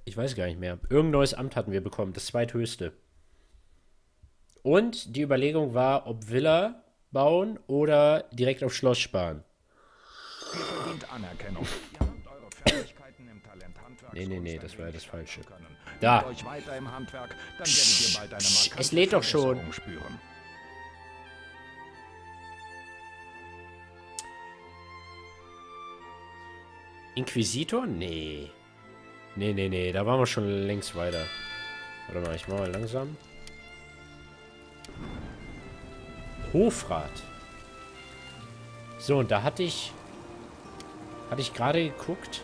Ich weiß gar nicht mehr. Irgendein neues Amt hatten wir bekommen, das zweithöchste. Und die Überlegung war, ob Villa bauen oder direkt auf Schloss sparen. Ihr verdient Anerkennung. Ihr habt eure Fertigkeiten im Talent Nee, Handwerkskunst ein das war ja das wenig Falsche. steigern können. Übt Da. euch weiter im Handwerk, dann werdet ihr bald eine Es markante lädt doch schon. Verbesserung spüren. Inquisitor? Nee. Nee, da waren wir schon längst weiter. Warte mal, ich mach mal langsam. Hofrat. So, und da hatte ich gerade geguckt.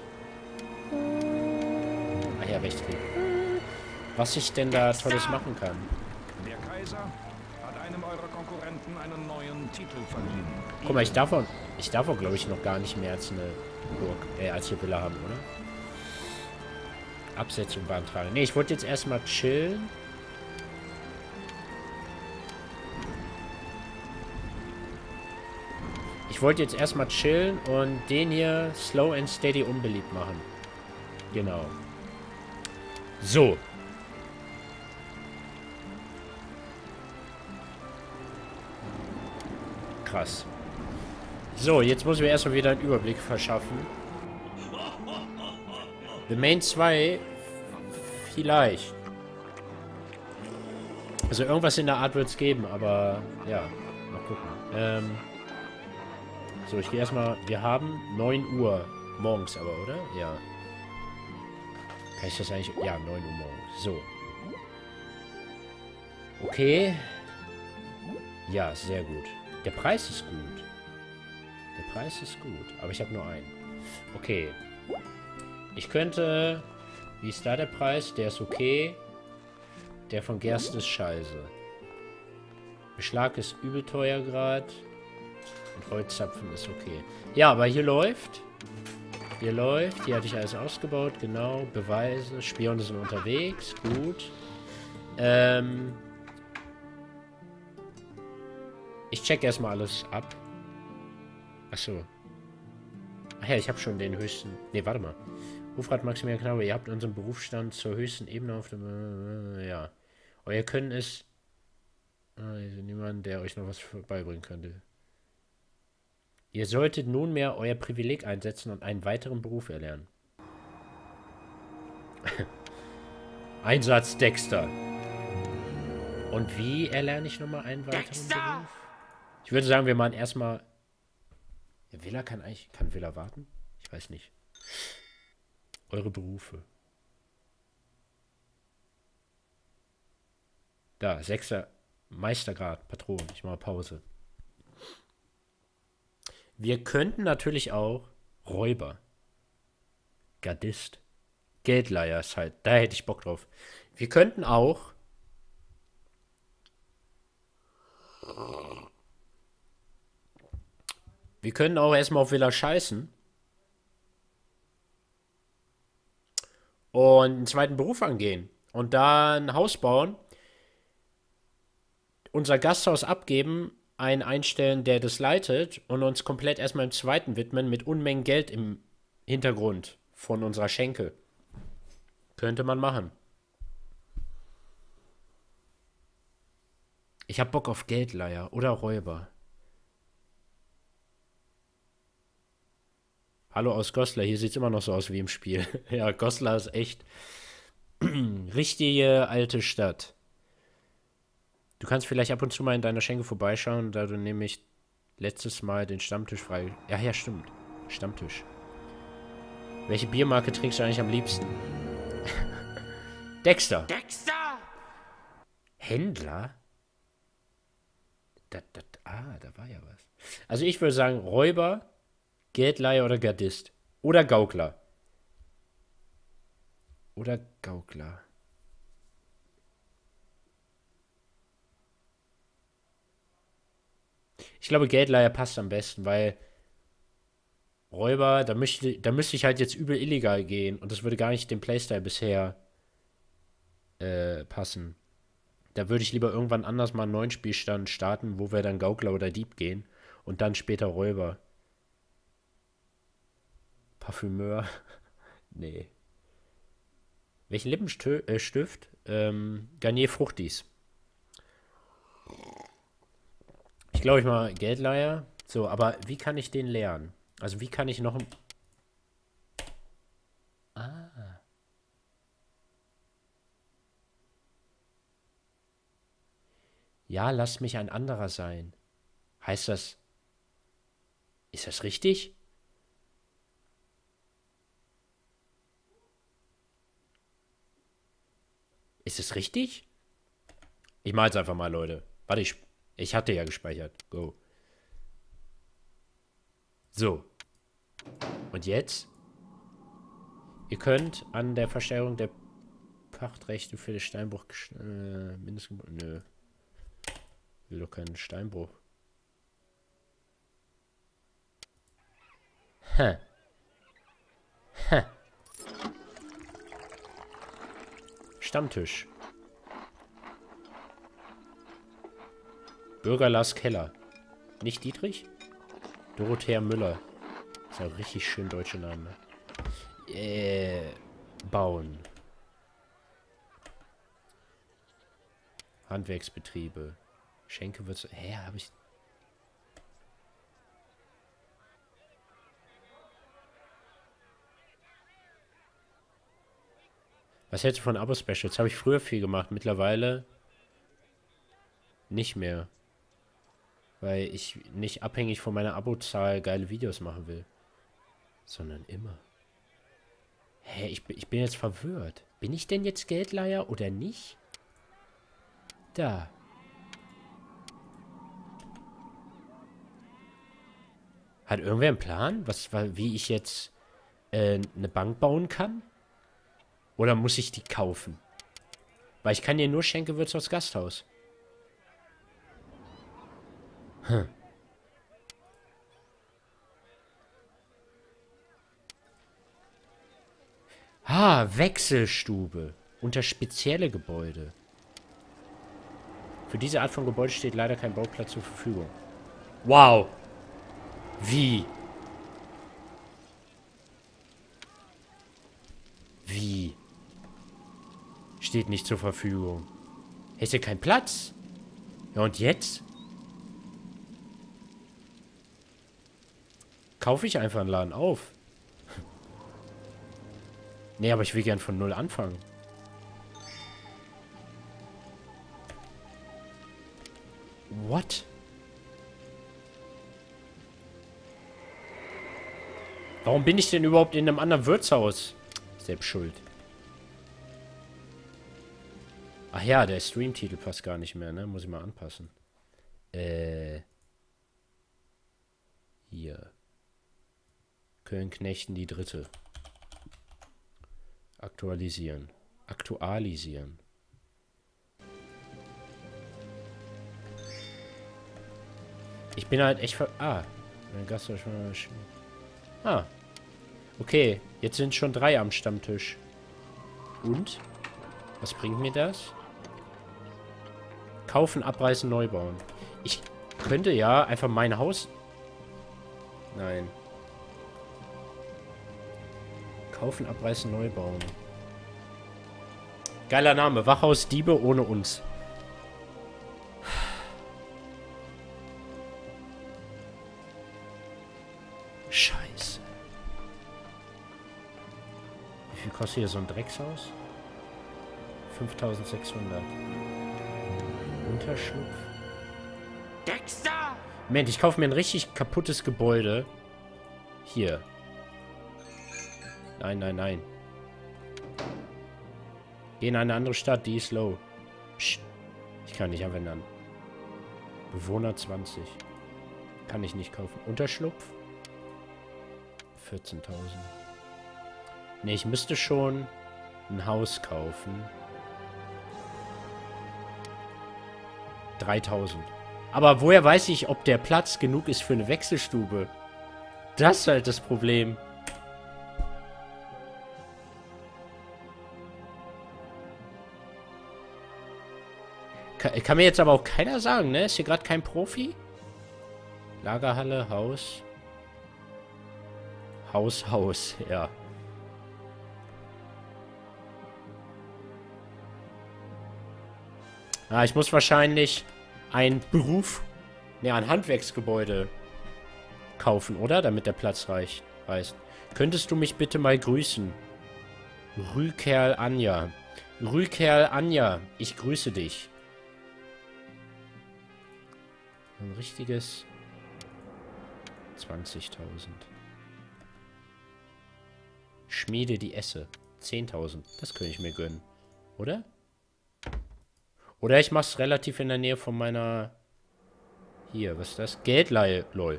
Ah ja, Rechtsklick. Was ich denn da Tolles machen kann. Der Kaiser hat einem eurer Konkurrenten einen neuen Titel verliehen. Guck mal, ich darf auch, glaube ich, noch gar nicht mehr als eine Burg, als eine Villa haben, oder? Absetzung beantragen. Ne, ich wollte jetzt erstmal chillen. Ich wollte jetzt erstmal chillen und den hier slow and steady unbeliebt machen. Genau. So. Krass. So, jetzt muss ich mir erstmal wieder einen Überblick verschaffen. The Main 2 vielleicht. Also irgendwas in der Art wird es geben, aber ja, mal gucken. So, ich gehe erstmal. Wir haben 9 Uhr morgens aber, oder? Ja. Kann ich das eigentlich... Ja, 9 Uhr morgens. So. Okay. Ja, sehr gut. Der Preis ist gut. Der Preis ist gut. Aber ich habe nur einen. Okay. Ich könnte... Wie ist da der Preis? Der ist okay. Der von Gersten ist scheiße. Beschlag ist übel teuer gerade. Und Holzzapfen ist okay. Ja, aber hier läuft. Hier läuft. Hier hatte ich alles ausgebaut. Genau. Beweise. Spione sind unterwegs. Gut. Ich check erstmal alles ab. Achso. Ach ja, ich habe schon den höchsten... Ne, warte mal. Hofrat Maximilian Knabe, ihr habt unseren Berufsstand zur höchsten Ebene auf dem... ja. Euer Können ist... niemand, der euch noch was beibringen könnte. Ihr solltet nunmehr euer Privileg einsetzen und einen weiteren Beruf erlernen. Einsatz Dexter. Und wie erlerne ich nochmal einen weiteren Beruf? Ich würde sagen, wir machen erstmal... Ja, Villa kann eigentlich... Kann Villa warten? Ich weiß nicht. Eure Berufe. Da, 6. Meistergrad, Patron. Ich mache Pause. Wir könnten natürlich auch Räuber. Gardist. Geldleier ist halt. Da hätte ich Bock drauf. Wir könnten auch... Wir können auch erstmal auf Villa scheißen. Und einen zweiten Beruf angehen. Und da ein Haus bauen. Unser Gasthaus abgeben. Einen einstellen, der das leitet. Und uns komplett erstmal im zweiten widmen. Mit Unmengen Geld im Hintergrund. Von unserer Schenke. Könnte man machen. Ich hab Bock auf Geldleier oder Räuber. Hallo aus Goslar, hier sieht's immer noch so aus wie im Spiel. Ja, Goslar ist echt richtige alte Stadt. Du kannst vielleicht ab und zu mal in deiner Schenke vorbeischauen, da du nämlich letztes Mal den Stammtisch frei... Ja, stimmt. Stammtisch. Welche Biermarke trinkst du eigentlich am liebsten? Dexter. Dexter! Händler? Da war ja was. Also ich würde sagen, Räuber, Geldleiher oder Gardist. Oder Gaukler. Oder Gaukler. Ich glaube, Geldleiher passt am besten, weil Räuber, da müsste ich halt jetzt übel illegal gehen. Und das würde gar nicht dem Playstyle bisher passen. Da würde ich lieber irgendwann anders mal einen neuen Spielstand starten, wo wir dann Gaukler oder Dieb gehen. Und dann später Räuber. Parfümeur. Nee. Welchen Lippenstift? Garnier Fruchtis. Ich glaube, ich mal Geldleier. So, aber wie kann ich den lernen? Also wie kann ich noch... Ah. Ja, lass mich ein anderer sein. Heißt das... Ist das richtig? Ist es richtig? Ich mal's einfach mal, Leute. Warte, ich hatte ja gespeichert. Go. So. Und jetzt? Ihr könnt an der Versteigerung der Pachtrechte für den Steinbruch mindestens... Nö. Will doch keinen Steinbruch. Hä. Hä. Stammtisch. Bürger Lars Keller. Nicht Dietrich? Dorothea Müller. Ist ja ein richtig schön deutscher Name. Bauen. Handwerksbetriebe. Schenke wird's. Hä, hab ich. Was hältst du von Abo-Specials? Habe ich früher viel gemacht. Mittlerweile nicht mehr. Weil ich nicht abhängig von meiner Abozahl geile Videos machen will. Sondern immer. Hä, ich bin jetzt verwirrt. Bin ich denn jetzt Geldleier oder nicht? Da. Hat irgendwer einen Plan? Wie ich jetzt eine Bank bauen kann? Oder muss ich die kaufen? Weil ich kann dir nur Schenke Wirtshaus Gasthaus. Hm. Ah, Wechselstube. Unter spezielle Gebäude. Für diese Art von Gebäude steht leider kein Bauplatz zur Verfügung. Wow. Wie? Wie? Steht nicht zur Verfügung. Ist hier kein Platz? Ja, und jetzt? Kaufe ich einfach einen Laden auf. Nee, aber ich will gern von null anfangen. What? Warum bin ich denn überhaupt in einem anderen Wirtshaus? Selbst schuld. Ach ja, der Streamtitel passt gar nicht mehr, ne? Muss ich mal anpassen. Hier. Köln-Knechten die Dritte. Aktualisieren. Aktualisieren. Ich bin halt echt mein Gast war schon... Ah. Okay, jetzt sind schon 3 am Stammtisch. Und? Was bringt mir das? Kaufen, abreißen, neu bauen. Ich könnte ja einfach mein Haus... Nein. Kaufen, abreißen, neu bauen. Geiler Name. Wachhaus Diebe ohne uns. Scheiße. Wie viel kostet hier so ein Dreckshaus? 5600. Unterschlupf. Dexter! Moment, ich kaufe mir ein richtig kaputtes Gebäude. Hier. Nein, nein, nein. Geh in eine andere Stadt, die ist low. Psst. Ich kann nicht anwenden. Bewohner 20. Kann ich nicht kaufen. Unterschlupf? 14.000. Ne, ich müsste schon ein Haus kaufen. 3.000. Aber woher weiß ich, ob der Platz genug ist für eine Wechselstube? Das ist halt das Problem. Kann mir jetzt aber auch keiner sagen, ne? Ist hier gerade kein Profi? Lagerhalle, Haus. Haus, ja. Ah, ich muss wahrscheinlich ein ein Handwerksgebäude kaufen, oder? Damit der Platz reicht. Könntest du mich bitte mal grüßen? Rükerl Anja. Rükerl Anja, ich grüße dich. Ein richtiges 20.000. Schmiede die Esse. 10.000. Das könnte ich mir gönnen. Oder? Oder ich mach's relativ in der Nähe von meiner... Hier, was ist das? Geldleihe. Lol.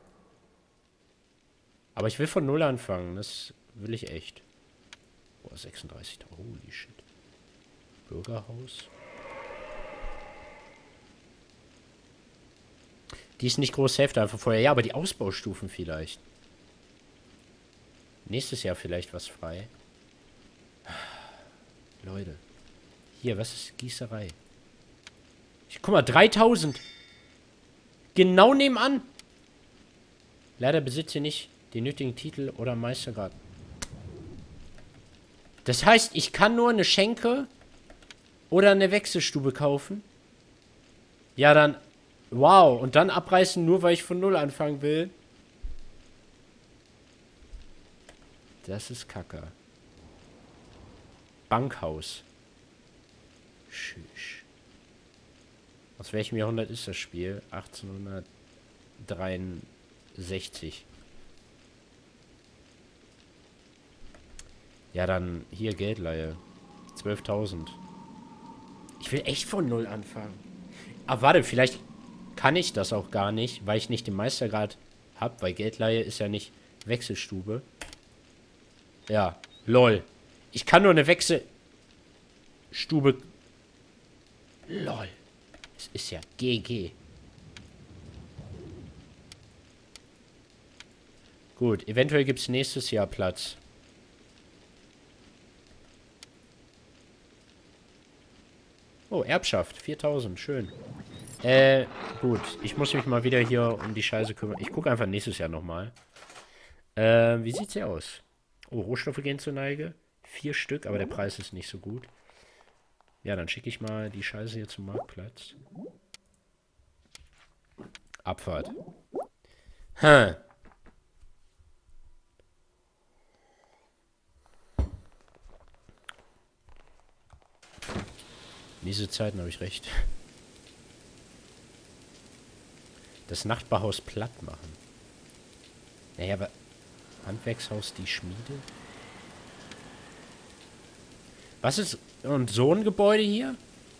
Aber ich will von Null anfangen. Das will ich echt. Boah, 36.000. Holy shit. Bürgerhaus. Die ist nicht groß Hälfte einfach vorher. Ja, aber die Ausbaustufen vielleicht. Nächstes Jahr vielleicht was frei. Leute. Hier, was ist Gießerei? Guck mal, 3.000. Genau nebenan. Leider besitze ich nicht den nötigen Titel oder Meistergrad. Das heißt, ich kann nur eine Schenke oder eine Wechselstube kaufen. Ja, dann... Wow. Und dann abreißen, nur weil ich von Null anfangen will. Das ist Kacke. Bankhaus. Tschüss. Aus welchem Jahrhundert ist das Spiel? 1863. Ja, dann hier Geldleihe. 12.000. Ich will echt von Null anfangen. Aber warte, vielleicht kann ich das auch gar nicht, weil ich nicht den Meistergrad habe, weil Geldleihe ist ja nicht Wechselstube. Ja, lol. Ich kann nur eine Wechselstube... Lol. Es ist ja GG. Gut, eventuell gibt es nächstes Jahr Platz. Oh, Erbschaft. 4.000. Schön. Gut. Ich muss mich mal wieder hier um die Scheiße kümmern. Ich gucke einfach nächstes Jahr nochmal. Wie sieht's hier aus? Oh, Rohstoffe gehen zur Neige. 4 Stück, aber der Preis ist nicht so gut. Ja, dann schicke ich mal die Scheiße hier zum Marktplatz. Abfahrt. Hm. Diese Zeiten habe ich recht. Das Nachbarhaus platt machen. Naja, aber Handwerkshaus, die Schmiede? Was ist... Und so ein Gebäude hier?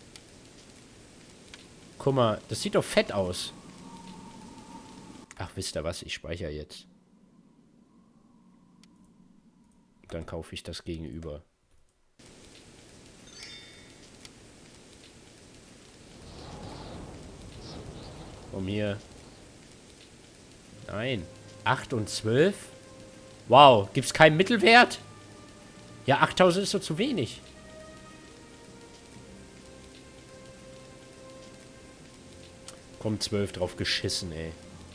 Guck mal, das sieht doch fett aus. Ach, wisst ihr was? Ich speichere jetzt. Dann kaufe ich das gegenüber. Um hier. Nein. 8 und 12? Wow, gibt's keinen Mittelwert? Ja, 8.000 ist doch zu wenig. Komm, 12 drauf geschissen, ey.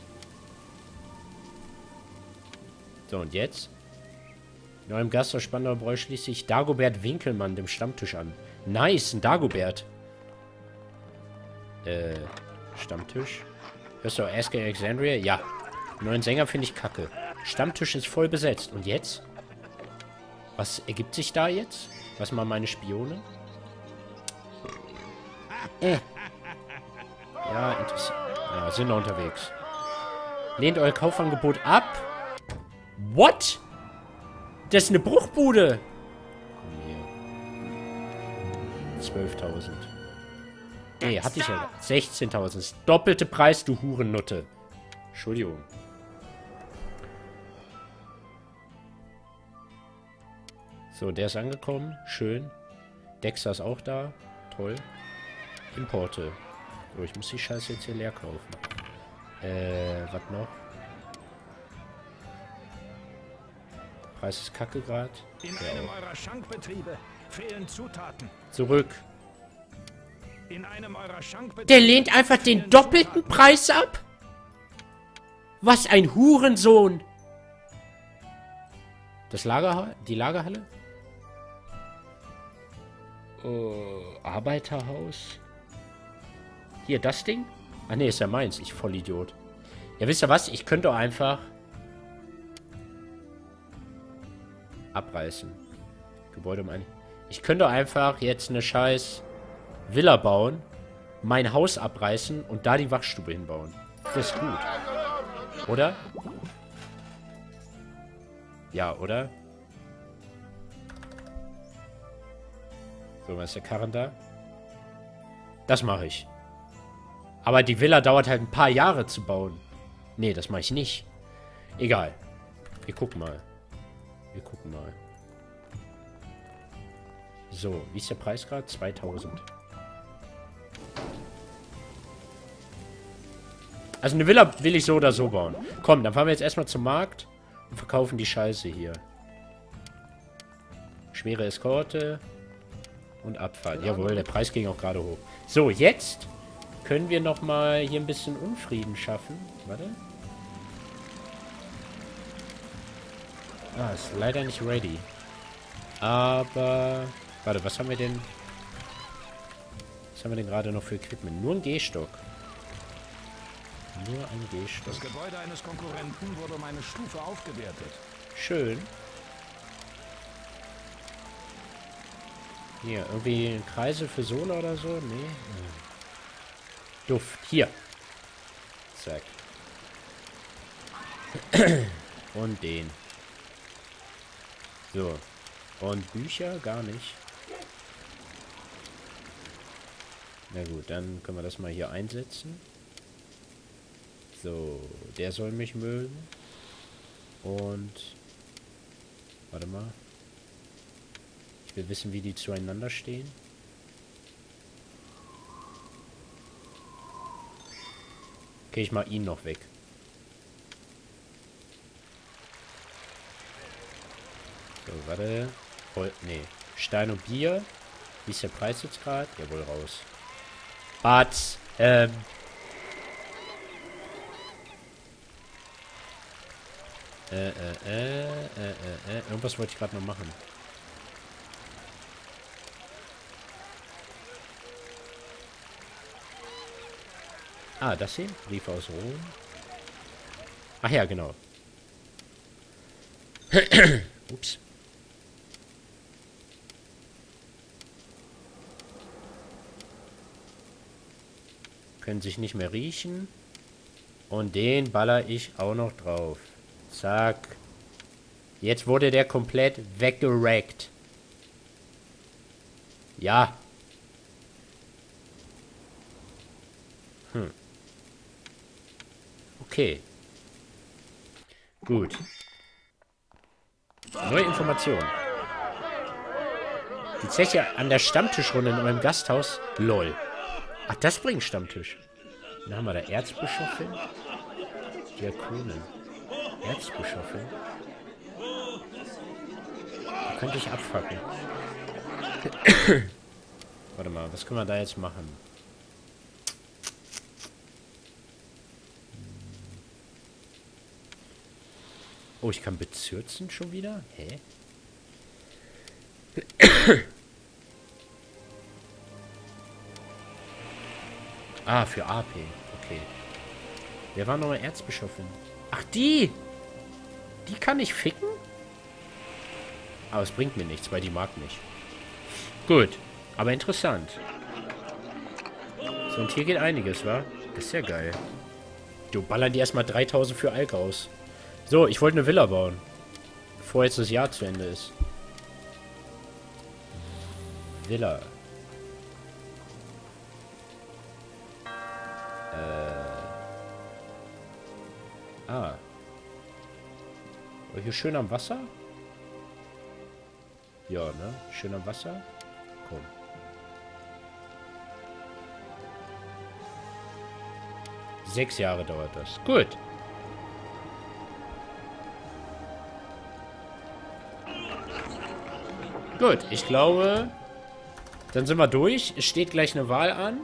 So, und jetzt? Neuem Gast aus Spandauer Bräu schließt sich Dagobert Winkelmann dem Stammtisch an. Nice, ein Dagobert. Stammtisch? Hörst du Ask Alexandria? Ja. Neuen Sänger finde ich kacke. Stammtisch ist voll besetzt. Und jetzt? Was ergibt sich da jetzt? Was mal meine Spione? Ja, interessant. Ja, sind noch unterwegs. Lehnt euer Kaufangebot ab? What? Das ist eine Bruchbude. Komm hier. 12.000. Nee, hatte ich ja. 16.000. Das doppelte Preis, du Hurennutte. Entschuldigung. So, der ist angekommen. Schön. Dexter ist auch da. Toll. Importe. So, ich muss die Scheiße jetzt hier leer kaufen. Was noch? Preis ist kacke gerade. In einem eurer Schankbetriebe fehlen Zutaten. Zurück. In einem eurer Schankbetriebe... Der lehnt einfach den doppelten Preis ab? Was ein Hurensohn! Das Lagerhalle? Die Lagerhalle? Arbeiterhaus? Hier, das Ding? Ah, ne, ist ja meins. Ich Vollidiot. Ja, wisst ihr was? Ich könnte doch einfach abreißen. Gebäude um ein... Ich könnte doch einfach jetzt eine scheiß Villa bauen, mein Haus abreißen und da die Wachstube hinbauen. Das ist gut. Oder? Ja, oder? So, was ist der Karren da? Das mache ich. Aber die Villa dauert halt ein paar Jahre zu bauen. Nee, das mache ich nicht. Egal. Wir gucken mal. Wir gucken mal. So, wie ist der Preis gerade? 2000. Also eine Villa will ich so oder so bauen. Komm, dann fahren wir jetzt erstmal zum Markt und verkaufen die Scheiße hier. Schwere Eskorte und Abfall. Jawohl, der Preis ging auch gerade hoch. So, jetzt können wir nochmal hier ein bisschen Unfrieden schaffen. Warte. Ah, ist leider nicht ready. Aber... Warte, was haben wir denn? Was haben wir denn gerade noch für Equipment? Nur ein Gehstock. Nur ein Gehstock. Das Gebäude eines Konkurrenten wurde um eine Stufe aufgewertet. Schön. Hier, irgendwie ein Kreisel für Sola oder so? Nee. Duft. Hier. Zack. Und den. So. Und Bücher? Gar nicht. Na gut, dann können wir das mal hier einsetzen. So, der soll mich mögen. Und... Warte mal. Ich will wissen, wie die zueinander stehen. Okay, ich mach ihn noch weg. So, warte. Nee. Stein und Bier. Wie ist der Preis jetzt gerade? Jawohl, raus. Batz. Irgendwas wollte ich gerade noch machen. Ah, das hier? Brief aus Rom. Ach ja, genau. Ups. Können sich nicht mehr riechen. Und den baller ich auch noch drauf. Zack. Jetzt wurde der komplett weggerackt. Ja. Okay. Gut. Neue Information. Die Zeche an der Stammtischrunde in eurem Gasthaus. LOL. Ach, das bringt Stammtisch. Dann haben wir da Erzbischofin. Diakonin. Erzbischofin. Da könnte ich abfacken. Warte mal, was können wir da jetzt machen? Oh, ich kann bezürzen schon wieder? Hä? Ah, für AP. Okay. Wer war nochmal Erzbischofin? Ach, die! Die kann ich ficken? Aber es bringt mir nichts, weil die mag mich. Gut. Aber interessant. So, und hier geht einiges, wa? Das ist ja geil. Du ballern die erstmal 3000 für Alk aus. So, ich wollte eine Villa bauen. Bevor jetzt das Jahr zu Ende ist. Villa. Ah. Oh, hier schön am Wasser? Ja, ne? Schön am Wasser? Komm. Sechs Jahre dauert das. Gut. Gut, ich glaube, dann sind wir durch. Es steht gleich eine Wahl an.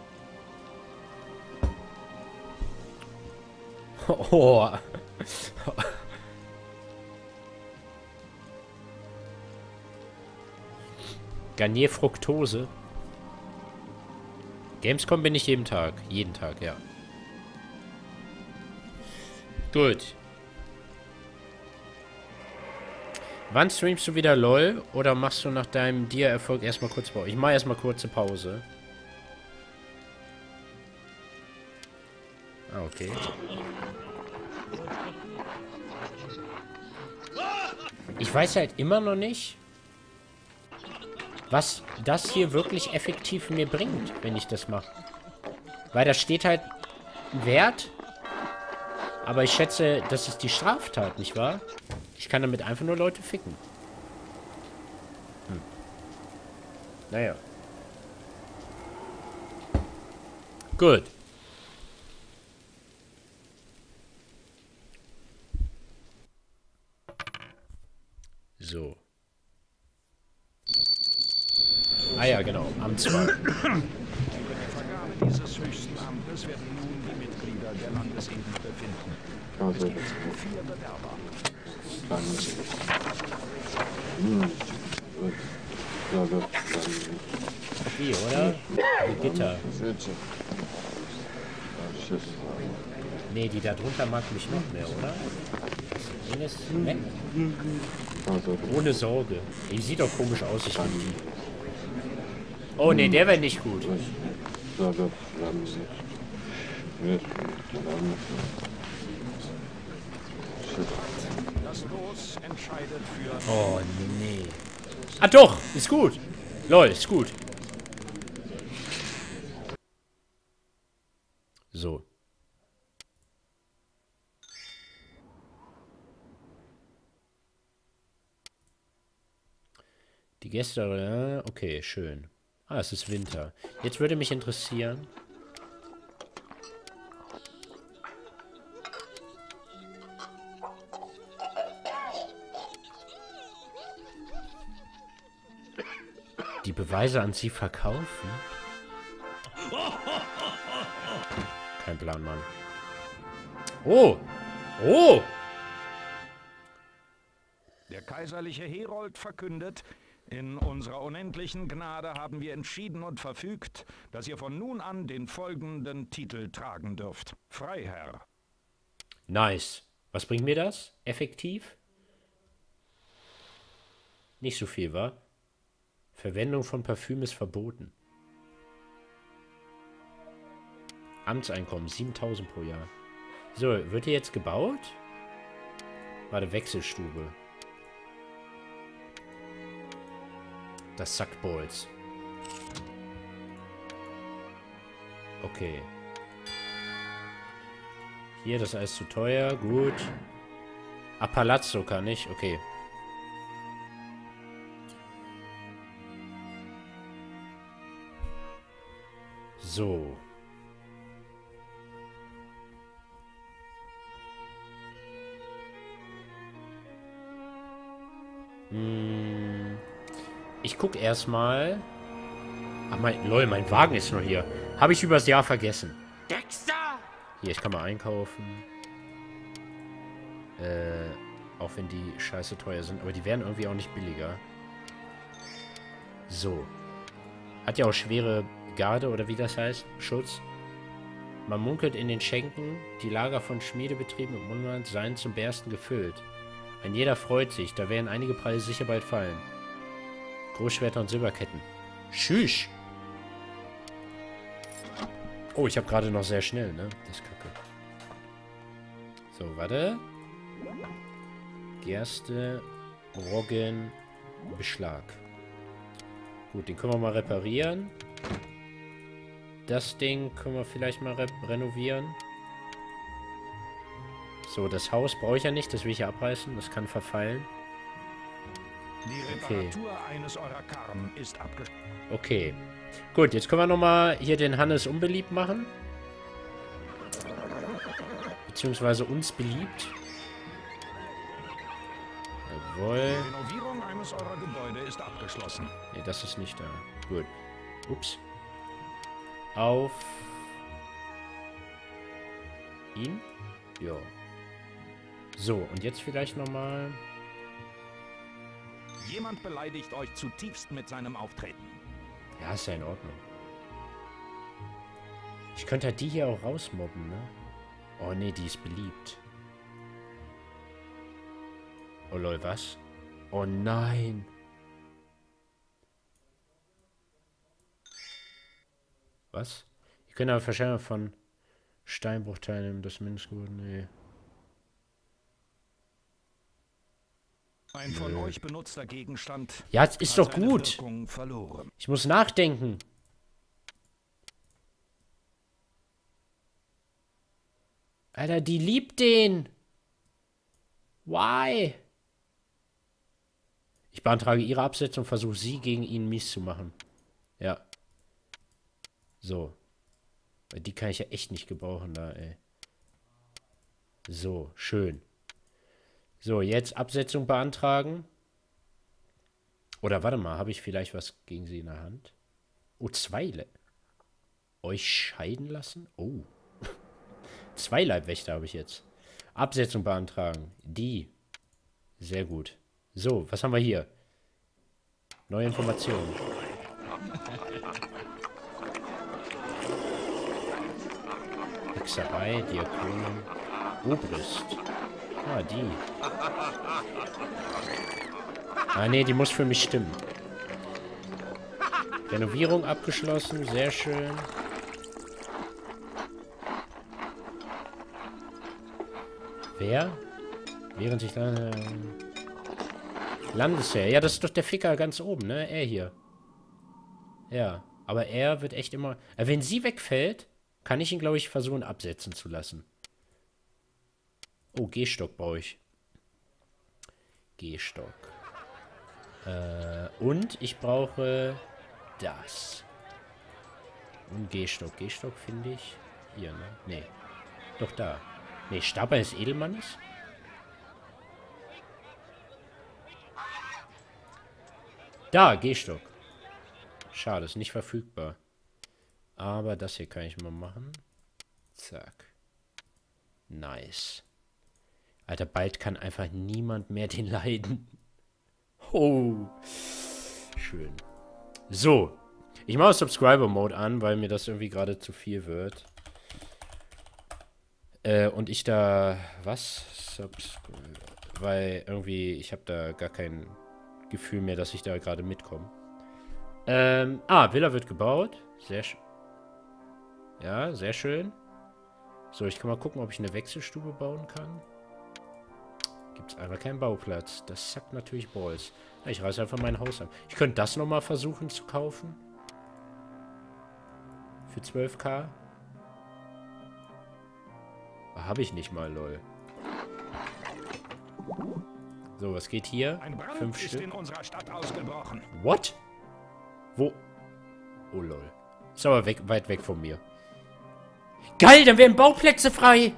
Oh. Garnier Fructose. Gamescom bin ich jeden Tag. Jeden Tag, ja. Gut. Wann streamst du wieder LOL? Oder machst du nach deinem Dia-Erfolg erstmal kurz Pause? Ich mache erstmal kurze Pause. Ah, okay. Ich weiß halt immer noch nicht, was das hier wirklich effektiv mir bringt, wenn ich das mache. Weil da steht halt ein Wert. Aber ich schätze, das ist die Straftat, nicht wahr? Ich kann damit einfach nur Leute ficken. Naja. Gut. So. Ah ja, genau. Am 2. Bei der Vergabe dieses höchsten Amtes werden nun die Mitglieder der Landesebene befinden. Es gibt 4 Bewerber. Wie, oder? Die Gitter. Nee, die da drunter mag mich noch mehr, oder? Das Ding ist weg. Ohne Sorge. Die sieht doch komisch aus, ich liebe die. Oh, nee, der wäre nicht gut. Das Los entscheidet für... Oh, nee. Ah, doch! Ist gut. Lol, ist gut. So. Die Gäste... Okay, schön. Ah, es ist Winter. Jetzt würde mich interessieren... Die Beweise an sie verkaufen? Kein Plan, Mann. Oh! Oh! Der kaiserliche Herold verkündet, in unserer unendlichen Gnade haben wir entschieden und verfügt, dass ihr von nun an den folgenden Titel tragen dürft. Freiherr. Nice. Was bringt mir das? Effektiv? Nicht so viel, wa? Verwendung von Parfüm ist verboten. Amtseinkommen 7.000 pro Jahr. So, wird hier jetzt gebaut? Warte, Wechselstube. Das Sackbolz. Okay. Hier, das ist alles zu teuer. Gut. Ah, Palazzo kann ich. Okay. So. Ich guck erstmal. Ach, mein Wagen ist noch hier. Habe ich übers Jahr vergessen. Dexter! Hier, ich kann mal einkaufen. Auch wenn die scheiße teuer sind. Aber die werden irgendwie auch nicht billiger. So. Hat ja auch schwere Garde, oder wie das heißt, Schutz. Man munkelt in den Schenken, die Lager von Schmiedebetrieben im Umland seien zum Bersten gefüllt. Ein jeder freut sich, da werden einige Preise sicher bald fallen. Großschwerter und Silberketten. Tschüss! Oh, ich habe gerade noch sehr schnell, ne? Das ist kacke. So, warte. Gerste, Roggen, Beschlag. Gut, den können wir mal reparieren. Das Ding können wir vielleicht mal renovieren. So, das Haus brauche ich ja nicht. Das will ich ja abreißen. Das kann verfallen. Die Reparatur eines eurer Karren ist abgeschlossen. Okay. Gut, jetzt können wir nochmal hier den Hannes unbeliebt machen. Beziehungsweise uns beliebt. Jawohl. Die Renovierung eines eurer Gebäude ist abgeschlossen. Ne, das ist nicht da. Gut. Ups. Auf ihn. Ja. So, und jetzt vielleicht nochmal. Jemand beleidigt euch zutiefst mit seinem Auftreten. Ja, ist ja in Ordnung. Ich könnte halt die hier auch rausmobben, ne? Oh, nee, die ist beliebt. Oh, lol, was? Oh, nein. Was? Ihr könnt aber Verschärfung von Steinbruchteilen das Mindestgut, nee. Ein von euch benutzter Gegenstand. Ja, es ist doch gut. Verloren. Ich muss nachdenken. Alter, die liebt den. Why? Ich beantrage ihre Absetzung und versuche sie gegen ihn mies zu machen. Ja. So. Weil die kann ich ja echt nicht gebrauchen da, ey. So, schön. So, jetzt Absetzung beantragen. Oder warte mal, habe ich vielleicht was gegen sie in der Hand? Oh, euch scheiden lassen? Oh. 2 Leibwächter habe ich jetzt. Absetzung beantragen. Die. Sehr gut. So, was haben wir hier? Neue Informationen. Hexerei, Diakonin, Obrist. Ah, die. Ah, nee, die muss für mich stimmen. Renovierung abgeschlossen, sehr schön. Wer? Während sich da... Landesherr. Ja, das ist doch der Ficker ganz oben, ne? Er hier. Ja, aber er wird echt immer... wenn sie wegfällt, kann ich ihn, glaube ich, versuchen absetzen zu lassen. Oh, Gehstock brauche ich. Gehstock. Und ich brauche das. Und Gehstock. Gehstock finde ich hier, ne? Nee. Doch da. Nee, Stab eines Edelmannes? Da, Gehstock. Schade, ist nicht verfügbar. Aber das hier kann ich mal machen. Zack. Nice. Alter, bald kann einfach niemand mehr den leiden. Oh. Schön. So. Ich mache Subscriber-Mode an, weil mir das irgendwie gerade zu viel wird. Und ich da... Was? Weil irgendwie... Ich habe da gar kein Gefühl mehr, dass ich da gerade mitkomme. Villa wird gebaut. Sehr schön. Ja, sehr schön. So, ich kann mal gucken, ob ich eine Wechselstube bauen kann. Gibt es einfach keinen Bauplatz. Das sagt natürlich Balls. Ja, ich reiße einfach mein Haus an. Ich könnte das nochmal versuchen zu kaufen. Für 12.000. Habe ich nicht mal, lol. So, was geht hier? Ein Brand 5 ist Stück. in unserer Stadt ausgebrochen. What? Wo? Oh, lol. Ist aber weit weg von mir. Geil, dann werden Bauplätze frei.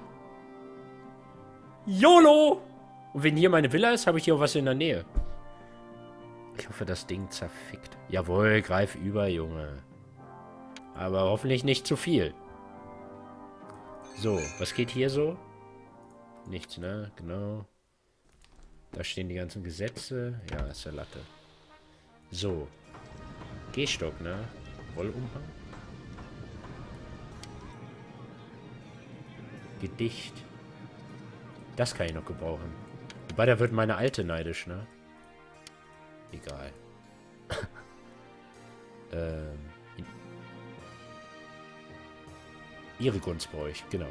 YOLO! Und wenn hier meine Villa ist, habe ich hier auch was in der Nähe. Ich hoffe, das Ding zerfickt. Jawohl, greif über, Junge. Aber hoffentlich nicht zu viel. So, was geht hier so? Nichts, ne? Genau. Da stehen die ganzen Gesetze. Ja, ist der Latte. So. Gehstock, ne? Wollumhang. Gedicht. Das kann ich noch gebrauchen. Wobei, da wird meine Alte neidisch, ne? Egal. Ihre Gunst brauche ich, genau.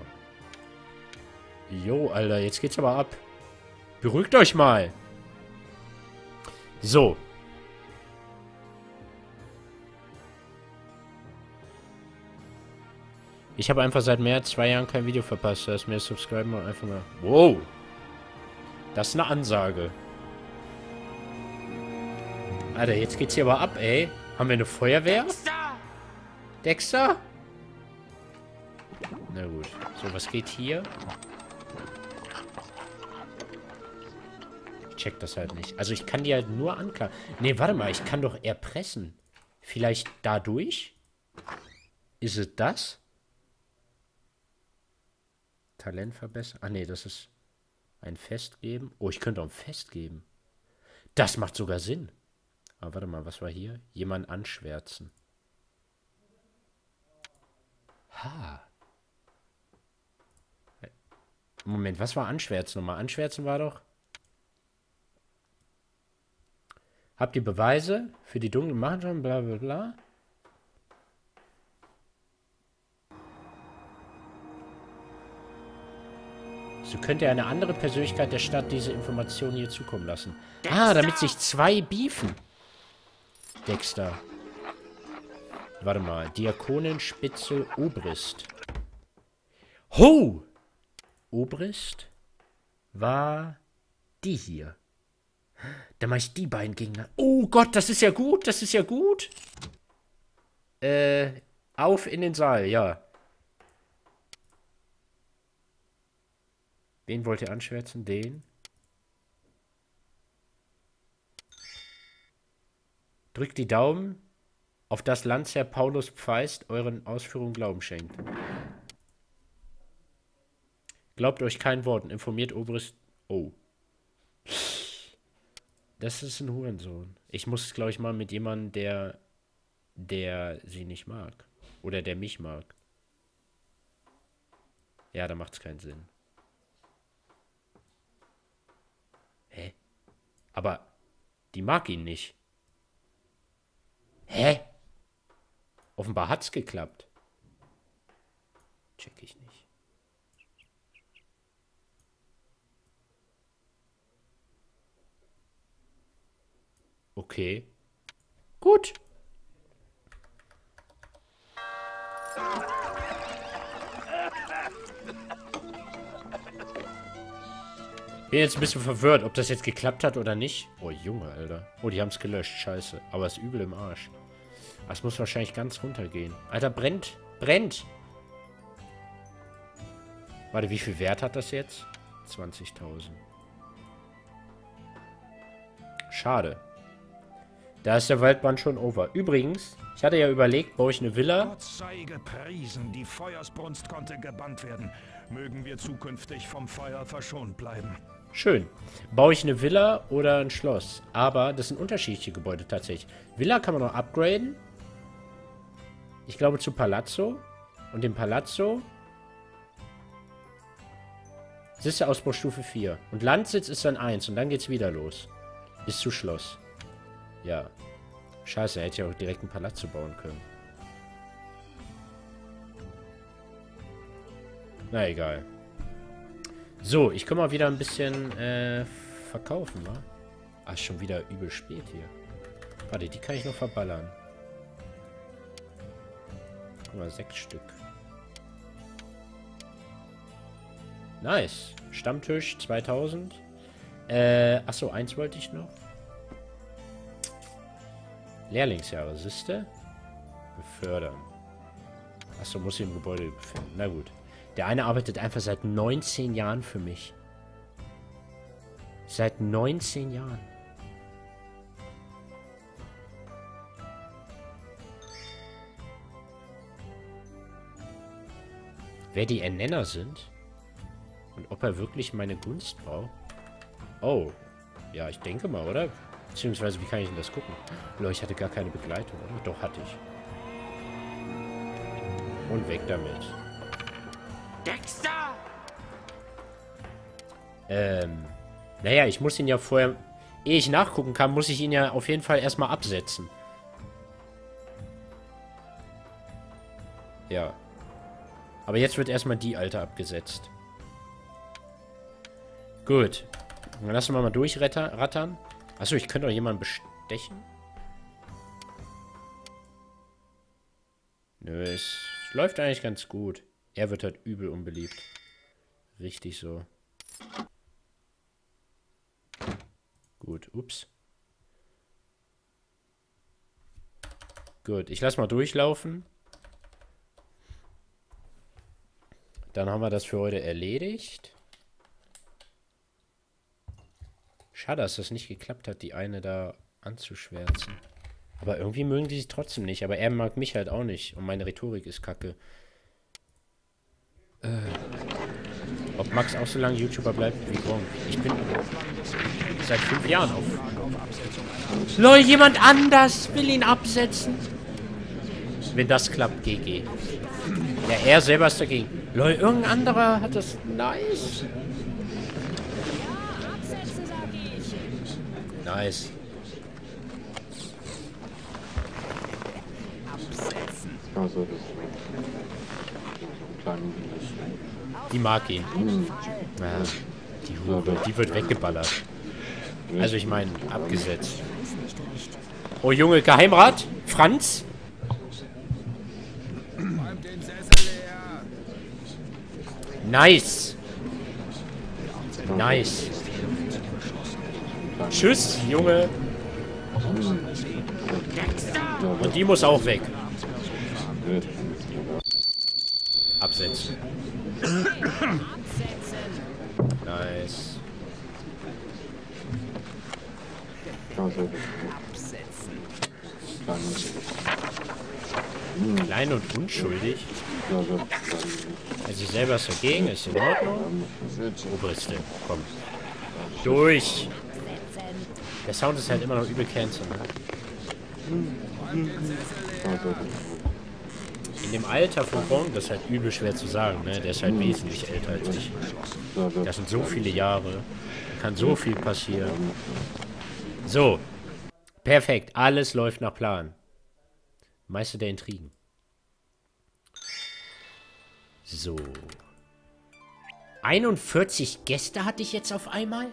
Jo, Alter, jetzt geht's aber ab. Beruhigt euch mal. So. Ich habe einfach seit mehr als 2 Jahren kein Video verpasst. Da ist mir subscriben und einfach mal... Wow. Das ist eine Ansage. Alter, jetzt geht's hier aber ab, ey. Haben wir eine Feuerwehr? Dexter? Na gut. So, was geht hier? Ich check das halt nicht. Also ich kann die halt nur anklagen. Nee, warte mal. Ich kann doch erpressen. Vielleicht dadurch? Ist es das? Talent verbessern? Ah, nee, das ist ein Fest geben. Oh, ich könnte auch ein Fest geben. Das macht sogar Sinn. Aber warte mal, was war hier? Jemand anschwärzen. Ah. Moment, was war Anschwärzen nochmal? Anschwärzen war doch... Habt ihr Beweise für die dunklen Machenschaften, bla bla bla? So könnte eine andere Persönlichkeit der Stadt diese Informationen hier zukommen lassen. Ah, damit sich zwei beefen. Dexter. Warte mal. Diakonin Spitzel Obrist. Ho! Obrist war die hier. Da mache ich die beiden gegeneinander. Oh Gott, das ist ja gut. Das ist ja gut. Auf in den Saal, ja. Wen wollt ihr anschwärzen? Den. Drückt die Daumen, auf das Landesherr Paulus Pfeist euren Ausführungen Glauben schenkt. Glaubt euch kein Wort und informiert Obrist... Oh. Das ist ein Hurensohn. Ich muss es, glaube ich, mal mit jemandem, der sie nicht mag. Oder der mich mag. Ja, da macht es keinen Sinn. Hä? Aber die mag ihn nicht. Hä? Offenbar hat's geklappt. Check ich nicht. Okay. Gut. Bin jetzt ein bisschen verwirrt, ob das jetzt geklappt hat oder nicht. Oh, Junge, Alter. Oh, die haben es gelöscht. Scheiße. Aber es ist übel im Arsch. Das muss wahrscheinlich ganz runtergehen. Alter, brennt. Brennt. Warte, wie viel Wert hat das jetzt? 20.000. Schade. Da ist der Waldbrand schon over. Übrigens, ich hatte ja überlegt, baue ich eine Villa. Gott sei gepriesen, die Feuersbrunst konnte gebannt werden. Mögen wir zukünftig vom Feuer verschont bleiben. Schön. Baue ich eine Villa oder ein Schloss? Aber das sind unterschiedliche Gebäude tatsächlich. Villa kann man noch upgraden. Ich glaube zu Palazzo. Und dem Palazzo ist der Ausbaustufe 4. Und Landsitz ist dann 1. Und dann geht's wieder los. Bis zu Schloss. Ja. Scheiße, hätte ich auch direkt ein Palazzo bauen können. Na egal. So, ich kann mal wieder ein bisschen verkaufen, wa? Ah, ist schon wieder übel spät hier. Warte, die kann ich noch verballern. Guck mal, 6 Stück. Nice. Stammtisch 2000. Achso, 1 wollte ich noch. Lehrlingsjahre, siehste? Befördern. Achso, muss ich im Gebäude befinden. Na gut. Der eine arbeitet einfach seit 19 Jahren für mich. Seit 19 Jahren. Wer die Ernenner sind? Und ob er wirklich meine Gunst braucht? Oh. Ja, ich denke mal, oder? Beziehungsweise, wie kann ich denn das gucken? Leute, ich hatte gar keine Begleitung, oder? Doch, hatte ich. Und weg damit. Dexter! Naja, ich muss ihn ja vorher... Ehe ich nachgucken kann, muss ich ihn ja auf jeden Fall erstmal absetzen. Ja. Aber jetzt wird erstmal die Alte abgesetzt. Gut. Dann lassen wir mal durchrattern. Achso, ich könnte doch jemanden bestechen. Nö, es läuft eigentlich ganz gut. Er wird halt übel unbeliebt. Richtig so. Gut, ups. Gut, ich lasse mal durchlaufen. Dann haben wir das für heute erledigt. Schade, dass das nicht geklappt hat, die eine da anzuschwärzen. Aber irgendwie mögen die sich trotzdem nicht. Aber er mag mich halt auch nicht. Und meine Rhetorik ist kacke. Ob Max auch so lange YouTuber bleibt wie Gronk. Ich bin seit 5 Jahren auf. LOL, jemand anders will ihn absetzen. wenn das klappt, GG. Ja, er selber ist dagegen. Lol, irgendein anderer hat das... Nice. Nice. Also, das ist ein Die mag ihn. Ja, die Hure, die wird weggeballert. Also ich meine, abgesetzt. Oh Junge, Geheimrat? Franz? Nice. Nice. Tschüss, Junge. Und die muss auch weg. Absetzen. Nice. Klein und unschuldig. Also selber ist dagegen, ist in Ordnung. Oberste, komm. Durch. Der Sound ist halt immer noch übel cancel, ne? In dem Alter von Gong, das ist halt übel schwer zu sagen, ne? Der ist halt wesentlich älter als ich. Das sind so viele Jahre. Da kann so viel passieren. So. Perfekt. Alles läuft nach Plan. Meister der Intrigen. So. 41 Gäste hatte ich jetzt auf einmal?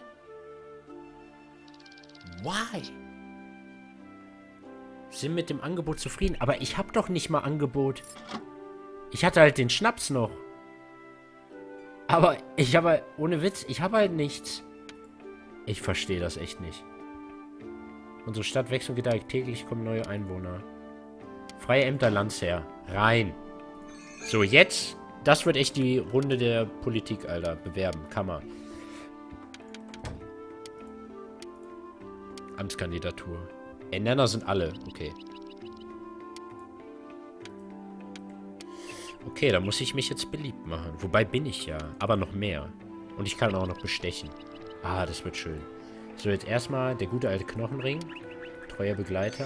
Why? Sind mit dem Angebot zufrieden. Aber ich habe doch nicht mal Angebot. Ich hatte halt den Schnaps noch. Aber ich habe, ohne Witz, ich habe halt nichts. Ich verstehe das echt nicht. Unsere Stadt wächst und gedeiht. Täglich kommen neue Einwohner. Freie Ämter, Landsherr. Rein. So, jetzt. Das wird echt die Runde der Politik, Alter. Bewerben. Kammer. Amtskandidatur. Ernenner sind alle. Okay. Okay, da muss ich mich jetzt beliebt machen. Wobei bin ich ja. Aber noch mehr. Und ich kann auch noch bestechen. Ah, das wird schön. So, jetzt erstmal der gute alte Knochenring. Treuer Begleiter.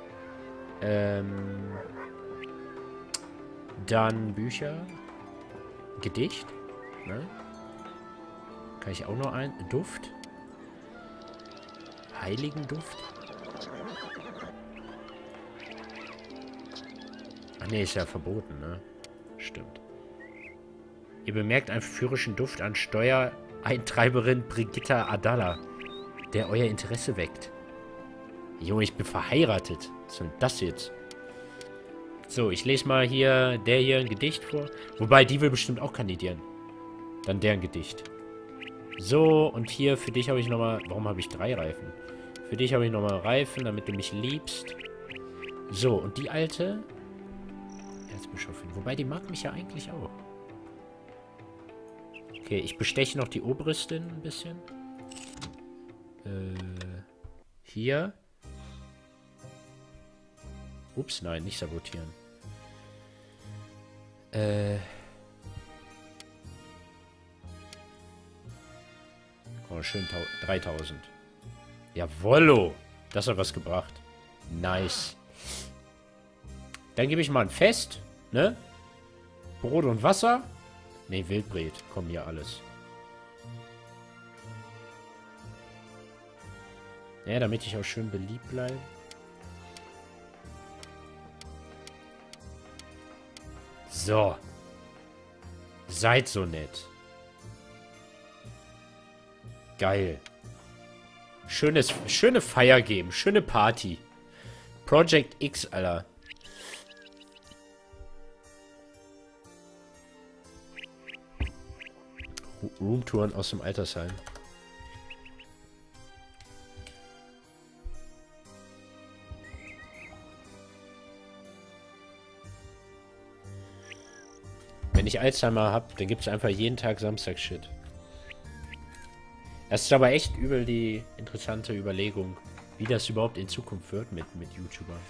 Dann Bücher. Gedicht. Ne? Kann ich auch noch ein. Duft. Heiligenduft. Ach nee, ist ja verboten, ne? Stimmt. Ihr bemerkt einen verführerischen Duft an Steuereintreiberin Brigitta Adalla, der euer Interesse weckt. Junge, ich bin verheiratet. Was ist denn das jetzt? So, ich lese mal hier ein Gedicht vor. Wobei, die will bestimmt auch kandidieren. Dann deren Gedicht. So, und hier für dich habe ich nochmal... Warum habe ich 3 Reifen? Für dich habe ich nochmal Reifen, damit du mich liebst. So, und die alte... Erzbischofin. Wobei, die mag mich ja eigentlich auch. Okay, ich besteche noch die Oberistin ein bisschen. Hier. Ups, nein, nicht sabotieren. Oh, schön 3000. Jawollo. Das hat was gebracht. Nice. Dann gebe ich mal ein Fest. Ne? Brot und Wasser. Ne, Wildbret. Komm, hier alles. Ja, damit ich auch schön beliebt bleibe. So. Seid so nett. Geil. Schöne Feier geben. Schöne Party. Project X, Alter. Roomtouren aus dem Altersheim. Wenn ich Alzheimer habe, dann gibt es einfach jeden Tag Samstag-Shit. Das ist aber echt übel die interessante Überlegung, wie das überhaupt in Zukunft wird mit YouTubern.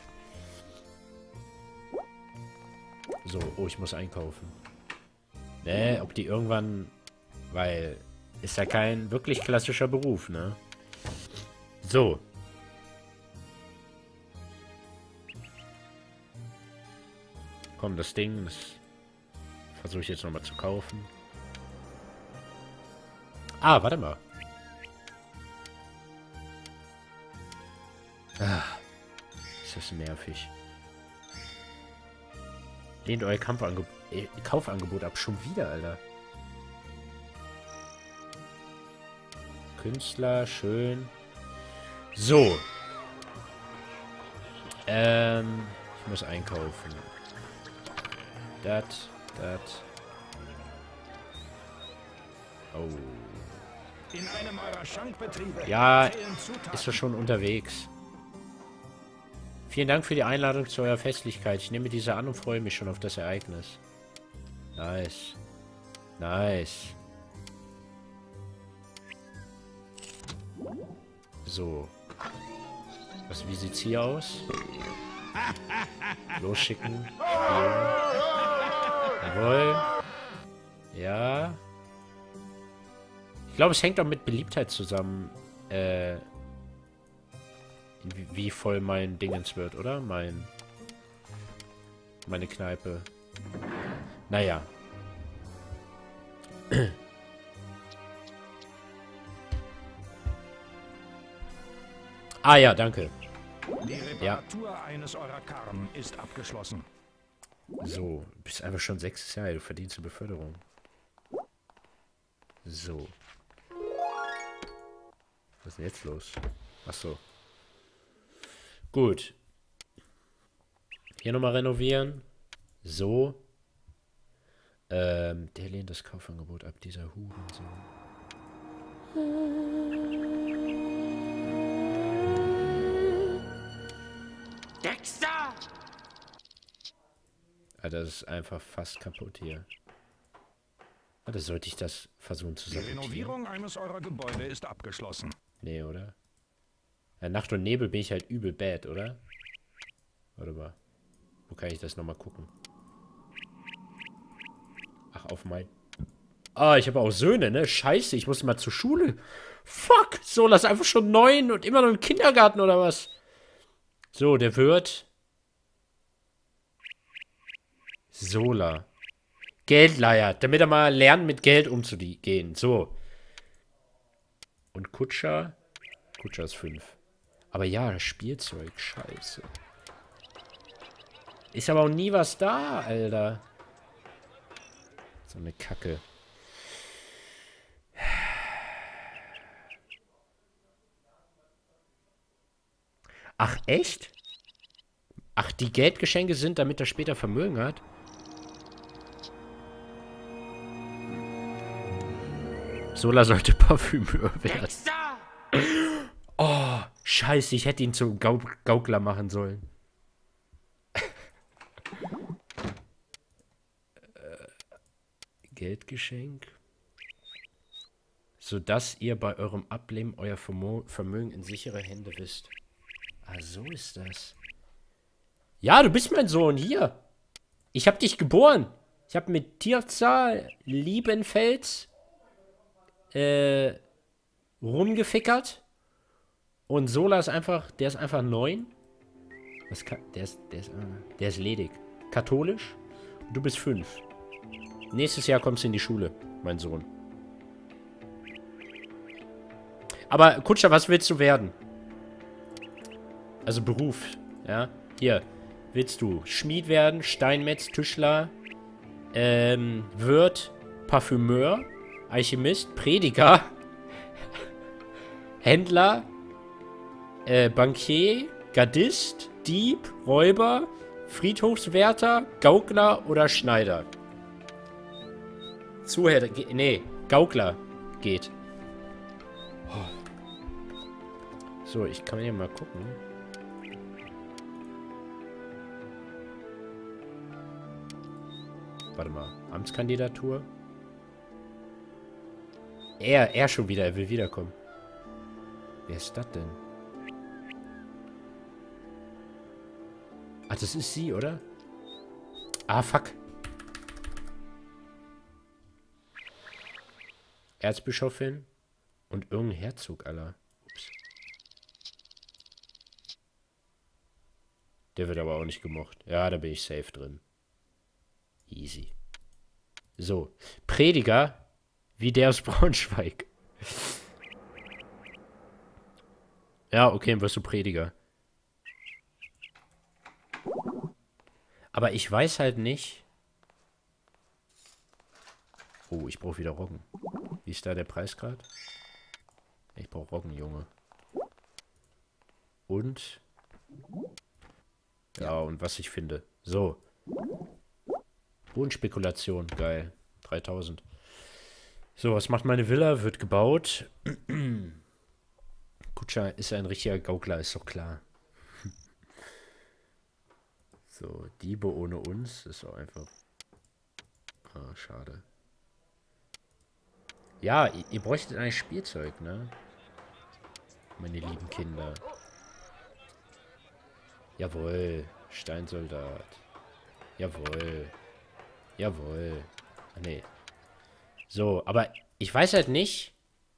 So, oh, ich muss einkaufen. Ne, ob die irgendwann... Weil, ist ja kein wirklich klassischer Beruf, ne? So. Komm, das Ding, das versuche ich jetzt nochmal zu kaufen. Ah, warte mal. Ah, ist das nervig. Lehnt euer Kaufangebot ab. Schon wieder, Alter. Künstler, schön. So. Ich muss einkaufen. Das. Oh. In einem eurer Schankbetriebe Ja, fehlen Zutaten. ist er schon unterwegs. Vielen Dank für die Einladung zu eurer Festlichkeit. Ich nehme diese an und freue mich schon auf das Ereignis. Nice. Nice. So. Wie sieht's hier aus? Losschicken. Hier. Jawohl. Ja. Ich glaube, es hängt auch mit Beliebtheit zusammen, wie voll mein Dingens wird, oder? Meine Kneipe. Naja. Ah ja, danke. Die Reparatur eines eurer Karren ist abgeschlossen. So, du bist einfach schon 6 Jahre, du verdienst eine Beförderung. So. Was ist denn jetzt los? Achso. Gut. Hier nochmal renovieren. So. Der lehnt das Kaufangebot ab, dieser Hurensohn. Dexter! Alter, das ist einfach fast kaputt hier. Oder sollte ich das versuchen zu Die sabotieren? Renovierung eines eurer Gebäude ist abgeschlossen. Nee, oder? Ja, Nacht und Nebel bin ich halt übel bad, oder? Warte mal. Wo kann ich das nochmal gucken? Ach, auf mein... Ah, ich habe auch Söhne, ne? Scheiße, ich muss mal zur Schule. Fuck! So, das ist einfach schon 9 und immer noch im Kindergarten, oder was? So, der Wirt. Sola. Geldleier, damit er mal lernt, mit Geld umzugehen. So. Und Kutscher. Kutscher ist 5. Aber ja, das Spielzeug. Scheiße. Ist aber auch nie was da, Alter. So eine Kacke. Ach, echt? Ach, die Geldgeschenke sind, damit er später Vermögen hat? Sola sollte Parfümeur werden. Dexter! Oh, scheiße, ich hätte ihn zum Gaukler machen sollen. Geldgeschenk. Sodass ihr bei eurem Ableben euer Vermögen in sichere Hände wisst. Ah, so ist das. Ja, du bist mein Sohn, hier. Ich hab dich geboren. Ich hab mit Tirza Liebenfels rumgefickert. Und Sola ist einfach, der ist einfach 9. Der ist ledig. Katholisch. Und du bist 5. Nächstes Jahr kommst du in die Schule, mein Sohn. Aber Kutscher, was willst du werden? Also Beruf, ja. Hier, willst du Schmied werden, Steinmetz, Tischler, Wirt, Parfümeur, Alchemist, Prediger, Händler, Bankier, Gardist, Dieb, Räuber, Friedhofswärter, Gaukler oder Schneider? Zuhälter, nee, Gaukler geht. Oh. So, ich kann hier mal gucken. Warte mal, Amtskandidatur. Er schon wieder, er will wiederkommen. Wer ist das denn? Ach, das ist sie, oder? Ah, fuck. Erzbischofin und irgendein Herzog, Alter. Ups. Der wird aber auch nicht gemocht. Ja, da bin ich safe drin. Easy. So. Prediger, wie der aus Braunschweig. Ja, okay, dann wirst du Prediger. Aber ich weiß halt nicht... Oh, ich brauche wieder Roggen. Wie ist da der Preis gerade? Ich brauche Roggen, Junge. Und? Ja, und was ich finde. So. Bodenspekulation. Geil. 3000. So, was macht meine Villa? Wird gebaut. Kutscher ist ein richtiger Gaukler, ist doch klar. So, Diebe ohne uns ist auch einfach... Ah, schade. Ja, ihr bräuchtet eigentlich Spielzeug, ne? Meine lieben Kinder. Jawohl, Steinsoldat. Jawohl. Jawohl. Ah, nee. So, aber ich weiß halt nicht,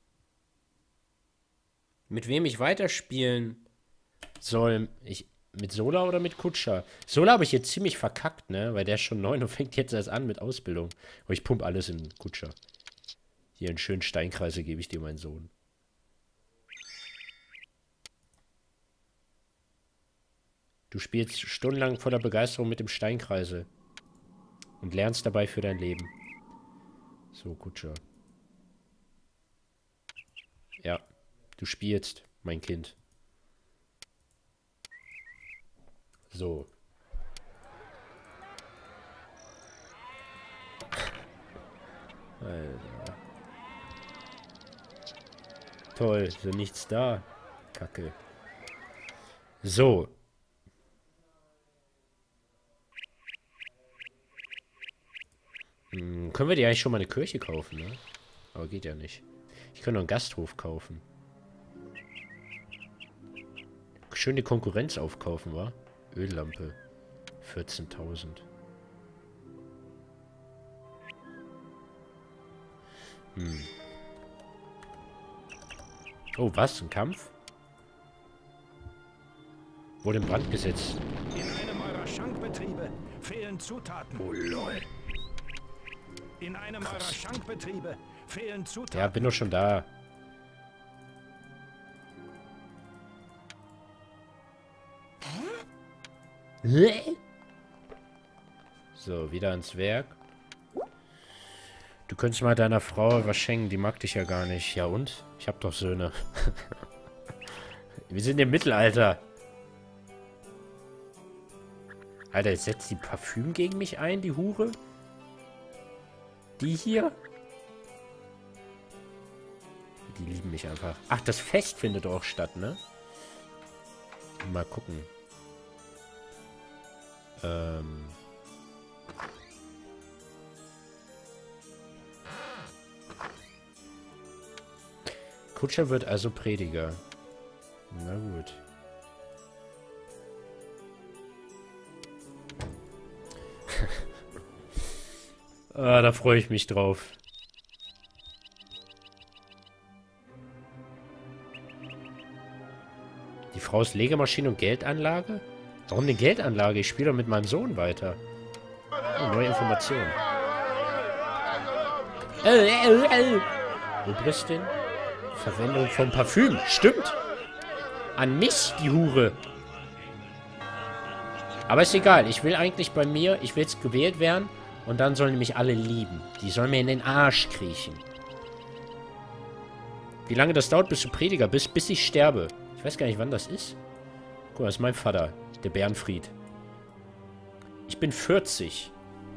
mit wem ich weiterspielen soll. Mit Sola oder mit Kutscher? Sola habe ich jetzt ziemlich verkackt, ne? Weil der ist schon 9 und fängt jetzt erst an mit Ausbildung. Aber ich pump alles in Kutscher. Hier einen schönen Steinkreise gebe ich dir, mein Sohn. Du spielst stundenlang voller Begeisterung mit dem Steinkreise. Und lernst dabei für dein Leben. So, Kutscher. Ja, du spielst, mein Kind. So. Alter. Toll, ist ja nichts da. Kacke. So. Können wir die eigentlich schon mal eine Kirche kaufen, ne? Aber geht ja nicht. Ich kann noch einen Gasthof kaufen. Schön die Konkurrenz aufkaufen, wa? Öllampe. 14.000. Oh, was? Ein Kampf? Wurde in Brand gesetzt. In einem eurer Schankbetriebe fehlen Zutaten. Oh, lol. In einem eurer Schankbetriebe fehlen Zutaten. Ja, bin doch schon da. So, wieder ans Werk. Du könntest mal deiner Frau was schenken, die mag dich ja gar nicht. Ja und? Ich hab doch Söhne. Wir sind im Mittelalter. Alter, jetzt setzt die Parfüm gegen mich ein, die Hure. Die hier? Die lieben mich einfach. Ach, das Fest findet auch statt, ne? Mal gucken. Kutscher wird also Prediger. Na gut. Ah, da freue ich mich drauf. Die Frau ist Legemaschine und Geldanlage? Warum eine Geldanlage? Ich spiele doch mit meinem Sohn weiter. Oh, neue Informationen. Obristin? Verwendung von Parfüm. Stimmt. An mich, die Hure. Aber ist egal. Ich will eigentlich bei mir, ich will jetzt gewählt werden. Und dann sollen mich alle lieben. Die sollen mir in den Arsch kriechen. Wie lange das dauert, bis du Prediger bist, bis ich sterbe. Ich weiß gar nicht, wann das ist. Guck mal, das ist mein Vater. Der Bernfried. Ich bin 40.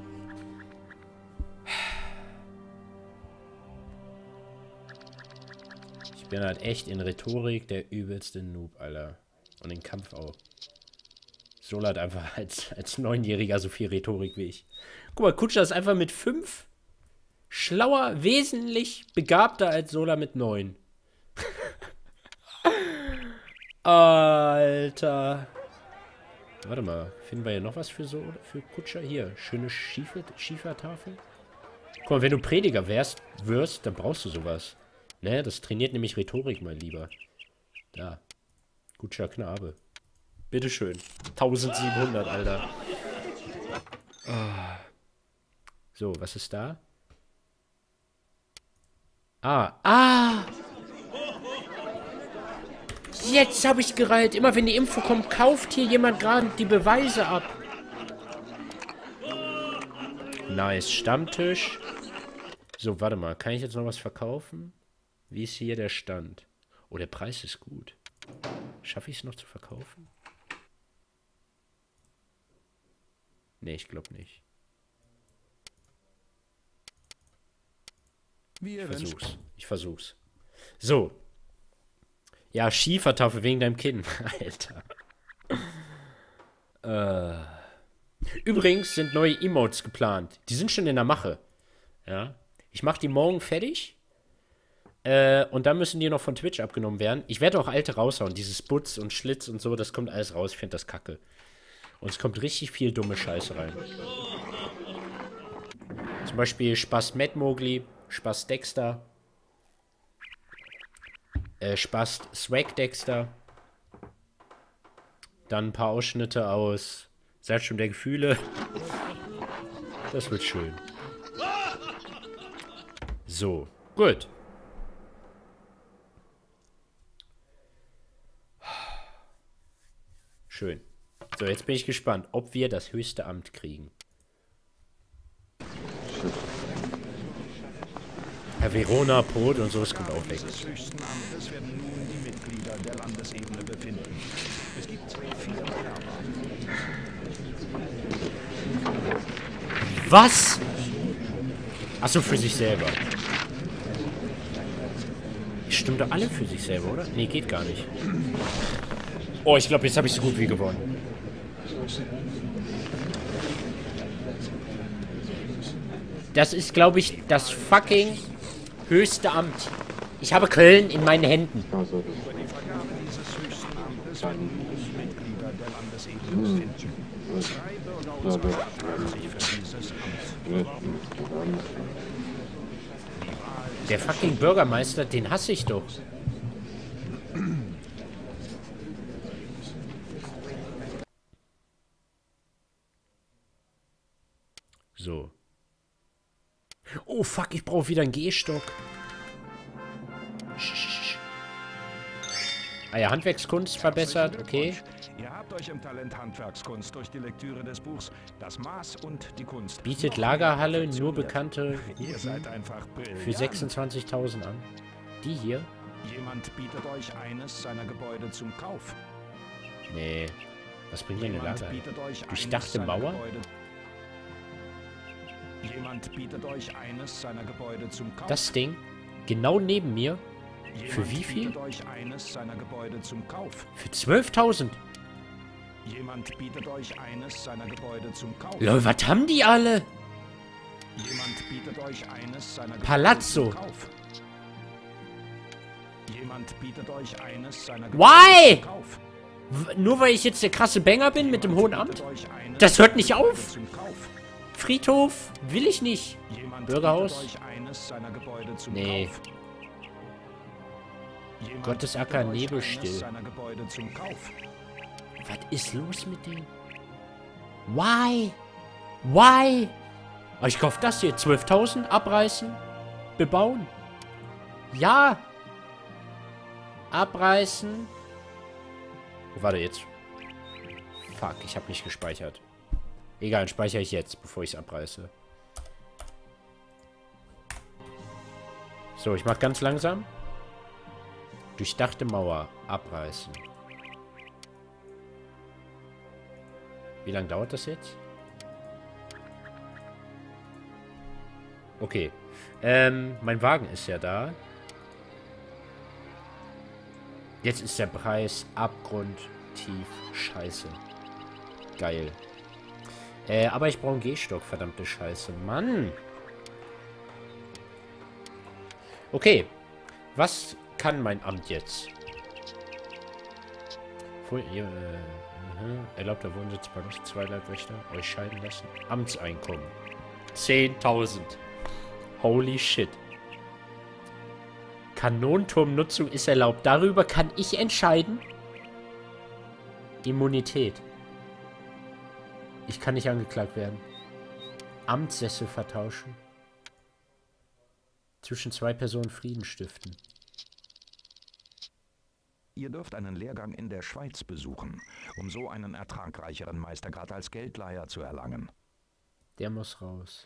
Ich bin halt echt in Rhetorik der übelste Noob, Alter. Und in Kampf auch. Sola hat einfach als 9-Jähriger so viel Rhetorik wie ich. Guck mal, Kutscher ist einfach mit 5 schlauer, wesentlich begabter als Sola mit 9. Alter. Warte mal, finden wir hier noch was für Kutscher? Hier, schöne Schiefertafel. Guck mal, wenn du Prediger wirst, dann brauchst du sowas. Ne, das trainiert nämlich Rhetorik, mein Lieber. Da. Kutscher Knabe. Bitteschön. 1700, Alter. Oh. So, was ist da? Ah! Jetzt habe ich gereilt. Immer wenn die Info kommt, kauft hier jemand gerade die Beweise ab. Nice. Stammtisch. So, warte mal. Kann ich jetzt noch was verkaufen? Wie ist hier der Stand? Oh, der Preis ist gut. Schaffe ich es noch zu verkaufen? Nee, ich glaube nicht. Ich versuch's. So. Ja, Schiefertafel wegen deinem Kinn. Alter. Übrigens sind neue Emotes geplant. Die sind schon in der Mache. Ja. Ich mache die morgen fertig. Und dann müssen die noch von Twitch abgenommen werden. Ich werde auch alte raushauen. Dieses Butz und Schlitz und so, das kommt alles raus. Ich finde das kacke. Und es kommt richtig viel dumme Scheiße rein. Zum Beispiel Spaß Mad Mowgli, Spaß Dexter, Spaß Swag Dexter. Dann ein paar Ausschnitte aus Salzsturm der Gefühle. Das wird schön. So, gut. Schön. So, jetzt bin ich gespannt, ob wir das höchste Amt kriegen. Herr Verona, Brot und so, es kommt auch weg. Des höchsten Amtes werden nun die Mitglieder der Landesebene befinden. Es gibt 4 Bewerber. Was? Achso, für sich selber. Stimmt doch alle für sich selber, oder? Nee, geht gar nicht. Oh, ich glaube, jetzt habe ich so gut wie gewonnen. Das ist, glaube ich, das fucking höchste Amt. Ich habe Köln in meinen Händen. Über die Vergabe dieses höchsten Amtes werden nun die Mitglieder der Landesebene befinden. 3 Bürger haben sich für dieses Amt beworben. Der fucking Bürgermeister, den hasse ich doch. So. Oh, fuck, ich brauche wieder einen Gehstock. Ah ja, Handwerkskunst verbessert, okay. Ihr habt euch im Talent Handwerkskunst durch die Lektüre des Buchs Das Maß und die Kunst Bietet Lagerhalle nur bekannte Ihr seid einfach brillant. für 26.000 an. Die hier? Jemand bietet euch eines seiner Gebäude zum Kauf. Nee. Was bringt mir eine Jemand Lagerhalle? bietet euch Durchdachte eines seiner Mauer? Gebäude. Jemand bietet euch eines seiner Gebäude zum Kauf. Das Ding? Genau neben mir? Jemand Für wie viel? bietet euch eines seiner Gebäude zum Kauf. Für 12.000. Jemand bietet euch eines seiner Gebäude zum Kauf. Lol, was haben die alle? Jemand bietet euch eines seiner Gebäude Palazzo. zum Kauf. Jemand bietet euch eines seiner Why? zum Kauf. Nur weil ich jetzt der krasse Banger bin mit dem hohen Amt? Bietet euch eines Das hört nicht Gebäude auf. zum Kauf. Friedhof will ich nicht. Jemand Bürgerhaus? bietet euch eines seiner Gebäude zum Nee. Kauf. Jemand Gottesacker, bietet euch Nebelstill. eines seiner Gebäude zum Kauf. Was ist los mit denen? Why? Why? Oh, ich kauf das hier. 12.000 abreißen. Bebauen. Ja. Abreißen. Oh, warte jetzt. Fuck, ich habe nicht gespeichert. Egal, dann speichere ich jetzt, bevor ich es abreiße. So, ich mache ganz langsam. Durchdachte Mauer abreißen. Wie lange dauert das jetzt? Okay. Mein Wagen ist ja da. Jetzt ist der Preis abgrundtief scheiße. Geil. Aber ich brauche einen Gehstock, verdammte Scheiße. Mann! Okay. Was kann mein Amt jetzt? Erlaubter Wohnsitz bei Lust, 2 Leibwächter, euch scheiden lassen. Amtseinkommen. 10.000. Holy shit. Kanonenturmnutzung ist erlaubt. Darüber kann ich entscheiden. Immunität. Ich kann nicht angeklagt werden. Amtssessel vertauschen. Zwischen 2 Personen Frieden stiften. Ihr dürft einen Lehrgang in der Schweiz besuchen, um so einen ertragreicheren Meistergrad als Geldleiher zu erlangen. Der muss raus.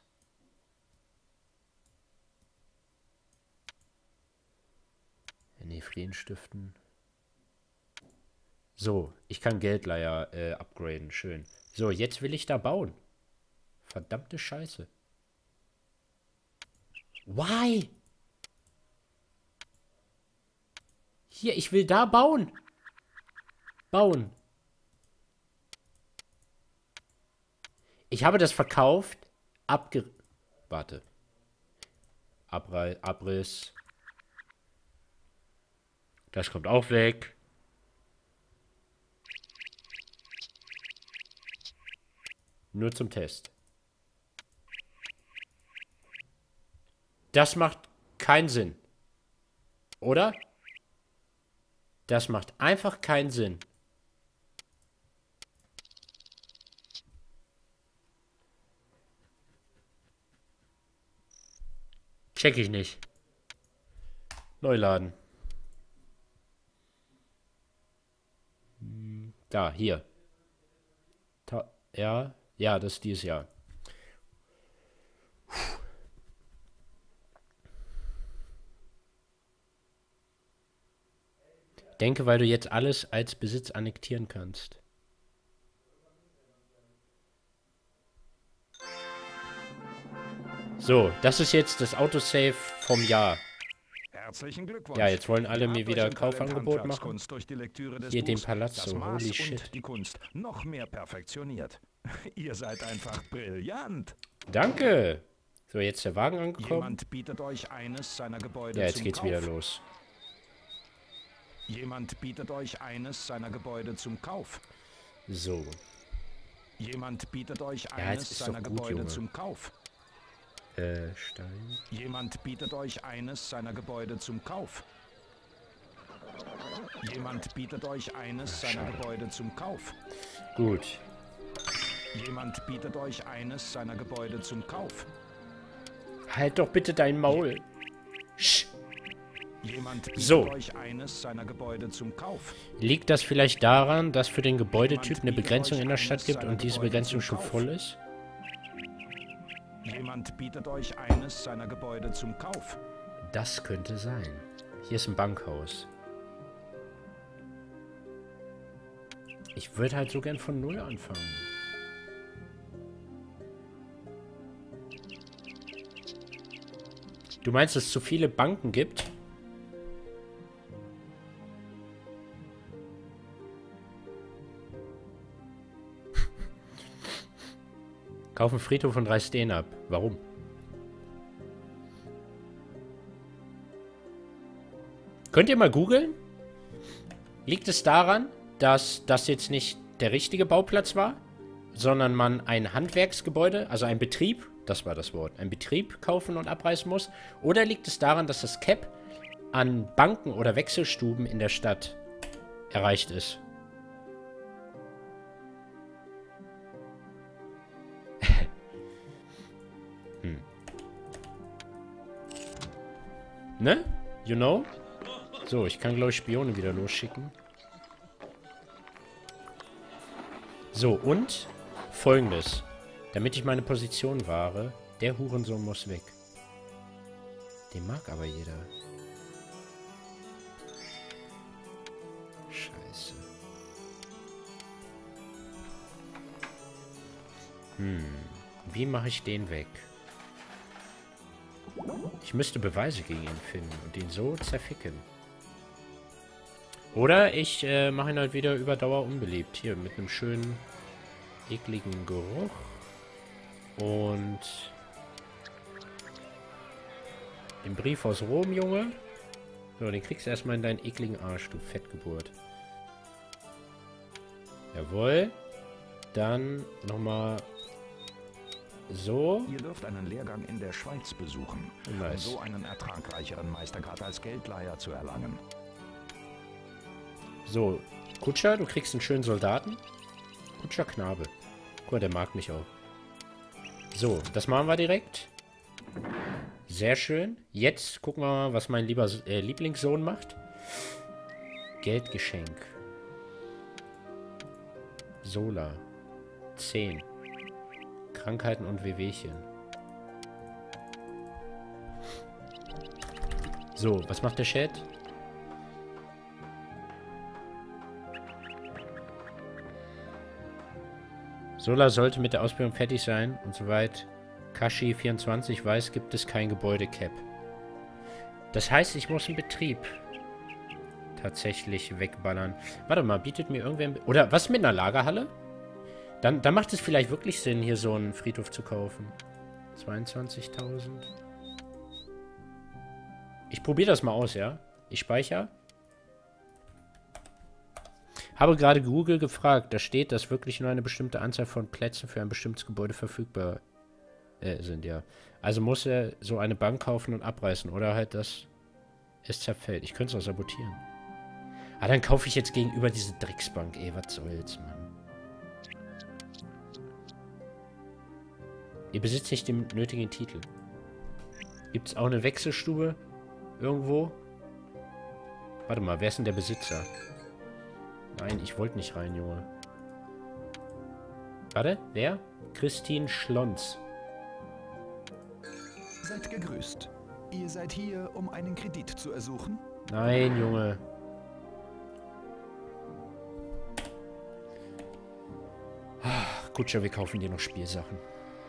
Nee, Frieden stiften. So, ich kann Geldleiher upgraden. Schön. So, jetzt will ich da bauen. Verdammte Scheiße. Why? Hier, ich will da bauen. Bauen. Ich habe das verkauft. Warte. Abriss. Das kommt auch weg. Nur zum Test. Das macht keinen Sinn. Oder? Das macht einfach keinen Sinn. Check ich nicht. Neuladen. Da, hier. Ja, ja, das ist dieses Jahr. Denke, weil du jetzt alles als Besitz annektieren kannst. So, das ist jetzt das Autosave vom Jahr. Herzlichen Glückwunsch. Ja, jetzt wollen alle mir wieder Ihr habt euch im Kaufangebot Talent machen. Handwerkskunst durch die Lektüre des Hier den Buchs Palazzo, das Maß holy und shit. die Kunst noch mehr perfektioniert. Ihr seid einfach brillant. Danke. So, jetzt der Wagen angekommen. Jemand bietet euch eines seiner Gebäude Ja, jetzt zum geht's Kauf. wieder los. Jemand bietet euch eines seiner Gebäude zum Kauf. So. Jemand bietet euch Ja, eines jetzt ist seiner doch gut, Gebäude Junge. zum Kauf. Stein. Jemand bietet euch eines seiner Gebäude zum Kauf. Jemand bietet euch eines seiner schade. Gebäude zum Kauf. Gut. Jemand bietet euch eines seiner Gebäude zum Kauf. Halt doch bitte dein Maul. Sch. Jemand bietet So. euch eines seiner Gebäude zum Kauf. Liegt das vielleicht daran, dass für den Gebäudetyp Jemand eine bietet Begrenzung euch in der eines Stadt gibt seiner und diese Gebäude Begrenzung zum schon Kauf. voll ist? Jemand bietet euch eines seiner Gebäude zum Kauf. Das könnte sein. Hier ist ein Bankhaus. Ich würde halt so gern von Null anfangen. Du meinst, dass es zu viele Banken gibt? Kaufen Friedhof und reißt den ab. Warum? Könnt ihr mal googeln? Liegt es daran, dass das jetzt nicht der richtige Bauplatz war, sondern man ein Handwerksgebäude, also ein Betrieb, das war das Wort, ein Betrieb kaufen und abreißen muss? Oder liegt es daran, dass das Cap an Banken oder Wechselstuben in der Stadt erreicht ist? Ne? You know? So, ich kann, glaube ich, Spione wieder losschicken. So, und Folgendes. Damit ich meine Position wahre, der Hurensohn muss weg. Den mag aber jeder. Scheiße. Wie mache ich den weg? Ich müsste Beweise gegen ihn finden und ihn so zerficken. Oder ich mache ihn halt wieder über Dauer unbeliebt. Hier, mit einem schönen, ekligen Geruch. Und den Brief aus Rom, Junge. So, den kriegst du erstmal in deinen ekligen Arsch, du Fettgeburt. Jawohl. Dann nochmal so. Ihr dürft einen Lehrgang in der Schweiz besuchen, Nice. um so einen ertragreicheren Meistergrad als Geldleiher zu erlangen. So, Kutscher, du kriegst einen schönen Soldaten. Kutscher Knabe. Guck mal, der mag mich auch. So, das machen wir direkt. Sehr schön. Jetzt gucken wir mal, was mein lieber Lieblingssohn macht. Geldgeschenk. Sola. 10. Krankheiten und Wehwehchen. So, was macht der Chat? Sola sollte mit der Ausbildung fertig sein und soweit Kashi24 weiß, gibt es kein Gebäudecap. Das heißt, ich muss einen Betrieb tatsächlich wegballern. Warte mal, bietet mir irgendwer... Oder was mit einer Lagerhalle? Dann macht es vielleicht wirklich Sinn, hier so einen Friedhof zu kaufen. 22.000. Ich probiere das mal aus, ja? Ich speichere. Habe gerade Google gefragt. Da steht, dass wirklich nur eine bestimmte Anzahl von Plätzen für ein bestimmtes Gebäude verfügbar sind, ja. Also muss er so eine Bank kaufen und abreißen. Oder halt, dass es zerfällt. Ich könnte es auch sabotieren. Ah, dann kaufe ich jetzt gegenüber diese Drecksbank. Ey, was soll's, Mann. Ihr besitzt nicht den nötigen Titel. Gibt es auch eine Wechselstube? Irgendwo? Warte mal, wer ist denn der Besitzer? Nein, ich wollte nicht rein, Junge. Warte, wer? Christine Schlons. Seid gegrüßt. Ihr seid hier, um einen Kredit zu ersuchen? Nein, Junge. Kutscher, wir kaufen dir noch Spielsachen.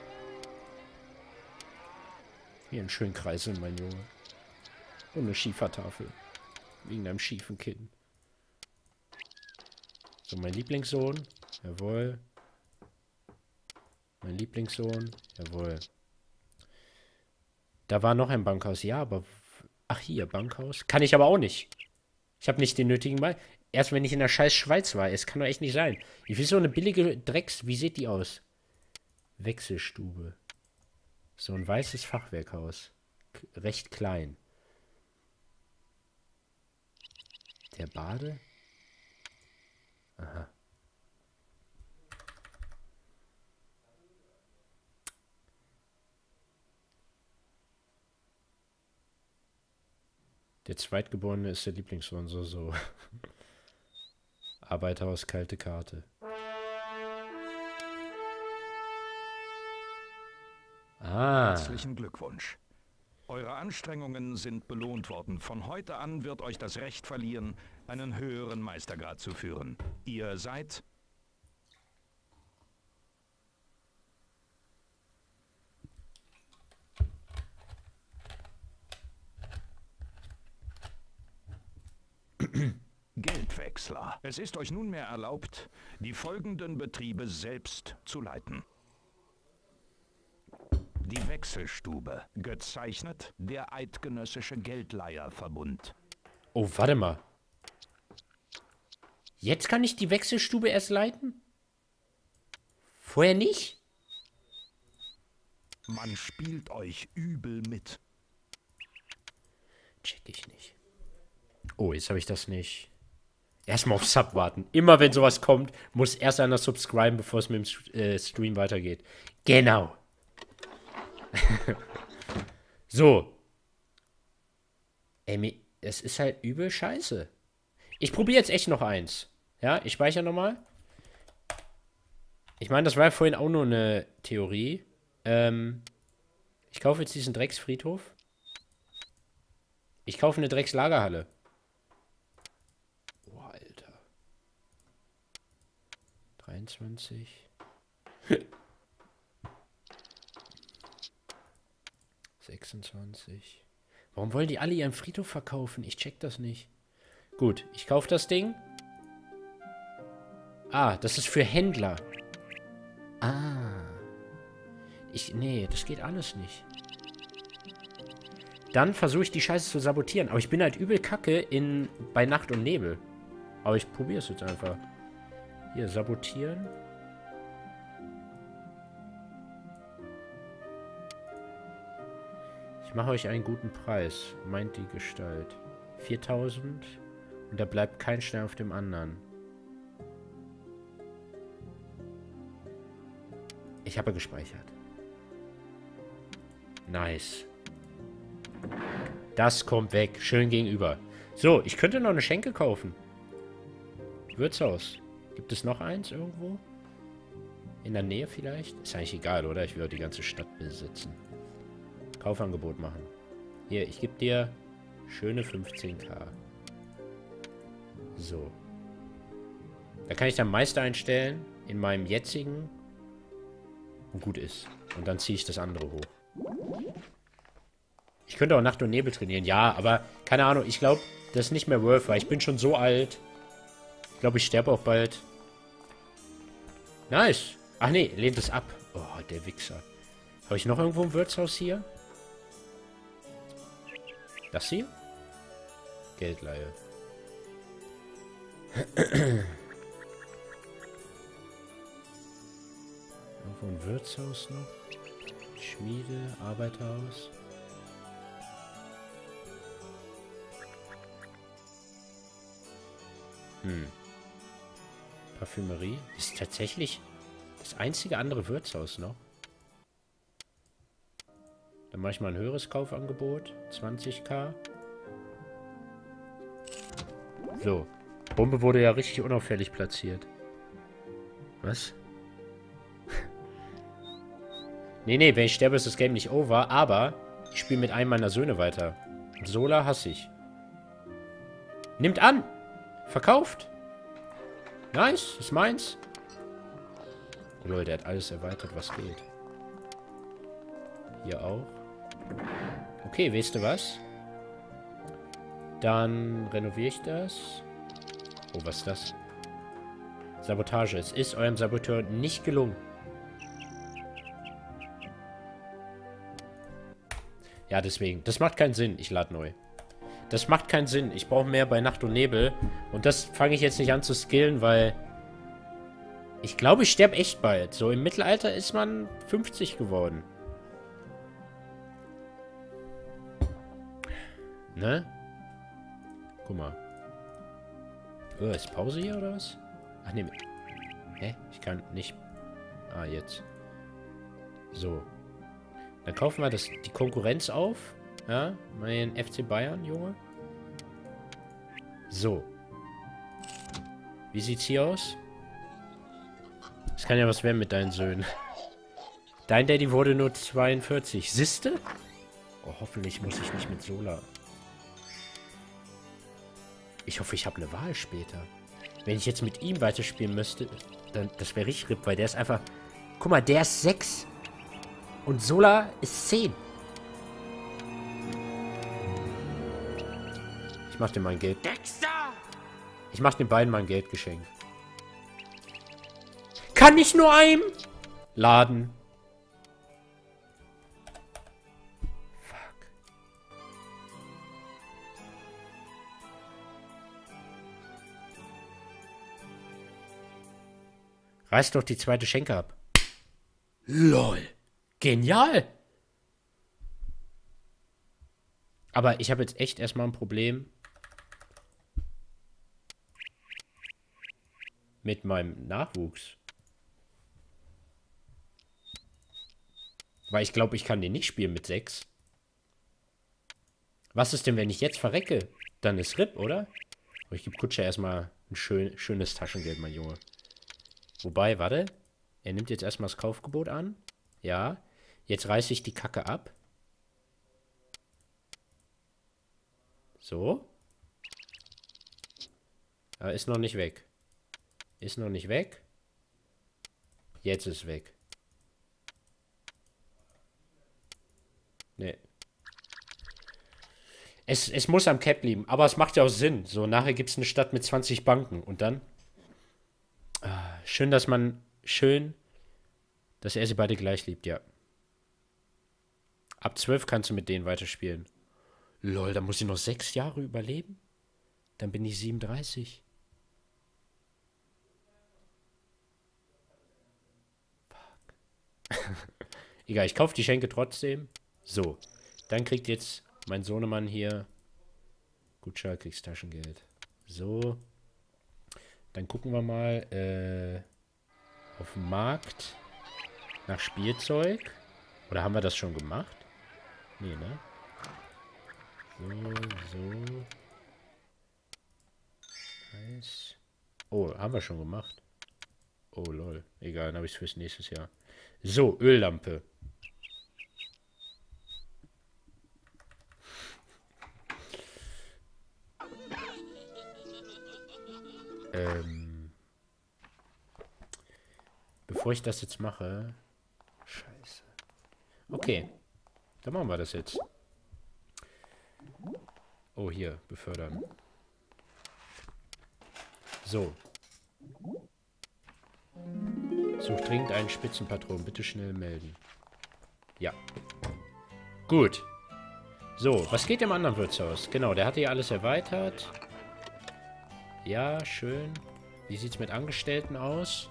Hier einen schönen Kreisel, mein Junge. Und eine Schiefertafel. Wegen deinem schiefen Kinn. So, mein Lieblingssohn. Jawohl. Mein Lieblingssohn. Jawohl. Da war noch ein Bankhaus. Ja, aber... Ach, hier, Bankhaus. Kann ich aber auch nicht. Ich habe nicht den nötigen Mal. Erst wenn ich in der scheiß Schweiz war. Es kann doch echt nicht sein. Ich will so eine billige Drecks... Wie sieht die aus? Wechselstube. So ein weißes Fachwerkhaus. Recht klein. Der Bade? Aha. Der Zweitgeborene ist der Lieblingssohn, so. Arbeiterhaus, kalte Karte. Ah. Herzlichen Glückwunsch. Eure Anstrengungen sind belohnt worden. Von heute an wird euch das Recht verliehen, einen höheren Meistergrad zu führen. Ihr seid... Geldwechsler. Es ist euch nunmehr erlaubt, die folgenden Betriebe selbst zu leiten. Die Wechselstube, gezeichnet der Eidgenössische Geldleiherverbund. Oh, warte mal. Jetzt kann ich die Wechselstube erst leiten? Vorher nicht? Man spielt euch übel mit. Check ich nicht. Oh, jetzt habe ich das nicht. Erstmal auf Sub warten. Immer wenn sowas kommt, muss erst einer subscriben, bevor es mit dem Stream weitergeht. Genau. So. Ey, es ist halt übel scheiße. Ich probiere jetzt echt noch eins. Ja, ich speichere nochmal. Ich meine, das war ja vorhin auch nur eine Theorie. Ich kaufe jetzt diesen Drecksfriedhof. Ich kaufe eine Dreckslagerhalle. Oh, Alter. 23. 26. Warum wollen die alle ihren Friedhof verkaufen? Ich check das nicht. Gut, ich kaufe das Ding. Ah, das ist für Händler. Ah. Nee, das geht alles nicht. Dann versuche ich die Scheiße zu sabotieren. Aber ich bin halt übel kacke bei Nacht und Nebel. Aber ich probiere es jetzt einfach. Hier, sabotieren. Ich mache euch einen guten Preis, meint die Gestalt. 4000 und da bleibt kein Stein auf dem anderen. Ich habe gespeichert. Nice. Das kommt weg. Schön gegenüber. So, ich könnte noch eine Schenke kaufen. Wirtshaus. Gibt es noch eins irgendwo? In der Nähe vielleicht? Ist eigentlich egal, oder? Ich will auch die ganze Stadt besitzen. Kaufangebot machen. Hier, ich gebe dir schöne 15.000. So. Da kann ich dann Meister einstellen in meinem jetzigen und gut ist. Und dann ziehe ich das andere hoch. Ich könnte auch Nacht und Nebel trainieren. Ja, aber keine Ahnung. Ich glaube, das ist nicht mehr worth, weil ich bin schon so alt. Ich glaube, ich sterbe auch bald. Nice. Ach nee, lehnt es ab. Oh, der Wichser. Habe ich noch irgendwo ein Wirtshaus hier? Das hier? Geldleihe. Irgendwo ein Wirtshaus noch? Schmiede, Arbeiterhaus. Parfümerie. Das ist tatsächlich das einzige andere Wirtshaus noch. Dann mache ich mal ein höheres Kaufangebot. 20.000. So. Bombe wurde ja richtig unauffällig platziert. Was? Nee, wenn ich sterbe, ist das Game nicht over. Aber ich spiele mit einem meiner Söhne weiter. Sola hasse ich. Nimmt an! Verkauft! Nice, ist meins. Oh Leute, der hat alles erweitert, was geht. Hier auch. Okay, weißt du was? Dann renoviere ich das. Oh, was ist das? Sabotage. Es ist eurem Saboteur nicht gelungen. Ja, deswegen. Das macht keinen Sinn. Ich lade neu. Das macht keinen Sinn. Ich brauche mehr bei Nacht und Nebel. Und das fange ich jetzt nicht an zu skillen, weil... Ich glaube, ich sterbe echt bald. So im Mittelalter ist man 50 geworden. Ne? Guck mal. Oh, ist Pause hier oder was? Ach ne. Hä? Ich kann nicht... Ah, jetzt. So. Dann kaufen wir die Konkurrenz auf. Ja, mein FC Bayern, Junge. So. Wie sieht's hier aus? Das kann ja was werden mit deinen Söhnen. Dein Daddy wurde nur 42. Siehste? Oh, hoffentlich muss ich nicht mit Sola. Ich hoffe, ich habe eine Wahl später. Wenn ich jetzt mit ihm weiterspielen müsste, dann das wäre richtig RIP, weil der ist einfach... Guck mal, der ist 6. Und Sola ist 10. Ich mach dem mein Geld. Dexter! Ich mach den beiden mein Geld geschenkt. Kann ich nur einem laden? Fuck. Reiß doch die zweite Schenke ab. LOL. Genial. Aber ich habe jetzt echt erstmal ein Problem mit meinem Nachwuchs. Weil ich glaube, ich kann den nicht spielen mit 6. Was ist denn, wenn ich jetzt verrecke? Dann ist RIP, oder? Aber ich gebe Kutscher erstmal ein schönes Taschengeld, mein Junge. Wobei, warte. Er nimmt jetzt erstmal das Kaufgebot an. Ja. Jetzt reiße ich die Kacke ab. So. Aber ist noch nicht weg. Ist noch nicht weg. Jetzt ist weg. Nee. Es muss am Cap liegen. Aber es macht ja auch Sinn. So, nachher gibt es eine Stadt mit 20 Banken. Und dann? Schön, dass er sie beide gleich liebt, ja. Ab 12 kannst du mit denen weiterspielen. Lol, da muss ich noch 6 Jahre überleben? Dann bin ich 37. Fuck. Egal, ich kaufe die Schenke trotzdem. So, dann kriegt jetzt mein Sohnemann hier... Gutscher, kriegst Taschengeld. So. Dann gucken wir mal auf dem Markt nach Spielzeug. Oder haben wir das schon gemacht? Nee, ne? So. Nice. Oh, haben wir schon gemacht. Oh, lol. Egal, dann habe ich es fürs nächste Jahr. So, Öllampe. Bevor ich das jetzt mache... Scheiße. Okay. Dann machen wir das jetzt. Oh, hier. Befördern. So. Such dringend einen Spitzenpatron. Bitte schnell melden. Ja. Gut. So, was geht im anderen Wirtshaus? Genau, der hatte ja alles erweitert. Ja, schön. Wie sieht's mit Angestellten aus?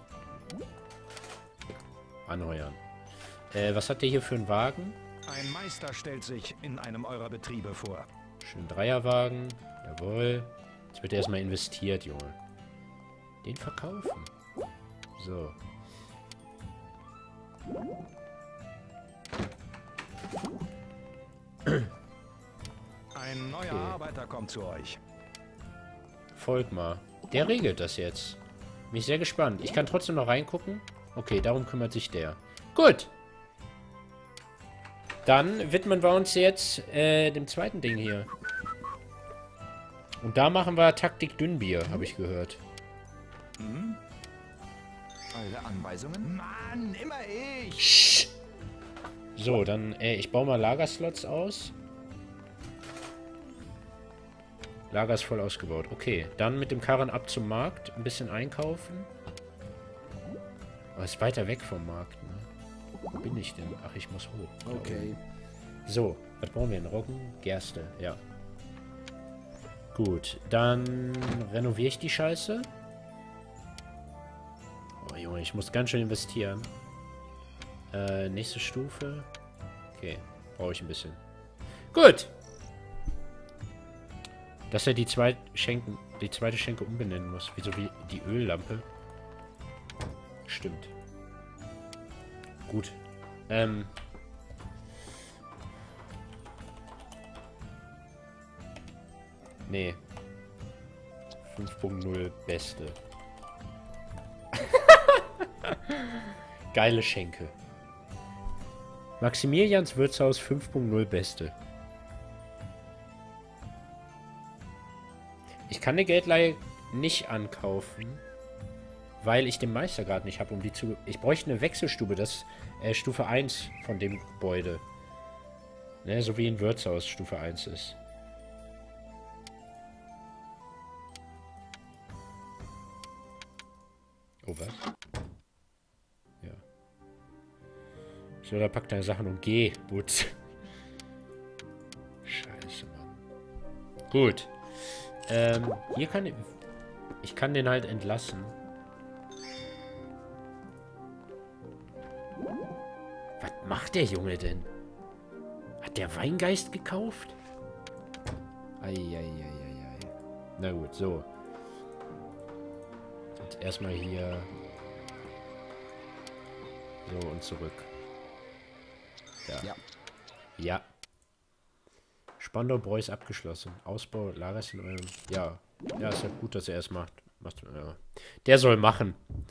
Anheuern. Was hat der hier für einen Wagen? Ein Meister stellt sich in einem eurer Betriebe vor. Schön Dreierwagen. Jawohl. Jetzt wird erstmal investiert, Junge. Den verkaufen. So. Ein neuer Arbeiter kommt zu euch. Volkmar. Der regelt das jetzt. Bin ich sehr gespannt. Ich kann trotzdem noch reingucken. Okay, darum kümmert sich der. Gut. Dann widmen wir uns jetzt dem zweiten Ding hier. Und da machen wir Taktik Dünnbier, habe ich gehört. Eure Anweisungen? Mann, immer ich! Sch so, dann, ich baue mal Lagerslots aus. Lager ist voll ausgebaut. Okay, dann mit dem Karren ab zum Markt. Ein bisschen einkaufen. Aber ist weiter weg vom Markt, ne? Wo bin ich denn? Ach, ich muss hoch. Okay. So, was brauchen wir denn? Roggen? Gerste, ja. Gut, dann renoviere ich die Scheiße. Oh, Junge, ich muss ganz schön investieren. Nächste Stufe. Okay, brauche ich ein bisschen. Gut. Dass er die zweite Schenke umbenennen muss. Wieso wie die Öllampe? Stimmt. Gut. Nee. 5.0 Beste. Geile Schenke. Maximilians Wirtshaus 5.0 Beste. Ich kann eine Geldleihe nicht ankaufen, weil ich den Meister gerade nicht habe, um die zu... Ich bräuchte eine Wechselstube, das Stufe 1 von dem Gebäude. Ne, so wie ein Wirtshaus Stufe 1 ist. Oh, was? Ja. So, da pack deine Sachen und geh, Butz. Scheiße, Mann. Gut. Hier kann ich kann den halt entlassen. Was macht der Junge denn? Hat der Weingeist gekauft? Eieieiei. Na gut, so. Jetzt erstmal hier. So und zurück. Ja. Ja. Spandau-Bräu abgeschlossen. Ausbau, Lager ist in eurem... Ja. Ja, ist ja gut, dass er es macht. Ja. Der soll machen.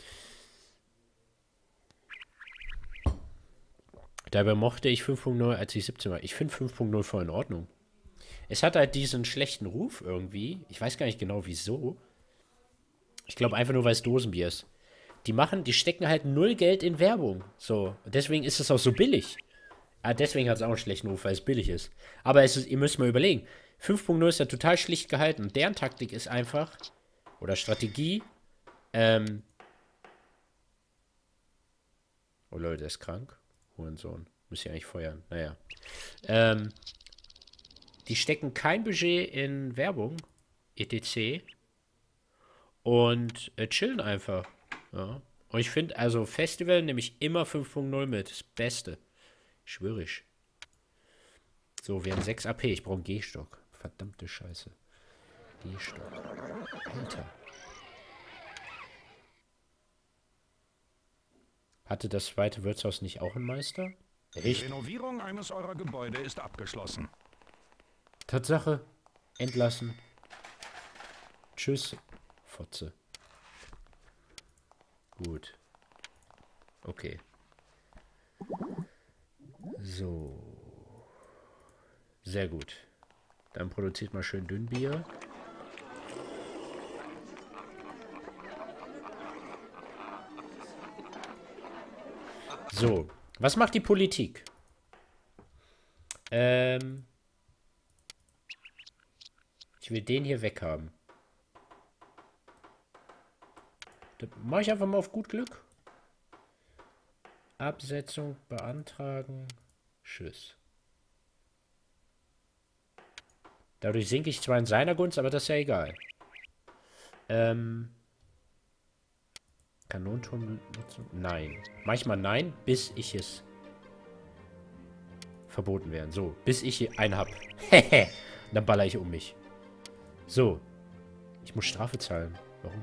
Dabei mochte ich 5.0, als ich 17 war. Ich finde 5.0 voll in Ordnung. Es hat halt diesen schlechten Ruf irgendwie. Ich weiß gar nicht genau, wieso. Ich glaube einfach nur, weil es Dosenbier ist. Die stecken halt null Geld in Werbung. So. Deswegen ist es auch so billig. Deswegen hat es auch einen schlechten Ruf, weil es billig ist. Aber ihr müsst mal überlegen. 5.0 ist ja total schlicht gehalten. Und deren Taktik ist einfach, oder Strategie, oh Leute, der ist krank. Hurensohn. Muss ich eigentlich feuern. Naja. Die stecken kein Budget in Werbung, etc. Und chillen einfach. Ja. Und ich finde, also Festival nehme ich immer 5.0 mit. Das Beste. Schwöre ich. So, wir haben 6 AP. Ich brauche einen Gehstock. Verdammte Scheiße. Gehstock. Alter. Hatte das zweite Wirtshaus nicht auch einen Meister? Die Echt? Renovierung eines eurer Gebäude ist abgeschlossen. Tatsache. Entlassen. Tschüss. Fotze. Gut. Okay. So. Sehr gut. Dann produziert mal schön Dünnbier. So. Was macht die Politik? Ich will den hier weghaben. Das mache ich einfach mal auf gut Glück. Absetzung beantragen. Tschüss. Dadurch sinke ich zwar in seiner Gunst, aber das ist ja egal. Kanonenturm nutzen? Nein. Manchmal nein, bis ich es verboten werden. So, bis ich hier einen hab. Hehe. Dann baller ich um mich. So. Ich muss Strafe zahlen. Warum?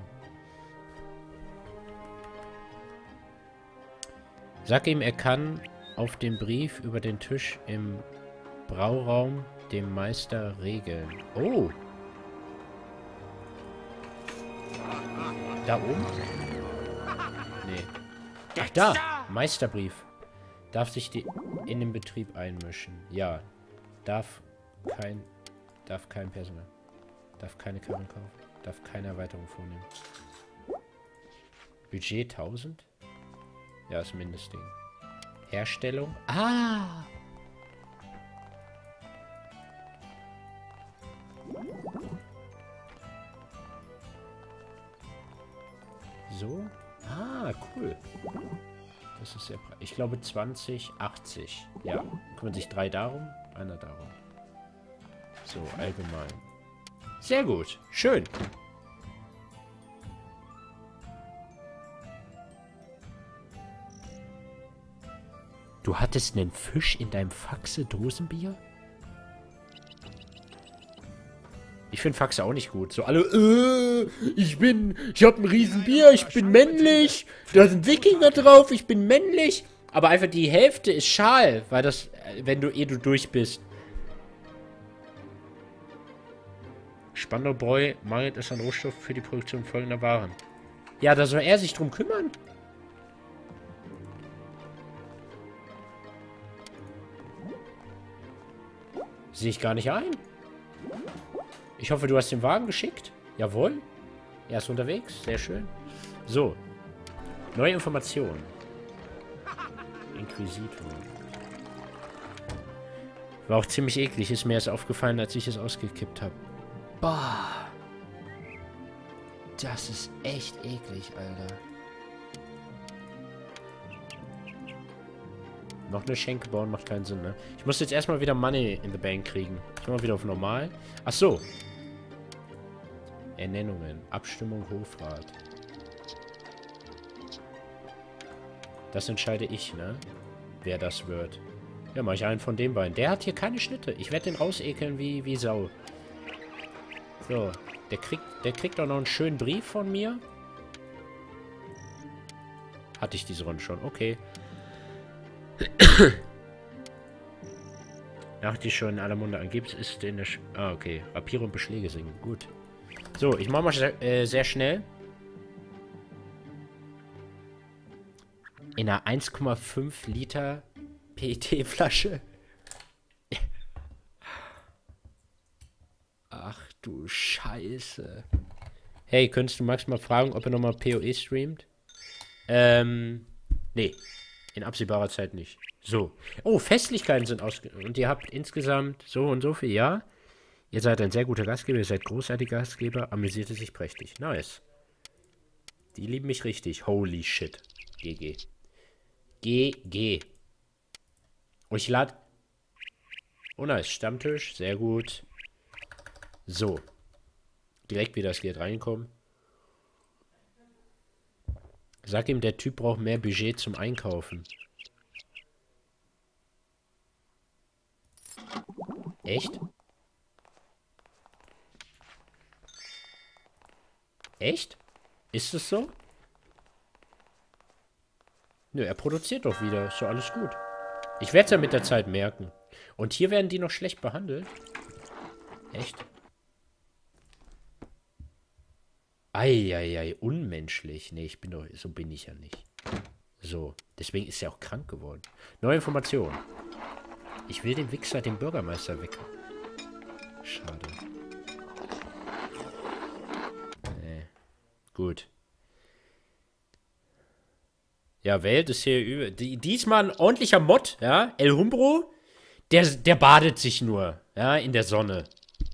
Sag ihm, er kann auf dem Brief über den Tisch im Brauraum dem Meister regeln. Oh. Da oben? Nee. Ach, da. Meisterbrief. Darf sich in den Betrieb einmischen. Ja. Darf kein Personal. Darf keine Karren kaufen. Darf keine Erweiterung vornehmen. Budget 1000? Ja, ist Mindestding. Herstellung. Ah! So. Ah, cool. Das ist sehr... Ich glaube 2080. Ja. Kümmern sich 3 darum, einer darum. So, allgemein. Sehr gut. Schön. Du hattest einen Fisch in deinem Faxe-Dosenbier? Ich finde Faxe auch nicht gut. So alle, ich hab ein Riesenbier, ich bin männlich, da sind Wikinger drauf, ich bin männlich. Aber einfach die Hälfte ist schal, weil das, wenn du durch bist. Spandau-Bräu mangelt es an Rohstoffen für die Produktion folgender Waren. Ja, da soll er sich drum kümmern. Sehe ich gar nicht ein. Ich hoffe, du hast den Wagen geschickt. Jawohl. Er ist unterwegs. Sehr schön. So. Neue Informationen. Inquisitor. War auch ziemlich eklig. Ist mir erst aufgefallen, als ich es ausgekippt habe. Boah. Das ist echt eklig, Alter. Noch eine Schenke bauen macht keinen Sinn, ne? Ich muss jetzt erstmal wieder Money in the Bank kriegen. Ich mach mal wieder auf normal. Ach so. Ernennungen. Abstimmung Hofrat. Das entscheide ich, ne? Wer das wird. Ja, mach ich einen von den beiden. Der hat hier keine Schnitte. Ich werde den rausekeln wie Sau. So. Der kriegt auch noch einen schönen Brief von mir. Hatte ich diese Runde schon. Okay. Nach die schon in aller Munde angibt, ist in der... okay. Rapiere und Beschläge singen. Gut. So, ich mache mal sehr schnell. In einer 1,5 Liter PET-Flasche. Ach du Scheiße. Hey, könntest du Max mal fragen, ob er nochmal PoE streamt? Nee. In absehbarer Zeit nicht. So. Oh, Festlichkeiten sind und ihr habt insgesamt so und so viel, ja? Ihr seid ein sehr guter Gastgeber, ihr seid großartiger Gastgeber, amüsierte sich prächtig. Nice. Die lieben mich richtig. Holy shit. GG. GG. Und ich lade... Oh nice, Stammtisch. Sehr gut. So. Direkt wieder das Geld reinkommen. Sag ihm, der Typ braucht mehr Budget zum Einkaufen. Echt? Echt? Ist es so? Nö, er produziert doch wieder. Ist doch alles gut. Ich werde es ja mit der Zeit merken. Und hier werden die noch schlecht behandelt. Echt? Eieiei, unmenschlich. Nee, so bin ich ja nicht. So, deswegen ist er auch krank geworden. Neue Information. Ich will den Wichser, den Bürgermeister weg. Schade. Nee. Gut. Ja, Welt ist hier über. Diesmal ein ordentlicher Mod, ja. El Humbro, der badet sich nur, ja, in der Sonne.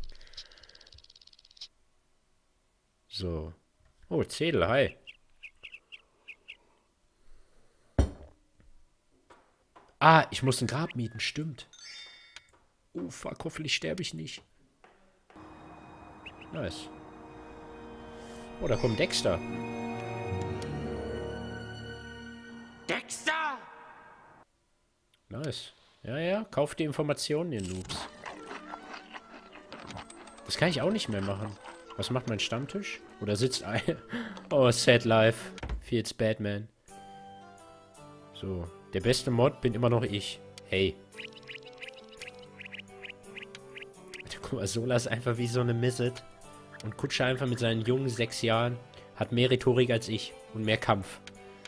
So. Oh, Zedel, hi. Ah, ich muss ein Grab mieten, stimmt. Oh, fuck, hoffentlich sterbe ich nicht. Nice. Oh, da kommt Dexter. Dexter! Nice. Ja, ja, kauft die Informationen, ihr Noobs. Das kann ich auch nicht mehr machen. Was macht mein Stammtisch? Oder sitzt ein... Oh, sad life. Feels Batman. So. Der beste Mod bin immer noch ich. Hey. Guck mal, Sola ist einfach wie so eine Misset. Und Kutscher einfach mit seinen jungen 6 Jahren hat mehr Rhetorik als ich. Und mehr Kampf.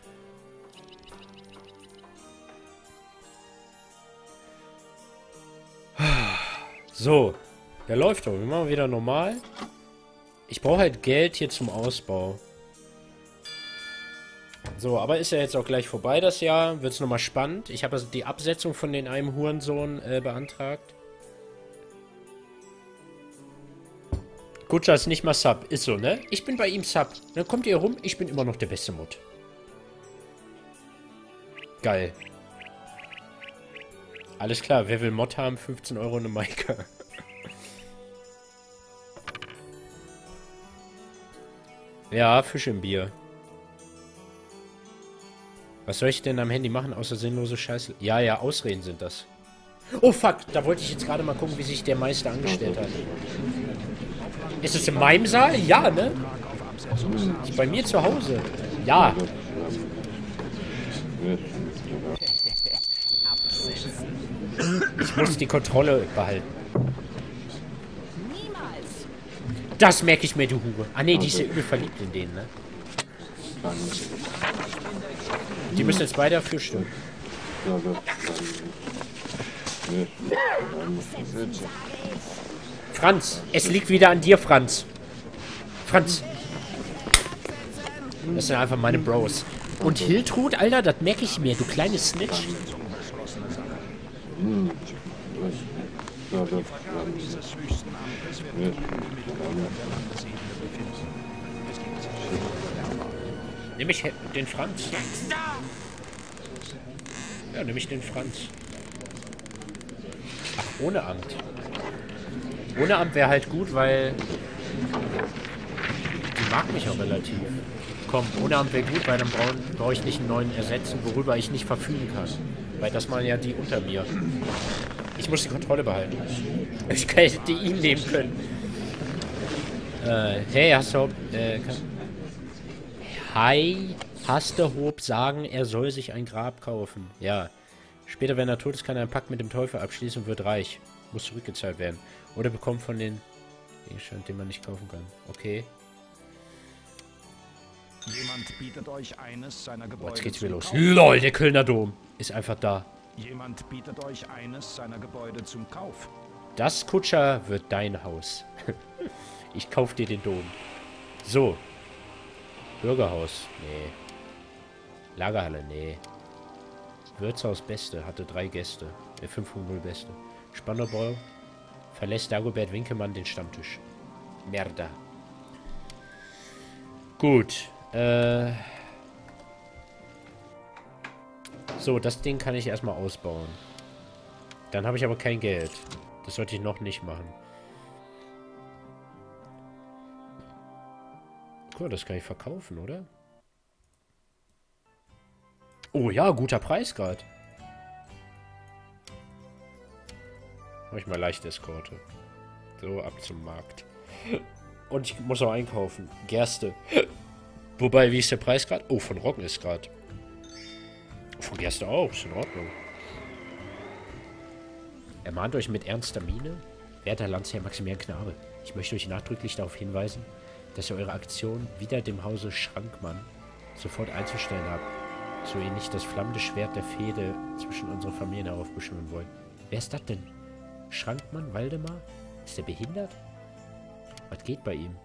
So. Der läuft doch. Wir machen wieder normal. Ich brauche halt Geld hier zum Ausbau. So, aber ist ja jetzt auch gleich vorbei, das Jahr. Wird es nochmal spannend. Ich habe also die Absetzung von den einem Hurensohn beantragt. Kutscher ist nicht mal Sub. Ist so, ne? Ich bin bei ihm Sub. Dann kommt ihr rum. Ich bin immer noch der beste Mod. Geil. Alles klar. Wer will Mod haben? 15 Euro eine Maika. Ja, Fisch im Bier. Was soll ich denn am Handy machen, außer sinnlose Scheiße? Ja, ja, Ausreden sind das. Oh, fuck. Da wollte ich jetzt gerade mal gucken, wie sich der Meister angestellt hat. Ist es in meinem Saal? Ja, ne? Ist bei mir zu Hause. Ja. Ich muss die Kontrolle behalten. Das merke ich mir, du Hure. Ah, ne, die ist ja übel verliebt in den, ne? Die müssen jetzt beide dafür stimmen. Franz, es liegt wieder an dir, Franz. Franz. Das sind einfach meine Bros. Und Hiltrud, Alter, das merke ich mir, du kleine Snitch. Nimm ich den Franz. Ja, nehme ich den Franz. Ach, ohne Amt. Ohne Amt wäre halt gut, weil... Die mag mich auch relativ. Komm, ohne Amt wäre gut, weil dann brauche ich nicht einen neuen ersetzen, worüber ich nicht verfügen kann. Weil das machen ja die unter mir. Ich muss die Kontrolle behalten. Ich hätte ihn nehmen können. Hey, hast du... Hi, Hasterhob sagen, er soll sich ein Grab kaufen. Ja. Später, wenn er tot ist, kann er einen Pakt mit dem Teufel abschließen und wird reich. Muss zurückgezahlt werden. Oder bekommt von den Gegenständen, den man nicht kaufen kann. Okay. Jemand bietet euch eines seiner Gebäude. Jetzt geht's wieder los. LOL, der Kölner Dom ist einfach da. Jemand bietet euch eines seiner Gebäude zum Kauf. Das, Kutscher, wird dein Haus. Ich kauf dir den Dom. So. Bürgerhaus. Nee. Lagerhalle. Nee. Wirtshaus Beste. Hatte 3 Gäste. 500 Beste. Spannerbau. Verlässt Dagobert Winkelmann den Stammtisch. Merda. Gut. So, das Ding kann ich erstmal ausbauen. Dann habe ich aber kein Geld. Das sollte ich noch nicht machen. Cool, das kann ich verkaufen, oder? Oh ja, guter Preis gerade. Mach ich mal leichte Eskorte. So, ab zum Markt. Und ich muss auch einkaufen. Gerste. Wobei, wie ist der Preis gerade? Oh, von Roggen ist gerade. Von Gerste auch, ist in Ordnung. Ermahnt euch mit ernster Miene, werter Landesherr Maximilian Knabe. Ich möchte euch nachdrücklich darauf hinweisen, dass ihr eure Aktion wider dem Hause Schrankmann sofort einzustellen habt, so ihr nicht das flammende Schwert der Fehde zwischen unseren Familien heraufbeschwören wollt. Wer ist das denn? Schrankmann, Waldemar? Ist der behindert? Was geht bei ihm?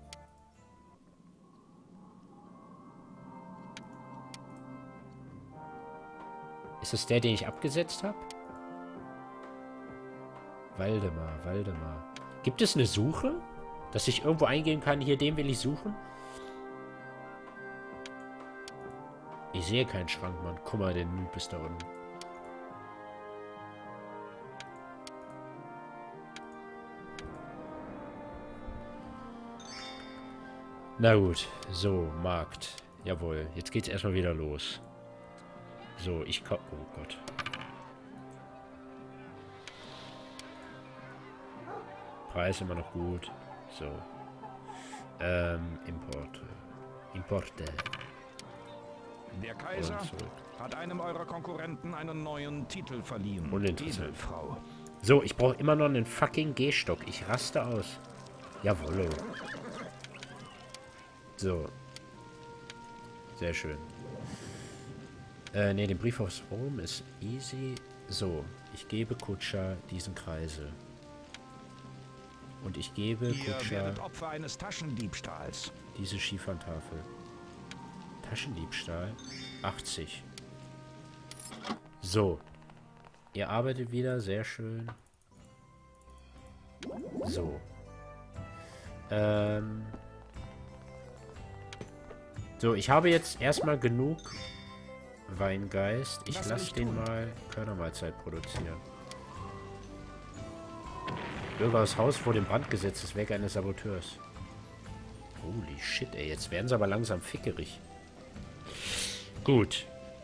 Ist das der, den ich abgesetzt habe? Waldemar, Waldemar. Gibt es eine Suche? Dass ich irgendwo eingehen kann, hier, den will ich suchen? Ich sehe keinen Schrankmann. Guck mal, der Noob ist da unten. Na gut, so, Markt. Jawohl, jetzt geht's erstmal wieder los. So, oh Gott. Preis immer noch gut. So. Importe. Der Kaiser hat einem eurer Konkurrenten einen neuen Titel verliehen. Uninteressant. Edelfrau. So, ich brauche immer noch einen fucking Gehstock. Ich raste aus. Jawolle. So. Sehr schön. Ne, den Brief aus Rom ist easy. So, ich gebe Kutscher diesen Kreisel. Und ich gebe Ihr Kutscher werdet Opfer eines Taschendiebstahls. diese Schieferntafel. Taschendiebstahl. 80. So. Ihr arbeitet wieder. Sehr schön. So. So, ich habe jetzt erstmal genug Weingeist. Ich lasse den mal Körnermahlzeit produzieren. Bürger aus Haus vor dem Brand gesetzt. Das Werk eines Saboteurs. Holy shit, ey. Jetzt werden sie aber langsam fickerig. Gut.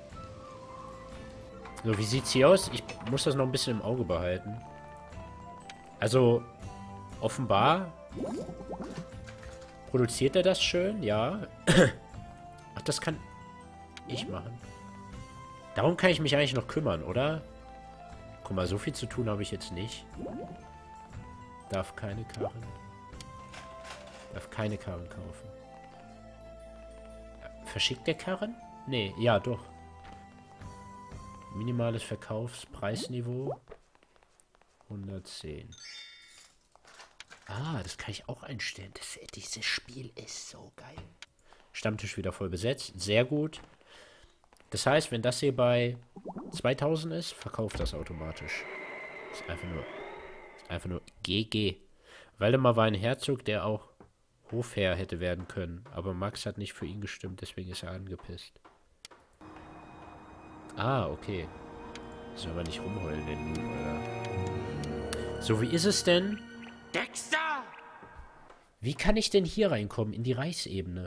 So, wie sieht's hier aus? Ich muss das noch ein bisschen im Auge behalten. Also, offenbar produziert er das schön, ja. Ach, das kann ich machen. Darum kann ich mich eigentlich noch kümmern, oder? Guck mal, so viel zu tun habe ich jetzt nicht. Darf keine Karren. Darf keine Karren kaufen. Verschickt der Karren? Nee, ja, doch. Minimales Verkaufspreisniveau. 110. Ah, das kann ich auch einstellen. Dieses Spiel ist so geil. Stammtisch wieder voll besetzt. Sehr gut. Das heißt, wenn das hier bei 2000 ist, verkauft das automatisch. Ist einfach nur GG. Waldemar war ein Herzog, der auch Hofherr hätte werden können. Aber Max hat nicht für ihn gestimmt, deswegen ist er angepisst. Ah, okay. Soll man nicht rumheulen, den Noob, oder? So, wie ist es denn? Dexter! Wie kann ich denn hier reinkommen? In die Reichsebene?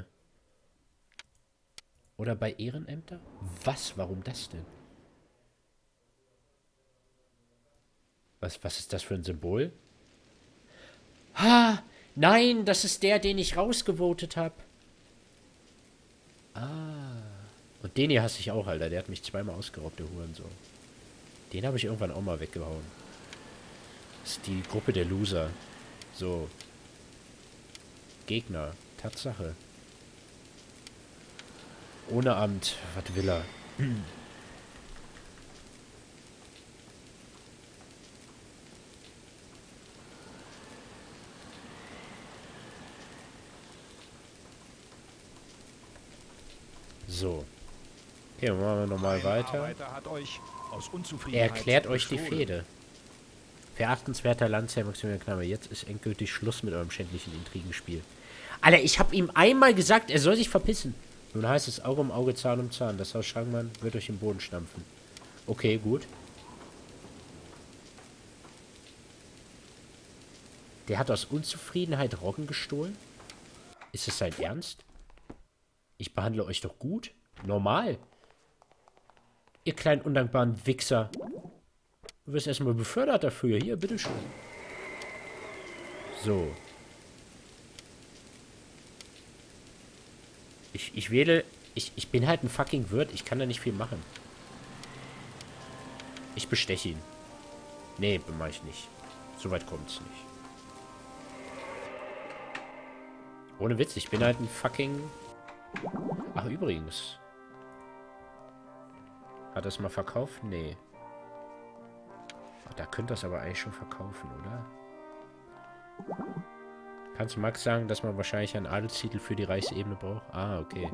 Oder bei Ehrenämter? Was? Warum das denn? Was ist das für ein Symbol? Ah! Nein, das ist der, den ich rausgevotet habe. Ah. Und den hier hasse ich auch, Alter. Der hat mich zweimal ausgeraubt, der Hurensohn. Den habe ich irgendwann auch mal weggehauen. Das ist die Gruppe der Loser. So. Gegner. Tatsache. Ohne Amt. Was will er? So. Okay, machen wir nochmal weiter. Er erklärt euch die Fehde. Verachtenswerter Landesherr Maximilian Knabe, jetzt ist endgültig Schluss mit eurem schändlichen Intrigenspiel. Alter, ich habe ihm einmal gesagt, er soll sich verpissen. Nun heißt es Auge um Auge, Zahn um Zahn. Das Haus Schrankmann wird euch im Boden stampfen. Okay, gut. Der hat aus Unzufriedenheit Roggen gestohlen? Ist es sein Ernst? Ich behandle euch doch gut. Normal. Ihr kleinen undankbaren Wichser. Du wirst erstmal befördert dafür. Hier, bitteschön. So. Ich wähle... Ich bin halt ein fucking Wirt. Ich kann da nicht viel machen. Ich besteche ihn. Nee, mach ich nicht. So weit kommt's nicht. Ohne Witz, ich bin halt ein fucking... Ach, übrigens. Hat das mal verkauft? Nee. Ach, da könnte das aber eigentlich schon verkaufen, oder? Kannst du Max sagen, dass man wahrscheinlich einen Adelstitel für die Reichsebene braucht? Ah, okay.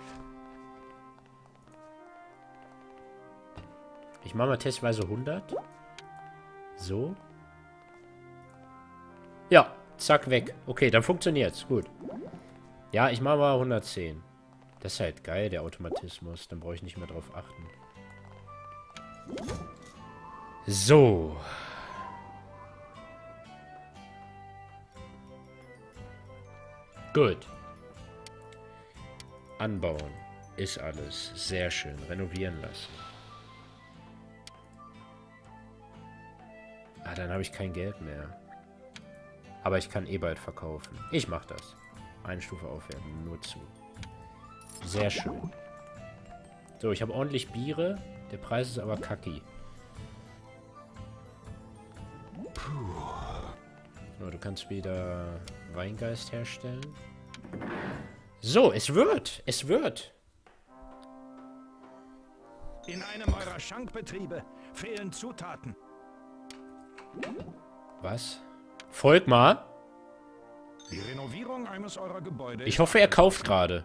Ich mache mal testweise 100. So. Ja, zack, weg. Okay, dann funktioniert's. Gut. Ja, ich mache mal 110. Das ist halt geil, der Automatismus. Dann brauche ich nicht mehr drauf achten. So. Gut. Anbauen. Ist alles. Sehr schön. Renovieren lassen. Ah, dann habe ich kein Geld mehr. Aber ich kann eh bald verkaufen. Ich mache das. Eine Stufe aufwerten. Nur zu. Sehr schön. So, ich habe ordentlich Biere. Der Preis ist aber kacki. So, du kannst wieder Weingeist herstellen. So, es wird. Es wird. In einem eurer Schankbetriebe fehlen Zutaten. Was? Volkmar? Die Renovierung eines eurer Gebäude... Ich hoffe, er kauft gerade.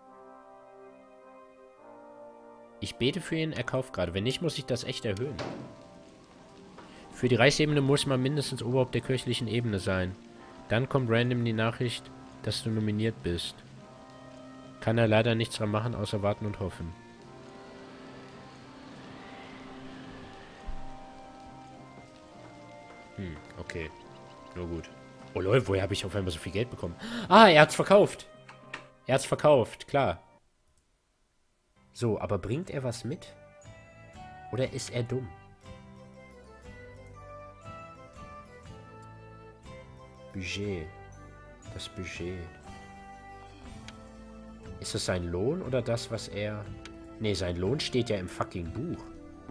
Ich bete für ihn, er kauft gerade. Wenn nicht, muss ich das echt erhöhen. Für die Reichsebene muss man mindestens oberhalb der kirchlichen Ebene sein. Dann kommt random die Nachricht, dass du nominiert bist. Kann er leider nichts dran machen, außer warten und hoffen. Okay. Nur gut. Oh Leute, woher habe ich auf einmal so viel Geld bekommen? Ah, er hat's verkauft. Er hat's verkauft, klar. So, aber bringt er was mit? Oder ist er dumm? Budget. Das Budget. Ist das sein Lohn oder das, was er... Nee, sein Lohn steht ja im fucking Buch.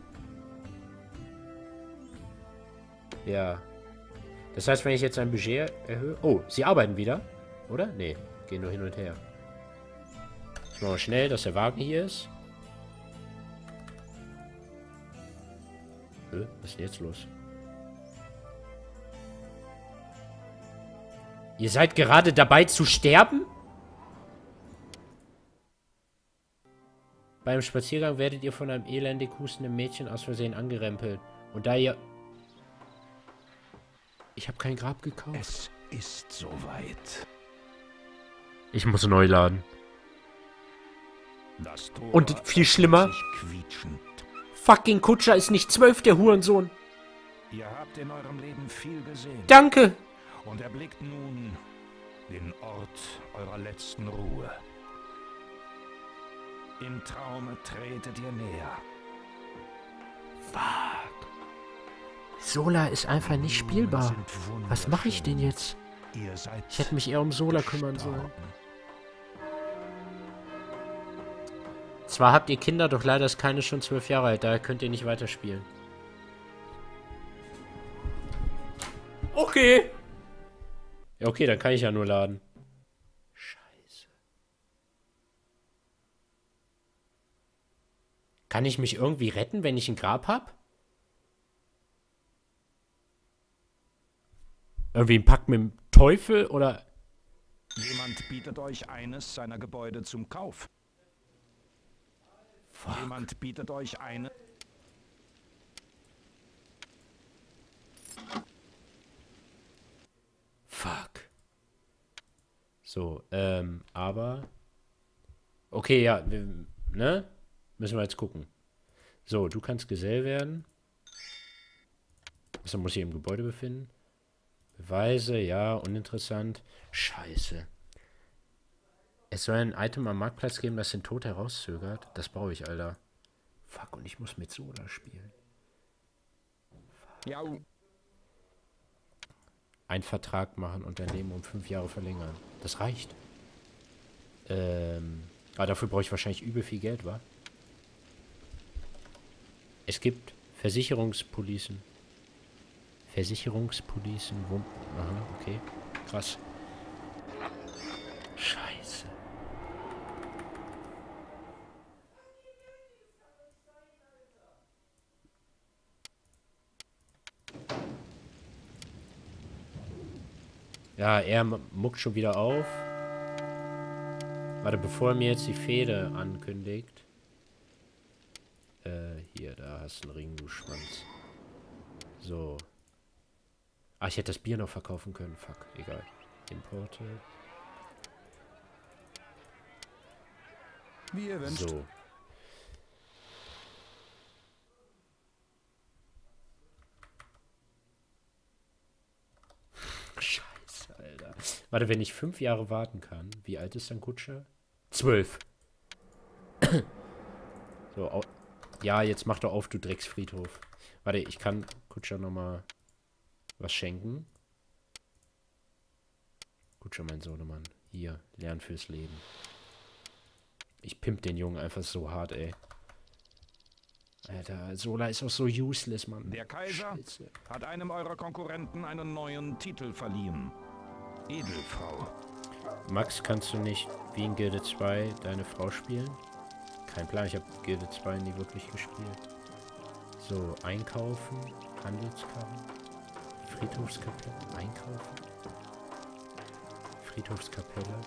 Ja. Das heißt, wenn ich jetzt sein Budget erhöhe... Oh, sie arbeiten wieder? Oder? Nee, gehen nur hin und her. Ich mache mal schnell, dass der Wagen hier ist. Was ist denn jetzt los? Ihr seid gerade dabei zu sterben? Beim Spaziergang werdet ihr von einem elendig hustenden Mädchen aus Versehen angerempelt. Und da ihr... Ich habe kein Grab gekauft. Es ist soweit. Ich muss neu laden. Das Tor Und viel schlimmer... sich quietschend. Fucking Kutscher ist nicht 12, der Hurensohn. Ihr habt in eurem Leben viel gesehen. Danke. Und erblickt nun den Ort eurer letzten Ruhe. Im Traume tretet ihr näher. Fuck. Sola ist einfach nicht spielbar. Was mache ich denn jetzt? Ihr seid Ich hätte mich eher um Sola kümmern gestorben. sollen. Zwar habt ihr Kinder, doch leider ist keine schon 12 Jahre alt. Daher könnt ihr nicht weiterspielen. Okay. Ja, okay, dann kann ich ja nur laden. Scheiße. Kann ich mich irgendwie retten, wenn ich ein Grab hab? Irgendwie ein Pakt mit dem Teufel oder... Jemand bietet euch eines seiner Gebäude zum Kauf. Fuck. Jemand bietet euch eine... Fuck. So, aber... Okay, ja, ne? Müssen wir jetzt gucken. So, du kannst Gesell werden. Also muss ich im Gebäude befinden. Beweise, ja, uninteressant. Scheiße. Es soll ein Item am Marktplatz geben, das den Tod herauszögert. Das brauche ich, Alter. Fuck, und ich muss mit Soda spielen. Ja, Einen Vertrag machen und dein Leben um 5 Jahre verlängern. Das reicht. Aber dafür brauche ich wahrscheinlich übel viel Geld, wa? Es gibt Versicherungspolicen. Versicherungspolicen, Wump. Aha, okay. Krass. Scheiße. Ja, er muckt schon wieder auf. Warte, bevor er mir jetzt die Fehde ankündigt. Hier, da hast du einen Ring, du Schwanz. So. Ah, ich hätte das Bier noch verkaufen können. Fuck, egal. Importe. Wie ihr wünscht. So. Scheiße, Alter. Warte, wenn ich 5 Jahre warten kann, wie alt ist dann Kutscher? 12. So, ja, jetzt mach doch auf, du Drecksfriedhof. Warte, ich kann Kutscher nochmal was schenken. Kutscher, mein Sohnemann. Hier, lernen fürs Leben. Ich pimp den Jungen einfach so hart, ey. Alter, Sola ist auch so useless, Mann. Der Kaiser Scheiße. hat einem eurer Konkurrenten einen neuen Titel verliehen. Edelfrau. Max, kannst du nicht wie in Gilde 2 deine Frau spielen? Kein Plan, ich habe Gilde 2 nie wirklich gespielt. So, einkaufen, Handelskarren, Friedhofskapelle, einkaufen, Friedhofskapelle.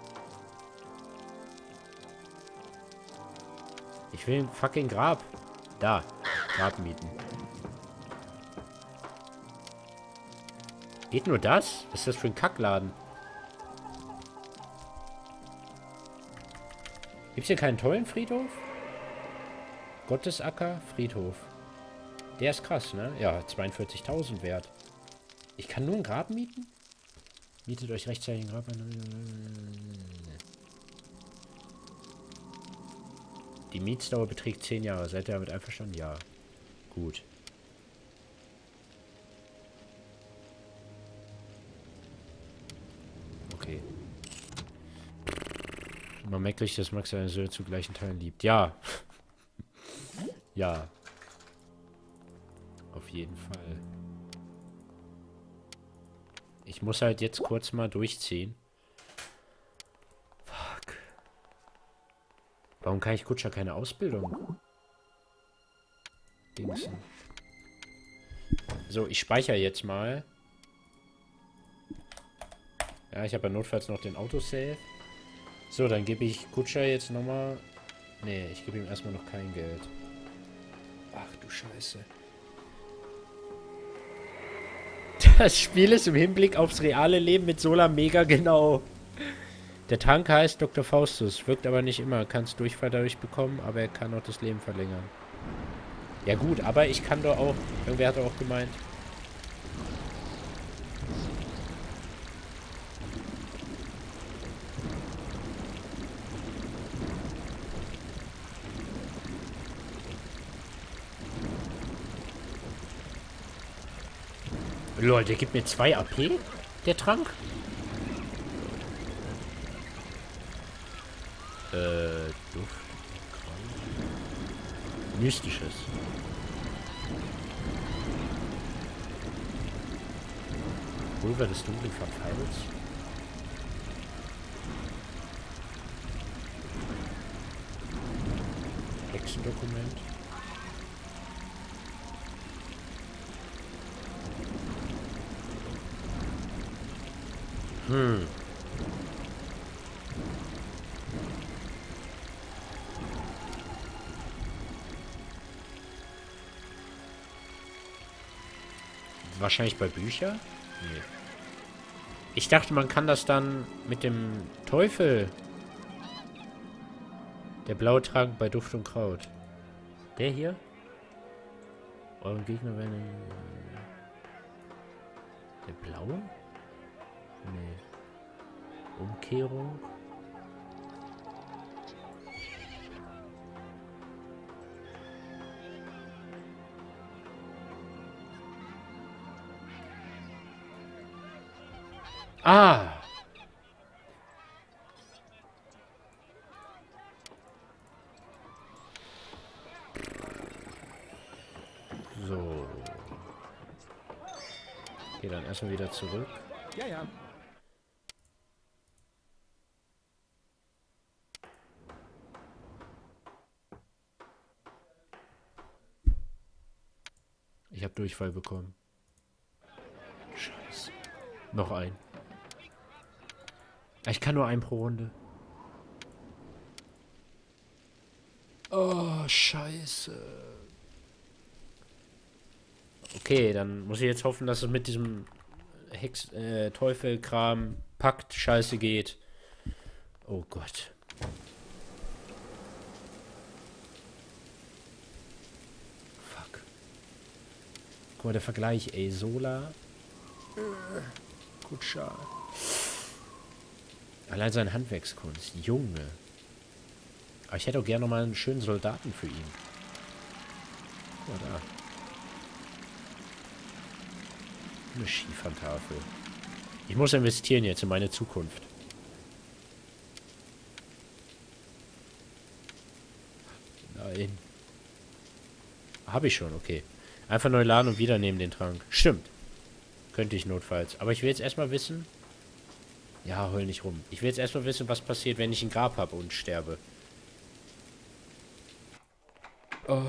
Ich will ein fucking Grab. Da, Grab mieten. Geht nur das? Was ist das für ein Kackladen? Gibt's hier keinen tollen Friedhof? Gottesacker Friedhof. Der ist krass, ne? Ja, 42.000 wert. Ich kann nur ein Grab mieten? Mietet euch rechtzeitig ein Grab an. Die Mietsdauer beträgt 10 Jahre. Seid ihr damit einverstanden? Ja. Gut. Okay. Man merkt richtig, dass Max seine Söhne zu gleichen Teilen liebt. Ja. Ja. Auf jeden Fall. Ich muss halt jetzt kurz mal durchziehen. Fuck. Warum kann ich Kutscher keine Ausbildung? Dingsen. So, ich speichere jetzt mal. Ja, ich habe ja notfalls noch den Autosave. So, dann gebe ich Kutscher jetzt nochmal... Nee, ich gebe ihm erstmal noch kein Geld. Ach du Scheiße. Das Spiel ist im Hinblick aufs reale Leben mit Sola mega genau. Der Trank heißt Dr. Faustus, wirkt aber nicht immer. Kannst Durchfall dadurch bekommen, aber er kann auch das Leben verlängern. Ja gut, aber ich kann doch auch... Irgendwer hat auch gemeint... Lol, der gibt mir 2 AP, der Trank? Duft. Mystisches. Pulver des dunklen Verfalls. Hexendokument. Wahrscheinlich bei Büchern? Nee. Ich dachte, man kann das dann mit dem Teufel. Der blaue Trank bei Duft und Kraut. Der hier? Euren Gegner werden... Der blaue? Nee. Umkehrung. Ah! So. Okay, dann erstmal wieder zurück. Ja, ja. Ich habe Durchfall bekommen. Scheiße. Noch ein. Ich kann nur einen pro Runde. Oh, scheiße. Okay, dann muss ich jetzt hoffen, dass es mit diesem Teufelkram, Pakt, Scheiße geht. Oh Gott. Fuck. Guck mal, der Vergleich, ey. Sola. Kutscher. Allein seine Handwerkskunst. Junge. Aber ich hätte auch gerne noch mal einen schönen Soldaten für ihn. Guck mal da. Eine Skifahrtafel. Ich muss investieren jetzt in meine Zukunft. Nein. Habe ich schon, okay. Einfach neu laden und wieder nehmen den Trank. Stimmt. Könnte ich notfalls. Aber ich will jetzt erstmal wissen... Ja, heul nicht rum. Ich will jetzt erstmal wissen, was passiert, wenn ich ein Grab habe und sterbe. Oh.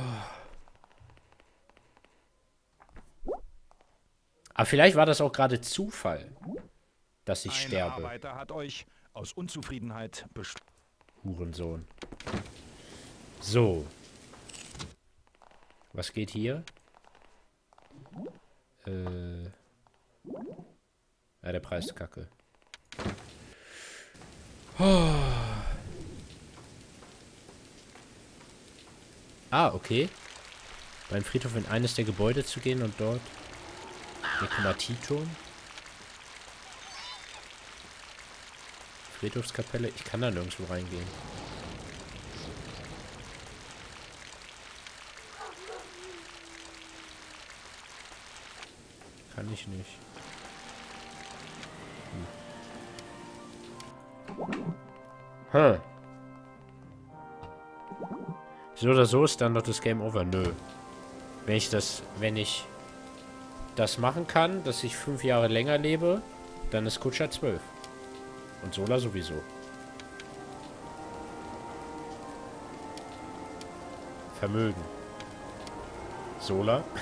Aber vielleicht war das auch gerade Zufall, dass ich sterbe. Ein Arbeiter hat euch aus Unzufriedenheit Hurensohn. So. Was geht hier? Ja, der Preis ist kacke. Oh. Ah, okay. Beim Friedhof in eines der Gebäude zu gehen und dort... Nekromatieturm. Friedhofskapelle. Ich kann da nirgendwo reingehen. Kann ich nicht. Hm. So oder so ist dann doch das Game Over. Nö. Wenn ich das machen kann, dass ich 5 Jahre länger lebe, dann ist Kutscher 12. Und Sola sowieso. Vermögen. Sola.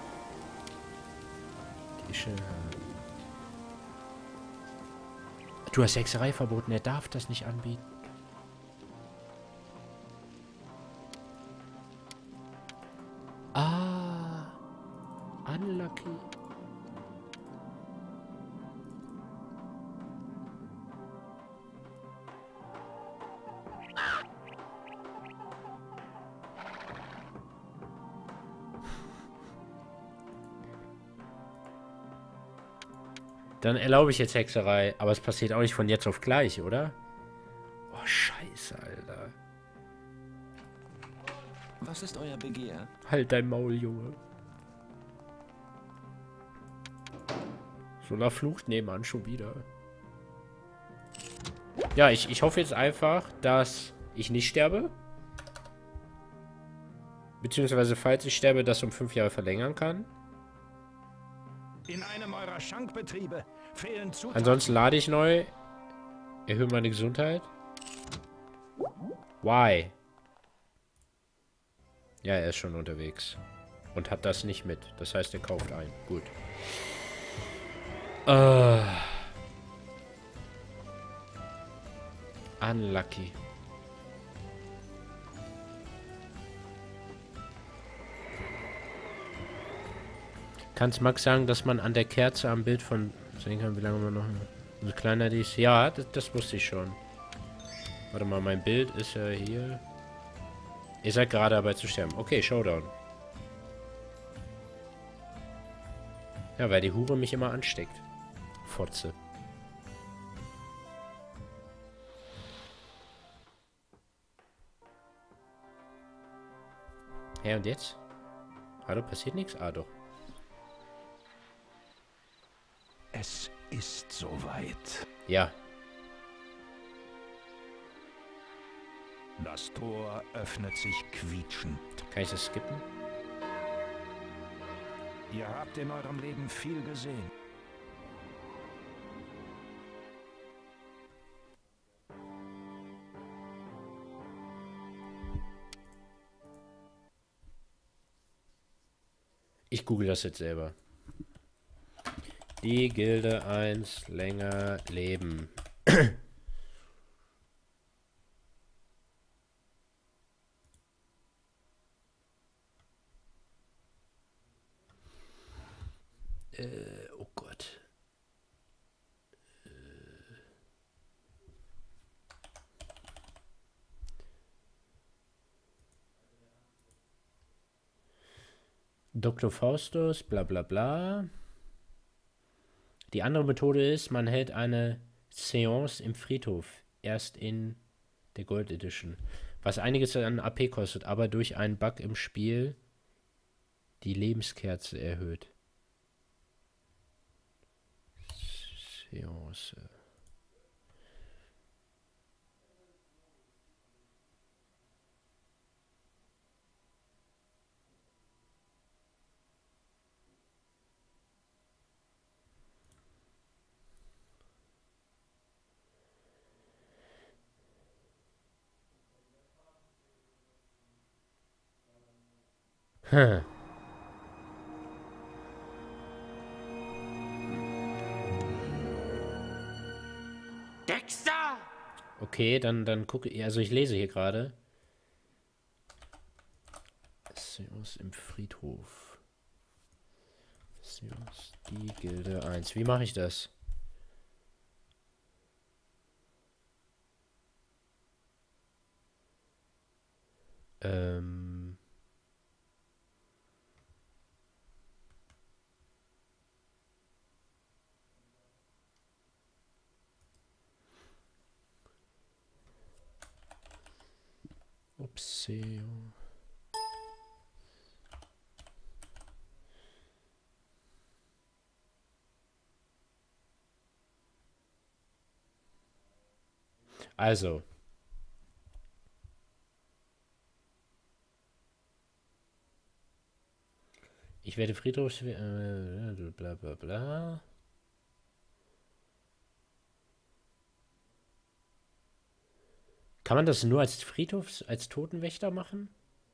Du hast Hexerei verboten, er darf das nicht anbieten. Ah. Unlucky. Dann erlaube ich jetzt Hexerei, aber es passiert auch nicht von jetzt auf gleich, oder? Oh, scheiße, Alter. Was ist euer Begehr? Halt dein Maul, Junge. Sola flucht nebenan schon wieder. Ja, ich hoffe jetzt einfach, dass ich nicht sterbe. Beziehungsweise, falls ich sterbe, das um 5 Jahre verlängern kann. In einem eurer Schankbetriebe fehlen Zutaten. Ansonsten lade ich neu. Erhöhe meine Gesundheit. Why? Ja, er ist schon unterwegs. Und hat das nicht mit. Das heißt, er kauft ein. Gut. Unlucky. Kannst Max sagen, dass man an der Kerze am Bild von sehen kann, wie lange man noch... So kleiner die ist. Ja, das wusste ich schon. Warte mal, mein Bild ist ja hier. Ihr seid gerade dabei zu sterben. Okay, Showdown. Ja, weil die Hure mich immer ansteckt. Fotze. Ja, und jetzt? Hallo, passiert nichts? Ah, doch. Es ist soweit. Ja. Das Tor öffnet sich quietschend. Kann ich das skippen? Ihr habt in eurem Leben viel gesehen. ich google das jetzt selber. Die Gilde 1 länger leben. Oh Gott. Dr. Faustus, bla bla bla. Die andere Methode ist, man hält eine Seance im Friedhof. Erst in der Gold Edition. Was einiges an AP kostet, aber durch einen Bug im Spiel die Lebenskerze erhöht. Seance. Hm. Dexter! Okay, dann gucke ich. Also ich lese hier gerade. Seance im Friedhof. Seance, die Gilde 1. Wie mache ich das? Upseo. Also. Ich werde Friedhofs... bla bla bla. Kann man das nur als als Totenwächter machen?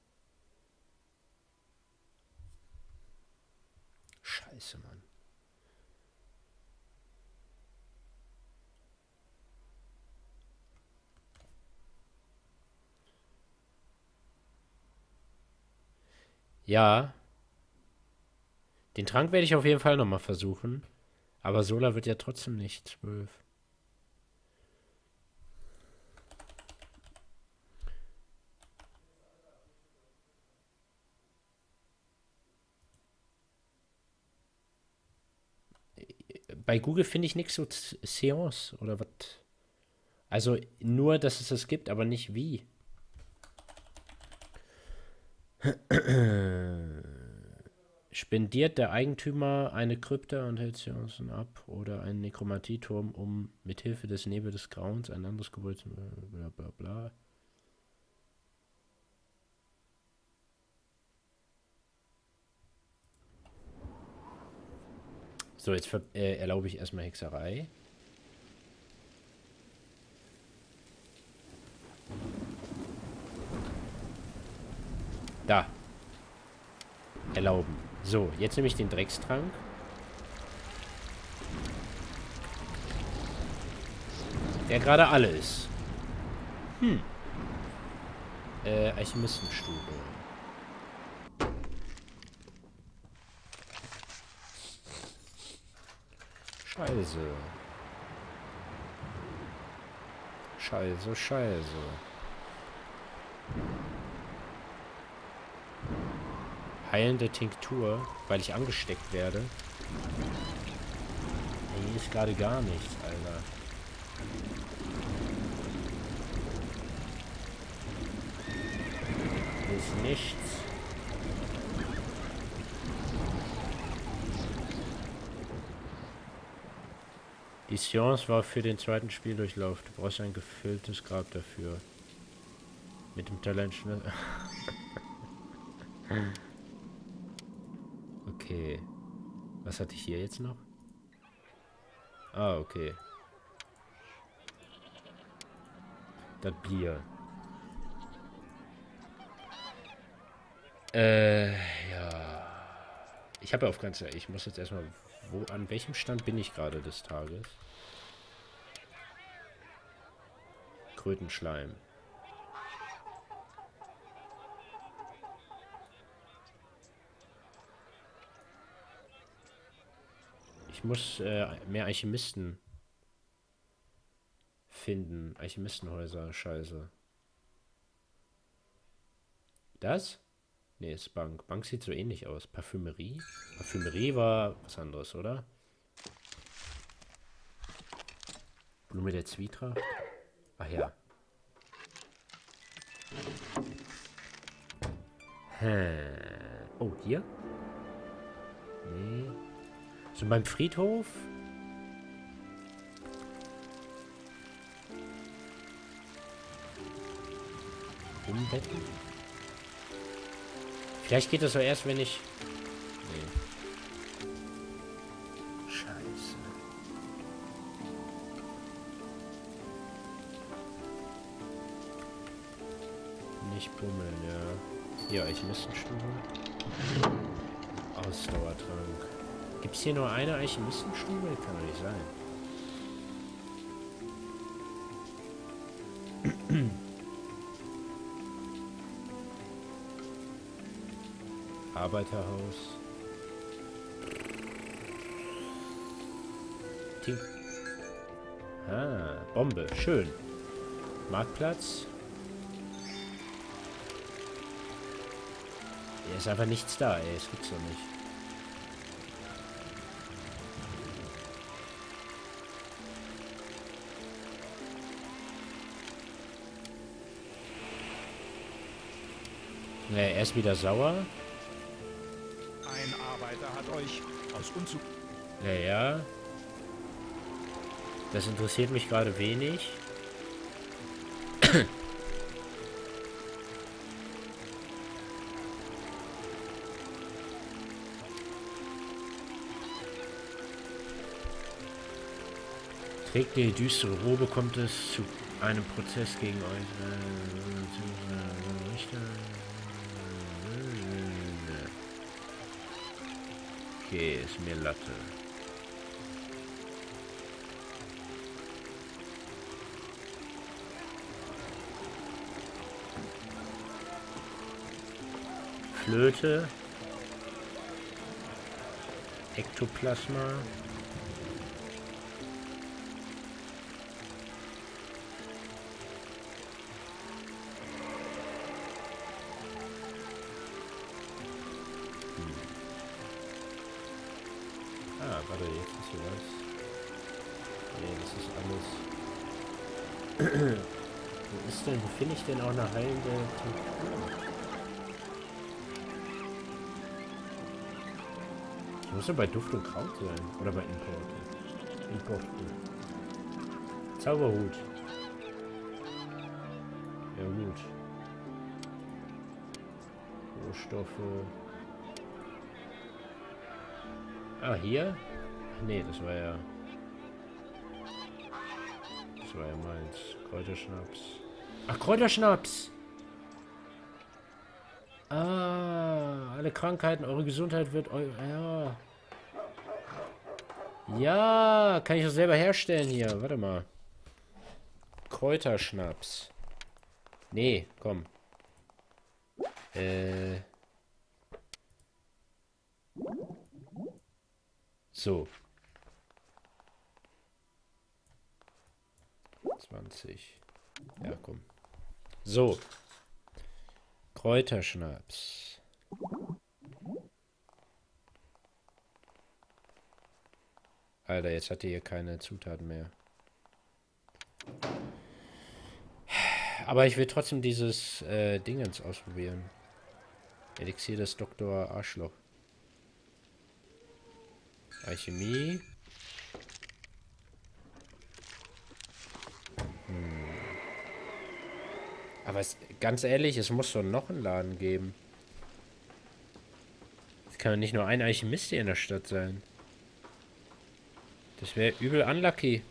Scheiße, Mann. Ja. Den Trank werde ich auf jeden Fall nochmal versuchen. Aber Sola wird ja trotzdem nicht 12. Bei Google finde ich nichts so Seance oder was. Also nur, dass es das gibt, aber nicht wie. Spendiert der Eigentümer eine Krypta und hält Seancen ab oder einen Nekromantie-Turm, um mithilfe des Nebel des Grauens ein anderes Gebäude zu... bla bla bla. So, jetzt erlaube ich erstmal Hexerei. Da. Erlauben. So, jetzt nehme ich den Dreckstrank. Der gerade alle ist. Alchemistenstube. Scheiße. Scheiße, scheiße. Heilende Tinktur, weil ich angesteckt werde. Hier ist gerade gar nichts, Alter. Hier ist nichts. Die Seance war für den zweiten Spieldurchlauf. Du brauchst ein gefülltes Grab dafür. Mit dem Talent schnell. Okay. Was hatte ich hier jetzt noch? Ah, okay. Das Bier. Ja. Ich habe ja auf ganze... Ich muss jetzt erstmal... An welchem Stand bin ich gerade des Tages? Krötenschleim. Ich muss mehr Alchemisten finden. Alchemistenhäuser, scheiße. Das? Ne, ist Bank. Bank sieht so ähnlich aus. Parfümerie? Parfümerie war was anderes, oder? Blume der Zwietracht? Ach ja. Oh, hier? Nee. So beim Friedhof? Umbetten? Vielleicht geht das so erst, wenn ich... Nee. Scheiße. Nicht bummeln, ja. Hier, Alchemistenstube. Ausdauertrank. Gibt es hier nur eine Alchemistenstube? Kann doch nicht sein. Arbeiterhaus. Ting. Ah, Bombe. Schön. Marktplatz. Hier ist einfach nichts da, ey. Es gibt's doch nicht. Ne, er ist wieder sauer. Ein Arbeiter hat euch aus Unzug... Ja. Das interessiert mich gerade wenig. Trägt die düstere Robe, kommt es zu einem Prozess gegen euch. Okay, ist mir Latte. Flöte. Ektoplasma. Warte, jetzt ist hier was. Nee, das ist alles. Wo ist denn, wo finde ich denn auch eine heilende Tinktur? Ich muss ja bei Duft und Kraut sein. Oder bei Import. Importhut. Zauberhut. Ja gut. Rohstoffe. Ah, hier? Ach nee, das war ja... Das war ja meins. Kräuterschnaps. Ach, Kräuterschnaps! Ah, alle Krankheiten, eure Gesundheit wird... Ja. Ja, kann ich das selber herstellen hier. Warte mal. Kräuterschnaps. Nee, komm. So. 20. Ja, komm. So. Kräuterschnaps. Alter, jetzt hat die hier keine Zutaten mehr. Aber ich will trotzdem dieses Dingens ausprobieren. Elixier des Dr. Arschloch. Alchemie. Aber ganz ehrlich, es muss doch noch einen Laden geben. Es kann doch nicht nur ein Alchemist hier in der Stadt sein. Das wäre übel unlucky.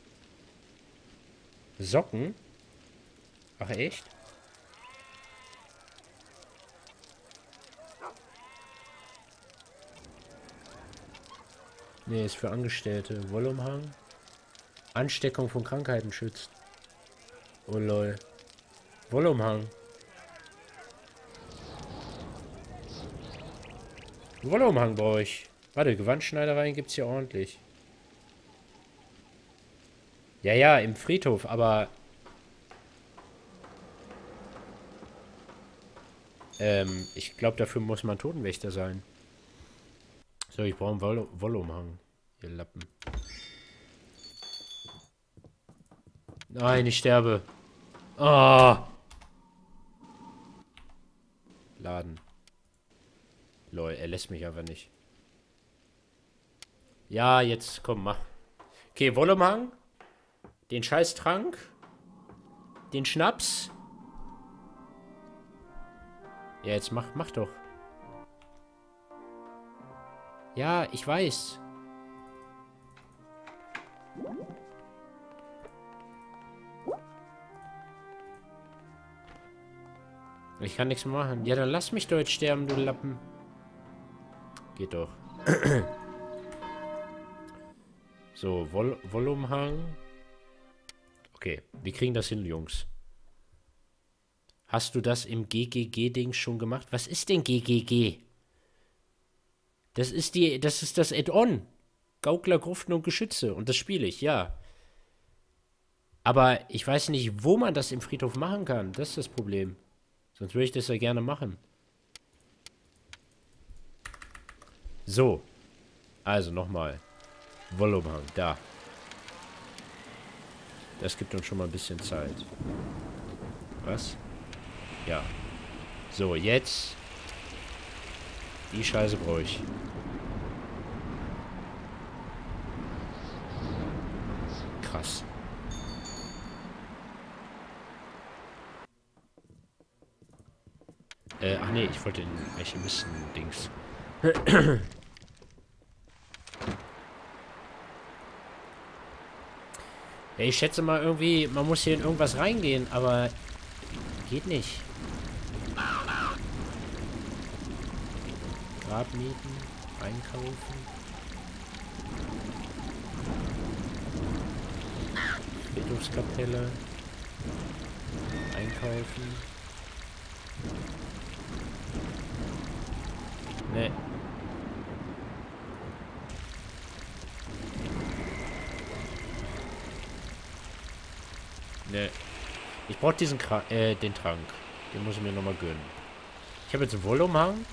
Socken? Ach echt? Nee, ist für Angestellte. Wollumhang. Ansteckung von Krankheiten schützt. Oh lol. Wollumhang. Wollumhang brauche ich. Warte, Gewandschneidereien gibt's hier ordentlich. Ja, ja, im Friedhof, aber... ich glaube, dafür muss man Totenwächter sein. So, ich brauche einen Wollumhang. Ihr Lappen. Nein, ich sterbe. Ah! Laden. Lol, er lässt mich einfach nicht. Ja, jetzt, komm, mach. Okay, Wollumhang. Den Scheißtrank. Den Schnaps. Ja, jetzt mach doch. Ja, ich weiß. Ich kann nichts machen. Ja, dann lass mich doch jetzt sterben, du Lappen. Geht doch. So, Wollumhang. Okay, wir kriegen das hin, Jungs. Hast du das im GGG-Ding schon gemacht? Was ist denn GGG? Das ist das Add-on. Gaukler, Gruften und Geschütze. Und das spiele ich, ja. Aber ich weiß nicht, wo man das im Friedhof machen kann. Das ist das Problem. Sonst würde ich das ja gerne machen. So. Also nochmal. Wollumhang, da. Das gibt uns schon mal ein bisschen Zeit. Was? Ja. So, jetzt. Die Scheiße brauche ich. Krass. Ach nee, ich wollte den Alchemisten-Dings. Ja, ich schätze mal irgendwie, man muss hier in irgendwas reingehen, aber geht nicht. Grabmieten, einkaufen. Friedhofskapelle. Einkaufen. Nee. Nee. Ich brauche den Trank. Den muss ich mir nochmal gönnen. Ich habe jetzt einen Wollumhang.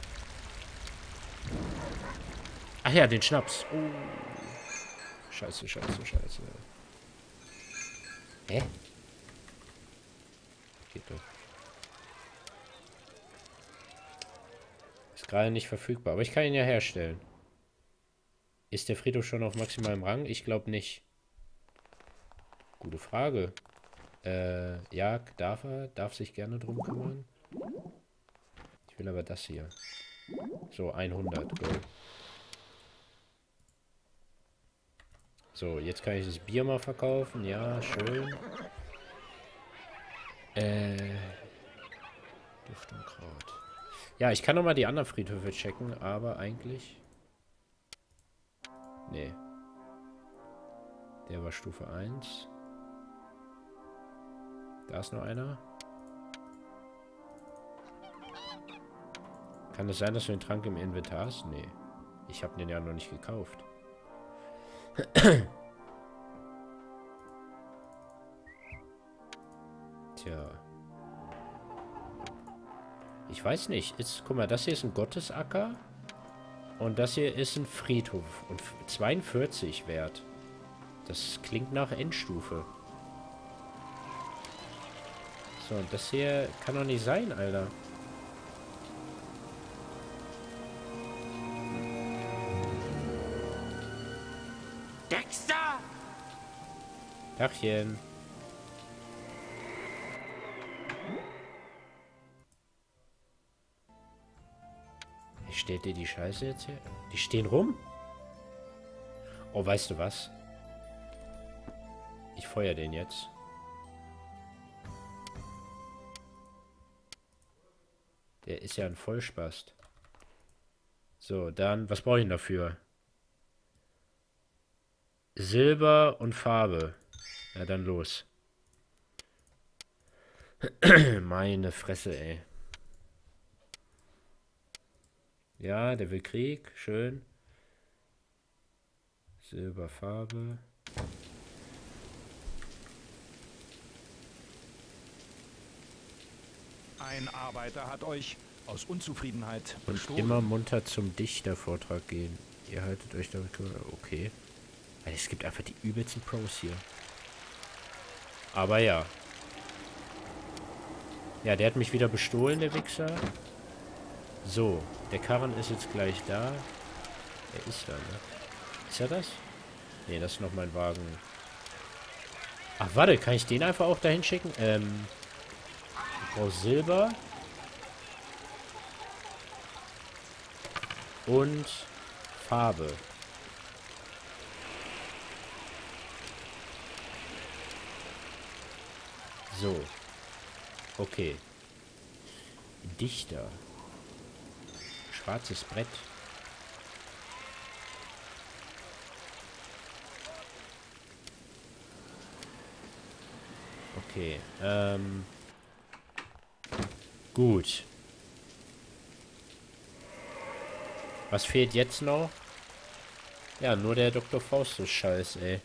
Ach ja, den Schnaps. Oh. Scheiße, scheiße, scheiße. Hä? Geht doch. Ist gerade nicht verfügbar, aber ich kann ihn ja herstellen. Ist der Friedhof schon auf maximalem Rang? Ich glaube nicht. Gute Frage. Ja, darf er. Darf sich gerne drum kümmern. Ich will aber das hier. So, 100. Go. So, jetzt kann ich das Bier mal verkaufen. Ja, schön. Duft und Kraut. Ja, ich kann noch mal die anderen Friedhöfe checken, aber eigentlich... Nee. Der war Stufe 1. Da ist noch einer. Kann es sein, dass du den Trank im Inventar hast? Nee. Ich habe den ja noch nicht gekauft. Tja. Ich weiß nicht. Guck mal, das hier ist ein Gottesacker. Und das hier ist ein Friedhof. Und 42 wert. Das klingt nach Endstufe. So, und das hier kann doch nicht sein, Alter. Dexter! Tachchen. Stellt ihr die Scheiße jetzt hier? Die stehen rum? Oh, weißt du was? Ich feuer den jetzt. Der ist ja ein Vollspast. So, dann, was brauche ich denn dafür? Silber und Farbe. Ja, dann los. Meine Fresse, ey. Ja, der will Krieg. Schön. Silberfarbe. Ein Arbeiter hat euch aus Unzufriedenheit Und bestohlen. immer munter zum Dichtervortrag gehen. Ihr haltet euch damit... Okay. Also es gibt einfach die übelsten Pros hier. Aber ja. Ja, der hat mich wieder bestohlen, der Wichser. So, der Karren ist jetzt gleich da. Er ist da, ne? Ist er das? Ne, das ist noch mein Wagen. Ach, warte, kann ich den einfach auch dahin schicken? Ich brauche Silber. Und Farbe. So. Okay. Dichter. Schwarzes Brett. Okay. Gut. Was fehlt jetzt noch? Ja, nur der Dr. Faustus-Scheiß, ey.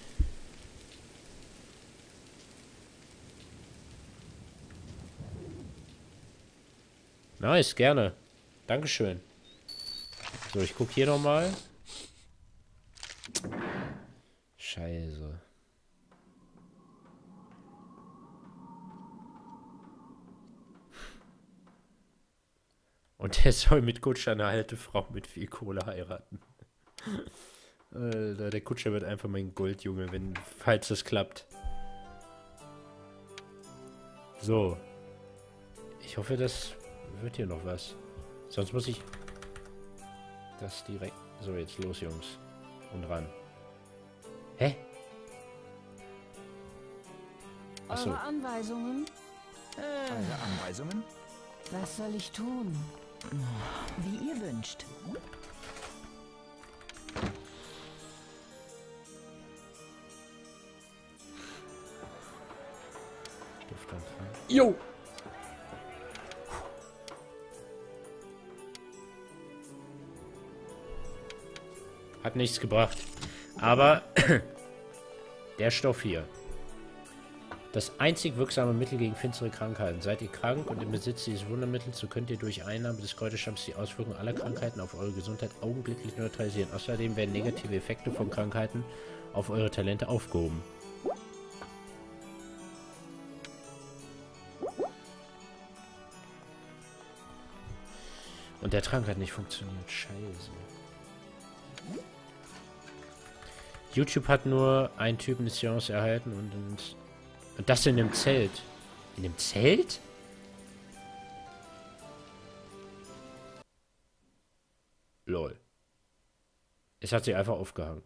Nice, gerne. Dankeschön. So, ich gucke hier nochmal. Scheiße. Und der soll mit Kutscher eine alte Frau mit viel Kohle heiraten. Alter, der Kutscher wird einfach mein Goldjunge, falls das klappt. So. Ich hoffe, das wird hier noch was. Sonst muss ich das direkt... So, jetzt los, Jungs. Und ran. Hä? Achso. Eure Anweisungen? Eure Anweisungen? Was soll ich tun? Wie ihr wünscht. Jo! Hat nichts gebracht. Aber der Stoff hier. Das einzig wirksame Mittel gegen finstere Krankheiten. Seid ihr krank und im Besitz dieses Wundermittels, so könnt ihr durch Einnahme des Kräuterstamms die Auswirkungen aller Krankheiten auf eure Gesundheit augenblicklich neutralisieren. Außerdem werden negative Effekte von Krankheiten auf eure Talente aufgehoben. Und der Trank hat nicht funktioniert. Scheiße. YouTube hat nur einen Typ eine Chance erhalten und das in dem Zelt. In dem Zelt? Lol. Es hat sich einfach aufgehangen.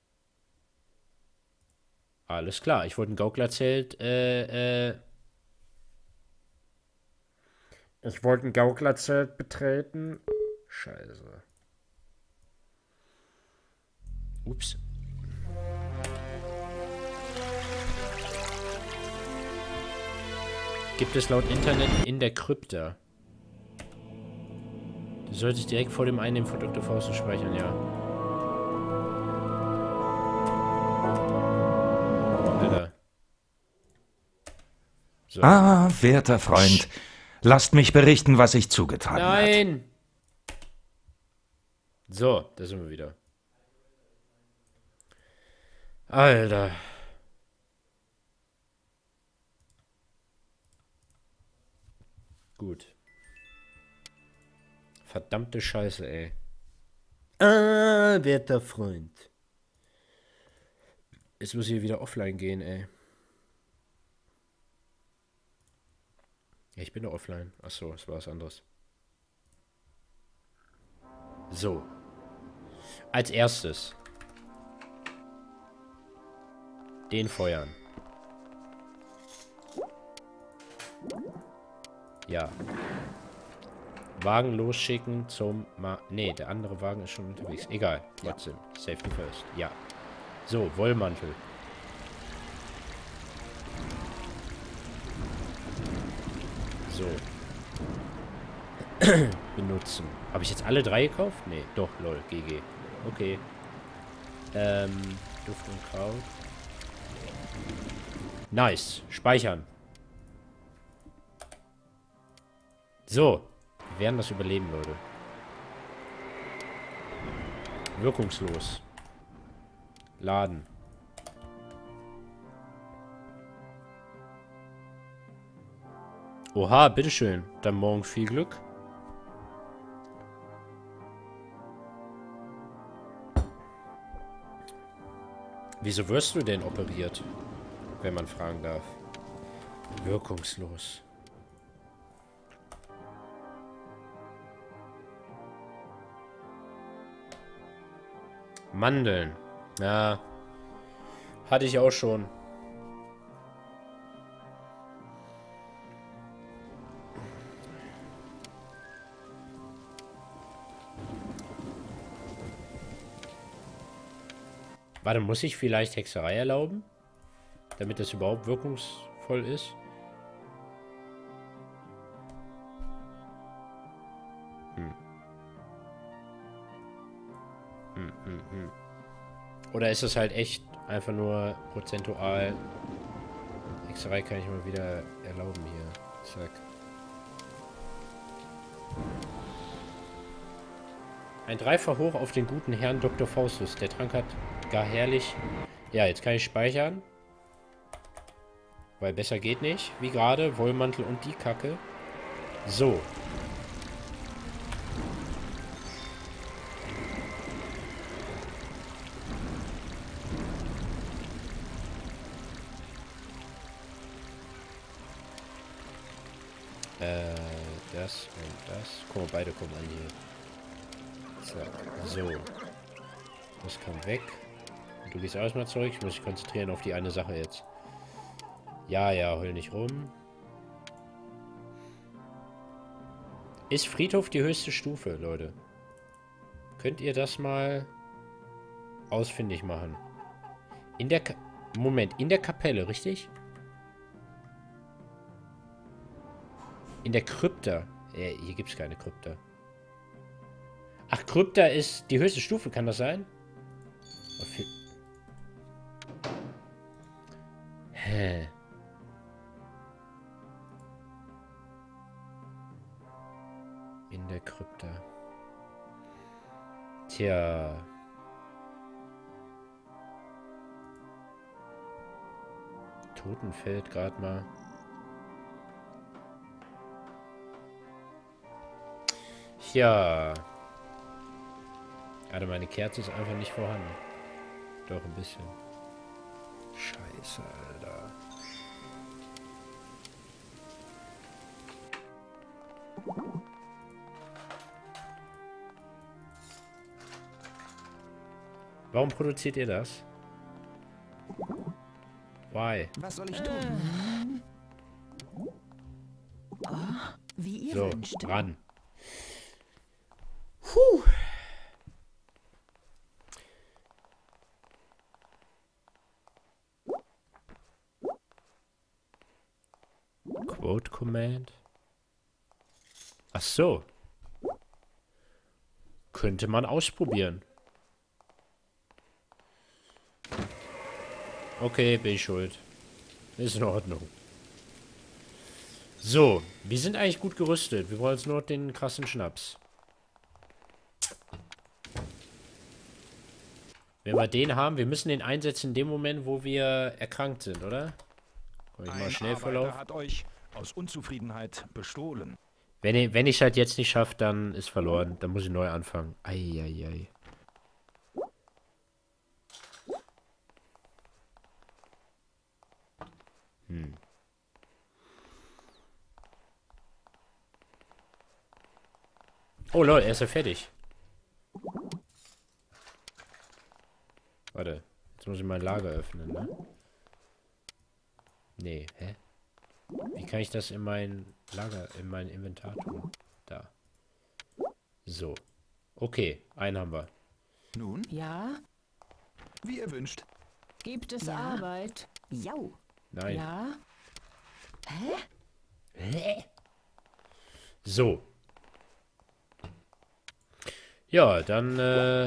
Alles klar, ich wollte ein Gauklerzelt, Ich wollte ein Gauklerzelt betreten. Scheiße. Ups. Gibt es laut Internet in der Krypta. Du solltest direkt vor dem Einnehmen von Dr. Faustus speichern, ja. Alter. So. Ah, werter Freund. Lasst mich berichten, was sich zugetragen hat. Nein! So, da sind wir wieder. Alter. Gut. Verdammte Scheiße, ey. Ah, werter Freund. Jetzt muss ich wieder offline gehen, ey. Ja, ich bin doch offline. Achso, das war was anderes. So. Als erstes. Den feuern. Ja. Wagen losschicken zum... Ne, der andere Wagen ist schon unterwegs. Egal. Trotzdem. Safety first. Ja. So, Wollmantel. So. Benutzen. Habe ich jetzt alle 3 gekauft? Nee, doch, lol, GG. Okay. Duft und Kraut. Nice. Speichern. So. Wir werden das überleben, Leute. Wirkungslos. Laden. Oha, bitteschön. Dann morgen viel Glück. Wieso wirst du denn operiert? Wenn man fragen darf. Wirkungslos. Mandeln. Ja. Hatte ich auch schon. Warte, muss ich vielleicht Hexerei erlauben? Damit das überhaupt wirkungsvoll ist? Oder ist das halt echt einfach nur prozentual? Hexerei kann ich mal wieder erlauben hier. Zack. Ein Dreifach hoch auf den guten Herrn Dr. Faustus. Der Trank hat gar herrlich... Ja, jetzt kann ich speichern. Weil besser geht nicht. Wie gerade. Wollmantel und die Kacke. So. Das und das. Guck mal, beide kommen an hier. Zack. So. Das kommt weg. Und du gehst erstmal zurück. Ich muss mich konzentrieren auf die eine Sache jetzt. Ja, ja, heul nicht rum. Ist Friedhof die höchste Stufe, Leute? Könnt ihr das mal ausfindig machen? In der Moment, in der Kapelle, richtig? In der Krypta. Hier gibt es keine Krypta. Ach, Krypta ist die höchste Stufe, kann das sein? Hä? In der Krypta. Tja. Totenfeld gerade mal. Ja. Gerade meine Kerze ist einfach nicht vorhanden. Doch, ein bisschen. Scheiße, Alter. Warum produziert ihr das? Why? Was soll ich tun? Wie ihr So, wünscht. ran. Puh. Quote Command. Ach so. Könnte man ausprobieren. Okay, bin ich schuld. Ist in Ordnung. So, wir sind eigentlich gut gerüstet. Wir wollen jetzt nur den krassen Schnaps. Wenn wir den haben, wir müssen den einsetzen in dem Moment, wo wir erkrankt sind, oder? Komm ich mal schnell Verlauf. Hat euch aus Unzufriedenheit bestohlen. Wenn ich es halt jetzt nicht schaffe, dann ist verloren. Dann muss ich neu anfangen. Eieiei. Oh lol, er ist ja fertig. Warte, jetzt muss ich mein Lager öffnen, ne? Nee, hä? Wie kann ich das in mein Lager, in mein Inventar tun? Da. So. Okay, einen haben wir. Nun, Ja? wie ihr wünscht. Gibt es Arbeit? Jau. Nein. Ja? So. Ja, dann,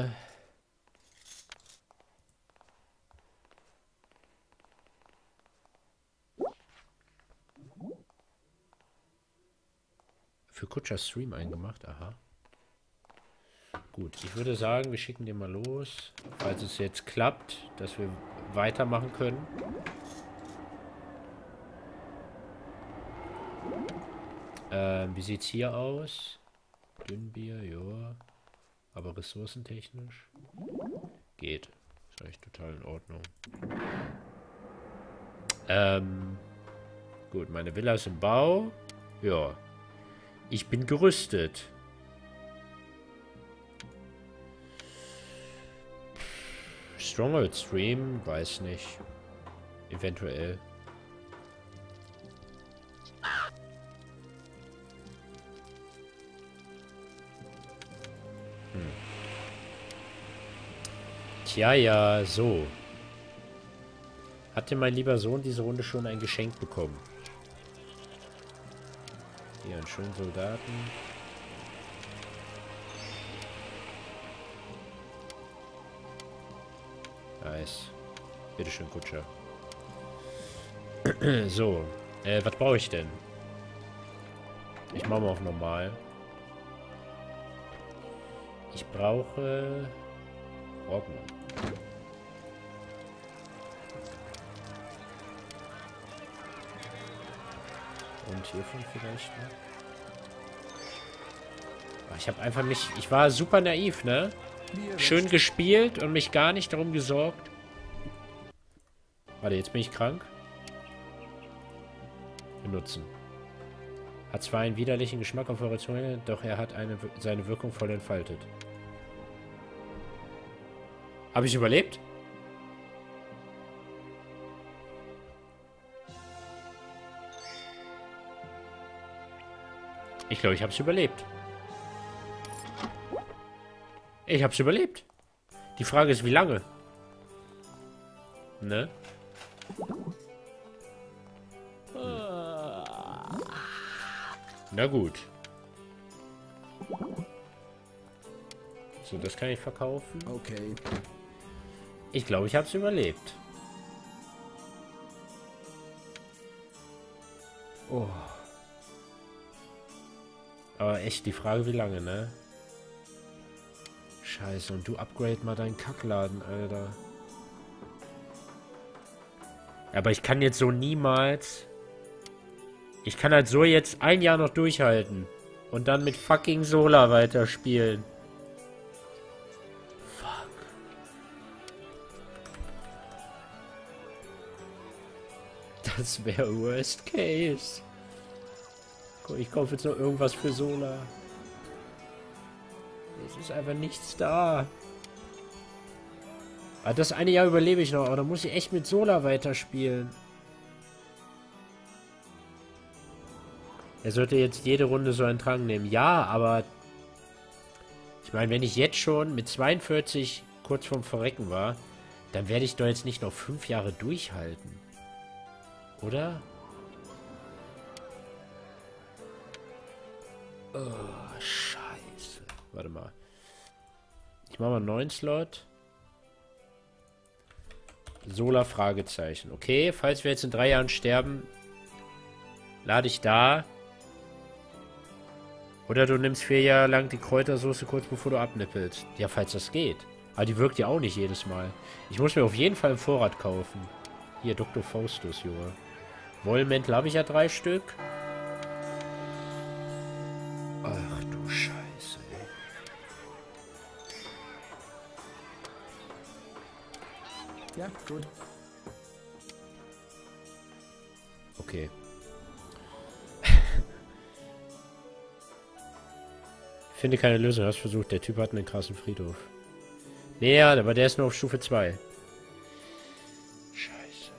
für Kutscher Stream eingemacht, aha. Gut, ich würde sagen, wir schicken den mal los, falls es jetzt klappt, dass wir weitermachen können. Wie sieht's hier aus? Dünnbier, ja. Aber ressourcentechnisch geht. Ist eigentlich total in Ordnung. Gut, meine Villa ist im Bau. Ja. Ich bin gerüstet. Stronghold Stream? Weiß nicht. Eventuell. Tja, ja, so. Hatte mein lieber Sohn diese Runde schon ein Geschenk bekommen? Hier einen schönen Soldaten. Nice. Bitteschön, Kutscher. So. Was brauche ich denn? Ich mache mal auf normal. Ich brauche Roggen. Und hiervon vielleicht noch. Ich habe einfach mich... Ich war super naiv, ne? Schön gespielt und mich gar nicht darum gesorgt. Warte, jetzt bin ich krank. Benutzen. Hat zwar einen widerlichen Geschmack auf eure Zunge, doch er hat seine Wirkung voll entfaltet. Habe ich überlebt? Ich glaube, ich habe es überlebt. Ich habe es überlebt. Die Frage ist, wie lange? Ne? Na gut. So, das kann ich verkaufen. Okay. Ich glaube, ich habe es überlebt. Oh. Aber echt, die Frage, wie lange, ne? Scheiße, und du upgrade mal deinen Kackladen, Alter. Aber ich kann jetzt so niemals... Ich kann halt so jetzt ein Jahr noch durchhalten. Und dann mit fucking Solar weiterspielen. Fuck. Das wäre Worst Case. Ich kaufe jetzt noch irgendwas für Solar. Es ist einfach nichts da. Aber das eine Jahr überlebe ich noch, aber da muss ich echt mit Solar weiterspielen. Er sollte jetzt jede Runde so einen Trank nehmen. Ja, aber... Ich meine, wenn ich jetzt schon mit 42 kurz vorm Verrecken war, dann werde ich doch jetzt nicht noch 5 Jahre durchhalten. Oder? Oh, scheiße. Warte mal. Ich mache mal einen neuen Slot. Solar Fragezeichen. Okay, falls wir jetzt in 3 Jahren sterben, lade ich da. Oder du nimmst 4 Jahre lang die Kräutersoße kurz bevor du abnippelst. Ja, falls das geht. Aber die wirkt ja auch nicht jedes Mal. Ich muss mir auf jeden Fall einen Vorrat kaufen. Hier, Dr. Faustus, Junge. Wollmäntel habe ich ja 3 Stück. Ach du Scheiße, ey. Ja, gut. Okay. Finde keine Lösung, hast versucht. Der Typ hat einen krassen Friedhof. Nee, ja, aber der ist nur auf Stufe 2. Scheiße.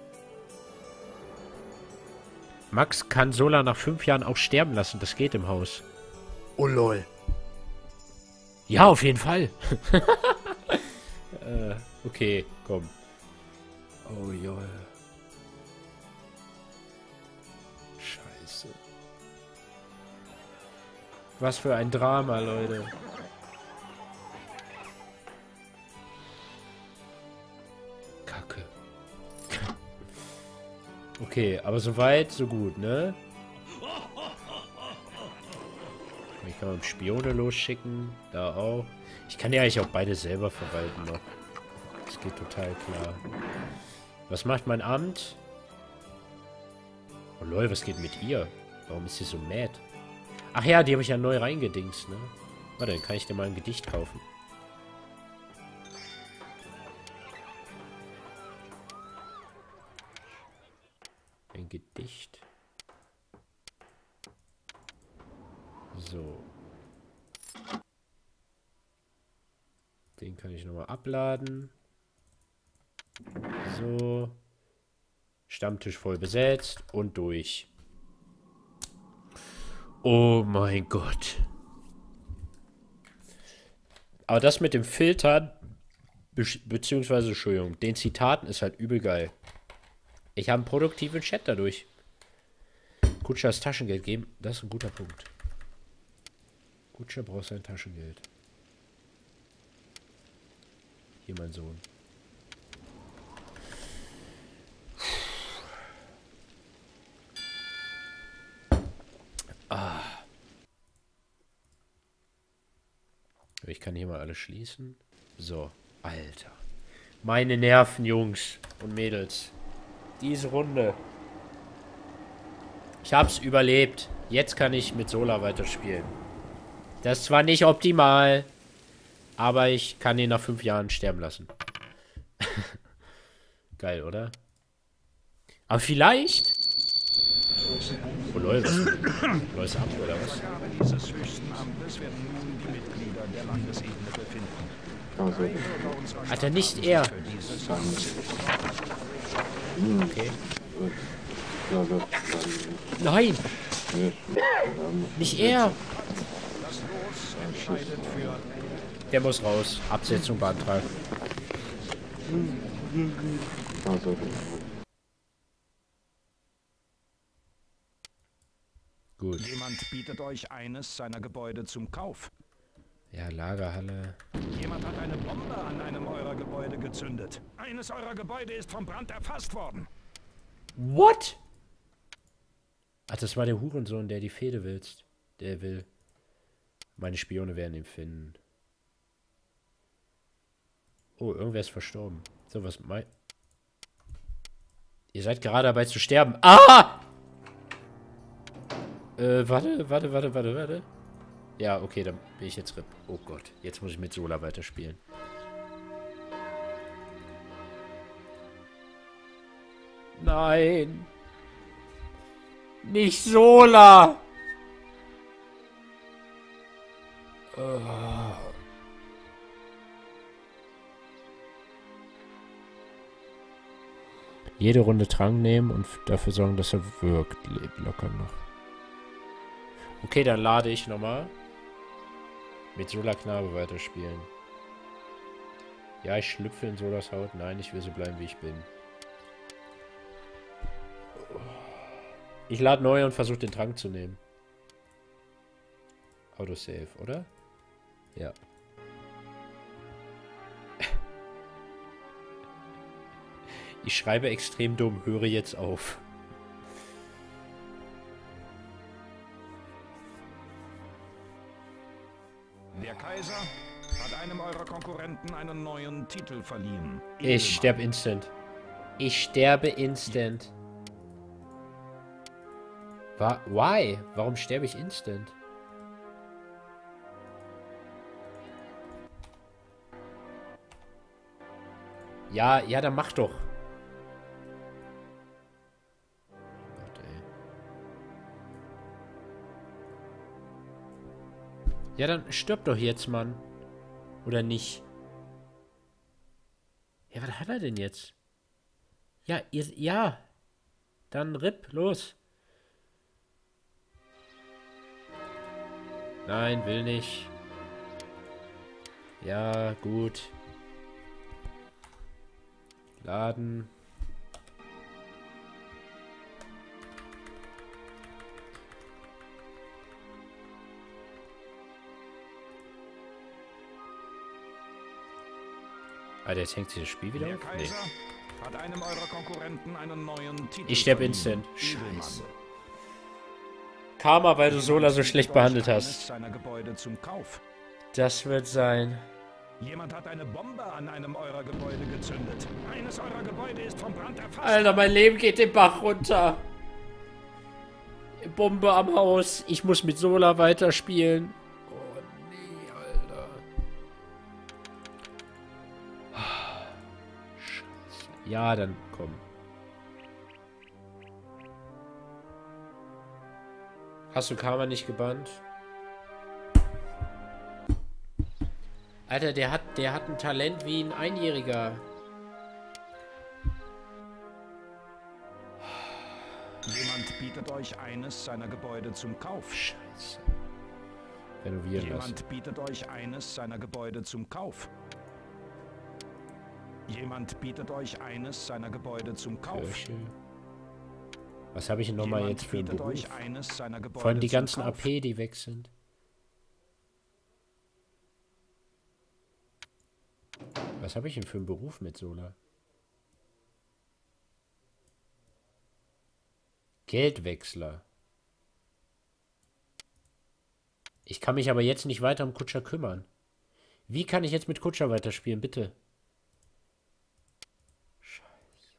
Max kann Solar nach 5 Jahren auch sterben lassen. Das geht im Haus. Oh lol. Ja, auf jeden Fall. Okay, komm. Oh, Joll. Scheiße. Was für ein Drama, Leute. Kacke. Okay, aber soweit, so gut, ne? Ich kann mal Spione losschicken. Da auch. Ich kann ja eigentlich auch beide selber verwalten noch. Das geht total klar. Was macht mein Amt? Oh lol, was geht mit ihr? Warum ist sie so mad? Ach ja, die habe ich ja neu reingedingst, ne? Warte, dann kann ich dir mal ein Gedicht kaufen. Ein Gedicht. So. Den kann ich nochmal abladen. So. Stammtisch voll besetzt und durch. Oh mein Gott. Aber das mit dem Filtern, beziehungsweise, Entschuldigung, den Zitaten ist halt übel geil. Ich habe einen produktiven Chat dadurch. Kutscher das Taschengeld geben, das ist ein guter Punkt. Kutscher braucht sein Taschengeld. Hier mein Sohn. Ah. Ich kann hier mal alles schließen. So, Alter. Meine Nerven, Jungs und Mädels. Diese Runde. Ich hab's überlebt. Jetzt kann ich mit Sola weiterspielen. Das ist zwar nicht optimal, aber ich kann ihn nach 5 Jahren sterben lassen. Geil, oder? Aber vielleicht... Oh Leute, was ab, oder was? Dieses höchsten Amtes werden nun die Mitglieder der Landesebene befinden. Alter, nicht er. Okay. Nein! Nicht er! Das Los entscheidet für... Der muss raus. Absetzung beantragen. Gut. Jemand bietet euch eines seiner Gebäude zum Kauf. Ja, Lagerhalle. Jemand hat eine Bombe an einem eurer Gebäude gezündet. Eines eurer Gebäude ist vom Brand erfasst worden. What? Ach, das war der Hurensohn, der die Fehde willst. Der will. Meine Spione werden ihn finden. Oh, irgendwer ist verstorben. So, was mein... Ihr seid gerade dabei zu sterben. Ah! Warte. Ja, okay, dann bin ich jetzt RIP. Oh Gott, jetzt muss ich mit Sola weiterspielen. Nein. Nicht Sola. Jede Runde Trank nehmen und dafür sorgen, dass er wirkt. Lebt locker noch. Okay, dann lade ich nochmal mit Sola Knabe weiterspielen. Ja, ich schlüpfe in Solas Haut. Nein, ich will so bleiben, wie ich bin. Ich lade neu und versuche den Trank zu nehmen. Autosave, oder? Ja. Ich schreibe extrem dumm. Höre jetzt auf. Der Kaiser hat einem eurer Konkurrenten einen neuen Titel verliehen. Ich sterbe instant. Ich sterbe instant. Why? Warum sterbe ich instant? Ja, dann mach doch. Gott, ey. Ja, dann stirb doch jetzt, Mann. Oder nicht? Ja, was hat er denn jetzt? Ja, ja. Dann RIP, los. Nein, will nicht. Ja, gut. Laden. Alter, jetzt hängt sich das Spiel wieder Der auf? Nee. Kaiser hat einem eurer Konkurrenten einen neuen Titel Ich sterbe verliehen. instant. Edelmann. Scheiße. Karma, weil du Sola so schlecht behandelt Eines hast. seiner Gebäude zum Kauf. Das wird sein. Jemand hat eine Bombe an einem eurer Gebäude gezündet. Eines eurer Gebäude ist vom Brand erfasst. Alter, mein Leben geht den Bach runter. Bombe am Haus. Ich muss mit Sola weiterspielen. Oh nee, Alter. Scheiße. Ja, dann komm. Hast du Karma nicht gebannt? Alter, der hat ein Talent wie ein Einjähriger. Jemand bietet euch eines seiner Gebäude zum Kauf. Scheiße. Renovieren lassen. Jemand bietet euch eines seiner Gebäude zum Kauf. Jemand bietet euch eines seiner Gebäude zum Kauf. Kirche. Was habe ich denn nochmal Jemand jetzt für einen bietet Beruf? euch eines seiner Gebäude Vor allem die zum ganzen Kauf. AP, die weg sind. Was habe ich denn für einen Beruf mit Sola? Geldwechsler. Ich kann mich aber jetzt nicht weiter um Kutscher kümmern. Wie kann ich jetzt mit Kutscher weiterspielen, bitte? Scheiße.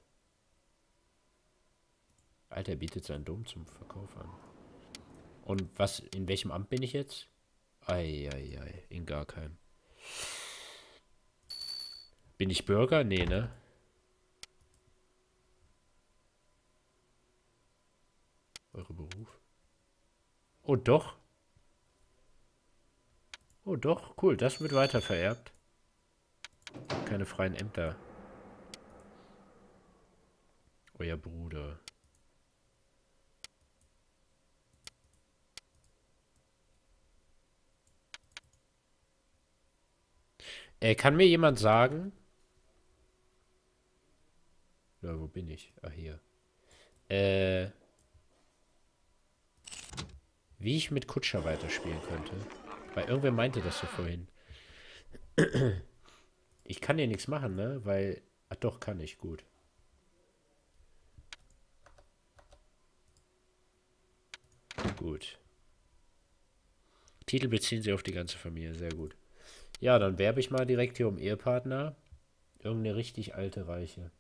Alter, er bietet seinen Dom zum Verkauf an. Und was, in welchem Amt bin ich jetzt? Eieiei, in gar keinem. Bin ich Bürger? Nee, ne? Eure Beruf? Oh, doch. Oh, doch. Cool, das wird weiter vererbt. Keine freien Ämter. Euer Bruder. Kann mir jemand sagen... Ja, wo bin ich? Ah, hier. Wie ich mit Kutscher weiterspielen könnte. Weil irgendwer meinte das so vorhin. Ich kann hier nichts machen, ne? Weil... Ach doch, kann ich. Gut. Gut. Titel beziehen sie auf die ganze Familie. Sehr gut. Ja, dann werbe ich mal direkt hier um Ehepartner. Irgendeine richtig alte Reiche.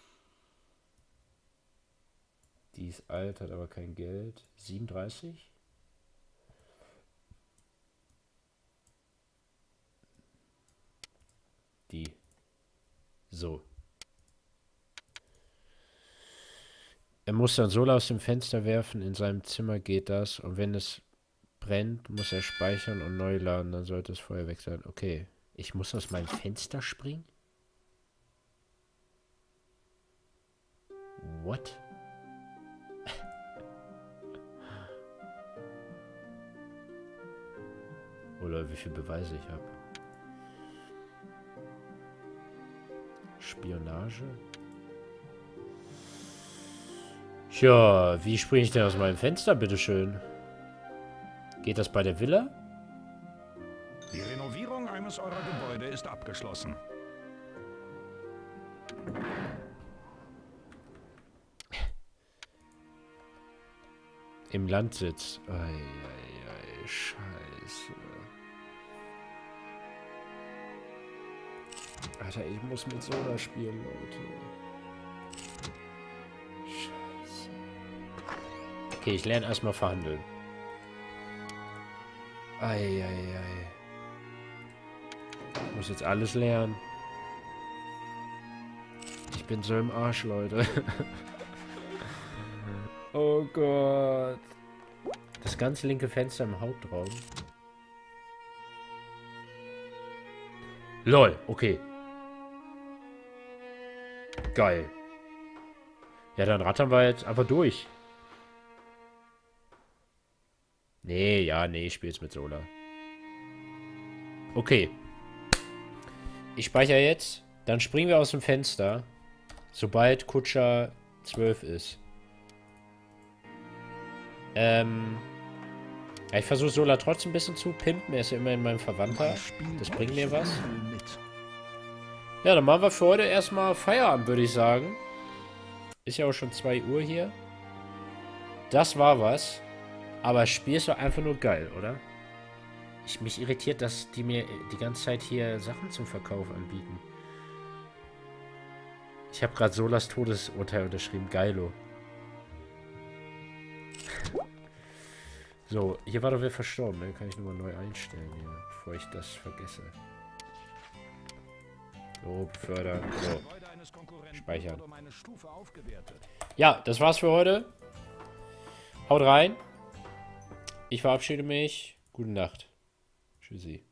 Die ist alt, hat aber kein Geld. 37? Die. So. Er muss dann Sola aus dem Fenster werfen. In seinem Zimmer geht das. Und wenn es brennt, muss er speichern und neu laden. Dann sollte das Feuer weg sein. Okay. Ich muss aus meinem Fenster springen? What? Oder wie viel Beweise ich habe. Spionage? Tja, wie springe ich denn aus meinem Fenster, bitteschön? Geht das bei der Villa? Die Renovierung eines eurer Gebäude ist abgeschlossen. Im Landsitz. Eieiei, scheiße. Alter, ich muss mit Sola spielen, Leute. Scheiße. Okay, ich lerne erstmal verhandeln. Eieiei. Ich muss jetzt alles lernen. Ich bin so im Arsch, Leute. Oh Gott. Das ganz linke Fenster im Hauptraum. LOL, okay. Geil. Ja, dann rattern wir jetzt einfach durch. Nee, ja, nee, ich spiele jetzt mit Sola. Okay. Ich speichere jetzt. Dann springen wir aus dem Fenster. Sobald Kutscher 12 ist. Ja, ich versuche Sola trotzdem ein bisschen zu pimpen. Er ist ja immerhin mein Verwandter. Das bringt mir was. Ja, dann machen wir für heute erstmal Feierabend, würde ich sagen. Ist ja auch schon 2 Uhr hier. Das war was. Aber das Spiel ist doch einfach nur geil, oder? Mich irritiert, dass die mir die ganze Zeit hier Sachen zum Verkauf anbieten. Ich habe gerade Solas Todesurteil unterschrieben. Geilo. So, hier war doch wer verstorben. Dann kann ich nochmal neu einstellen hier, bevor ich das vergesse. So, befördern. So. Speichern. Ja, das war's für heute. Haut rein. Ich verabschiede mich. Gute Nacht. Tschüssi.